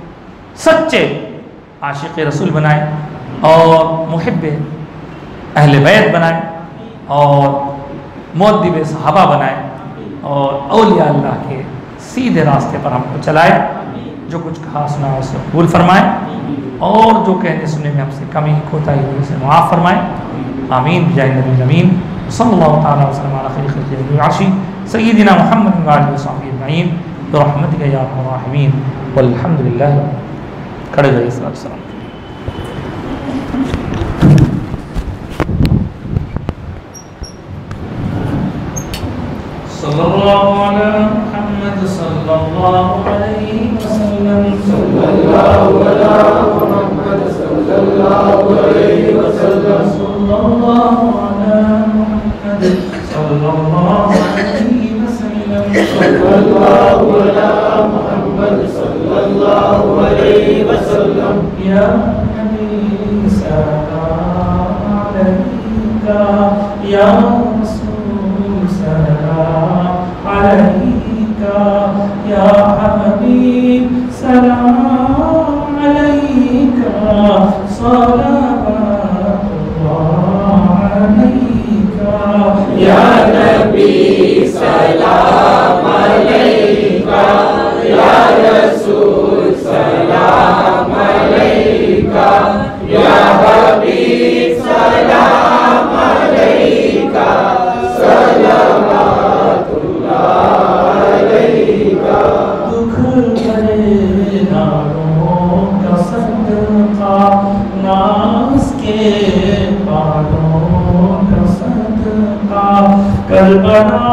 सच्चे आशिक़ रसूल बनाए और मुहिब्बे अहले बैत बनाए और मुअद्दिबे सहाबा बनाए और औलिया अल्लाह के सीधे रास्ते पर हमको चलाए। जो कुछ कहा सुना उसे कबूल फरमाए और जो कहने सुनने में हमसे कमी कोताही हुई उसे माफ़ फरमाए। आमीन बिजाहि नबी अमीन। सल्लल्लाहु तआला वसल्लम अला खैरि खल्क़िही अर्शी सय्यिदिना मुहम्मद व आलिहि व सहबिहि अजमईन बिरहमतिका या अरहमर राहिमीन वल्हम्दुलिल्लाह। खड़े रहिए। सलाम। सल्लल्लाहु अला मुहम्मद सल्लल्लाहु अलैहि वसल्लम सल्लल्लाहु अला मुहम्मद सल्लल्लाहु अलैहि वसल्लम सल्लल्लाहु अला मुहम्मद सल्लल्लाहु अलैहि वसल्लम सल्लल्लाहु अला मुहम्मद सल्लल्लाहु अलैहि वसल्लम। या नबी सलाम अलैका या अलैका या हबीब सलाम अलैका सलावतुल्लाह अलैका या नबी सलाम अलैका करबला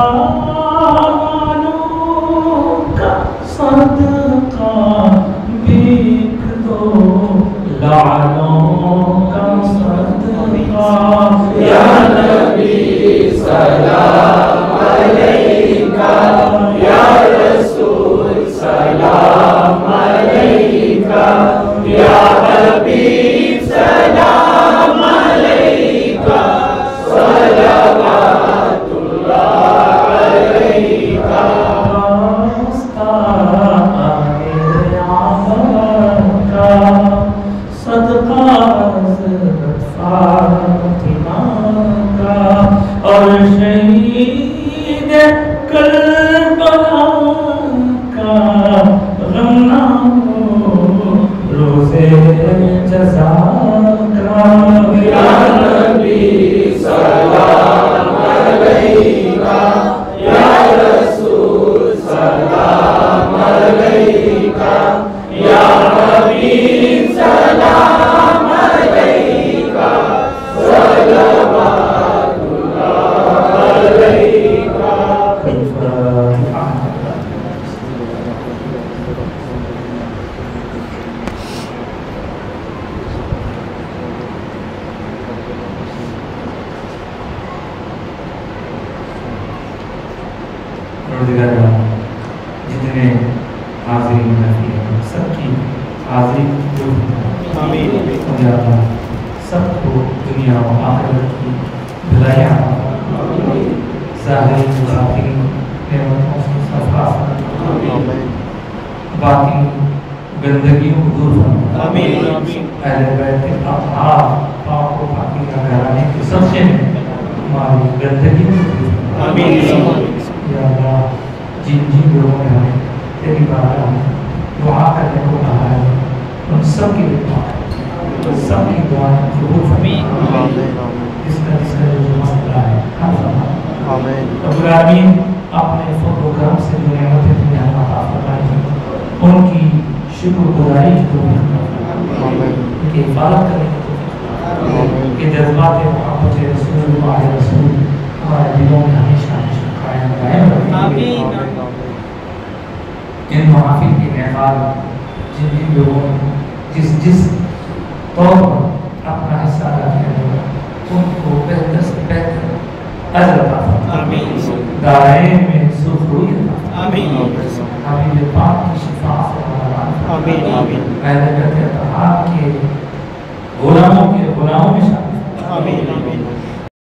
वालों का सदका भीख दो, लालों का सदका। या नबी सलाम अलैका, या रसूल सलाम अलैका, या हबीब सलाम अलैका, सलवातुल्लाह अलैका। सदका हज़रत फातिमा का और शहीद करबला का, गम ना हो रोज़े जज़ा का। या नबी सलाम अलैका, या रसूल सलाम अलैका, या हबीब सलाम अलैका, सलवातुल्लाह अलैका। जितने हाजिरीन हैं सबकी हाजिरी सबको दुनिया और आखिरत की भलाइयाँ, ज़ाहिरी मुसाफिरी नेमतों से सफास, बाकी गंदगियों को दूर फरमा। अहले बैत के अतहार पाक व पाकीज़ा घराने के सबसे हमारी गंदगियों को दूर फरमा। या अल्लाह, जिन जिन लोगों ने हमें तेरी बारगाह में दुआ करने को कहा है, उन सब की दुआ, सब की दुआ कबूल फरमा। जिसका जिसका जो मसला है हल फरमा। रब्बुल आमीन, अपने फज़ल व करम से जो नेमतें तुमने हमें अता फरमाई हैं, उनकी शुक्रगुज़ारी की तौफीक अता फरमा, उनकी हिफाजत करने की तौफीक अता फरमा, कि जज्बात मोहब्बत रसूलुल्लाह रसूल हमारे दिलों में हमेशा हमेशा कायम कायम रहे। इन महफिल के मेहमान जिन जिन लोगों ने जिस जिस तौर पर अपना हिस्सा अदा किया उनको बेहतर से बेहतर अजर अता फरमा। दाएं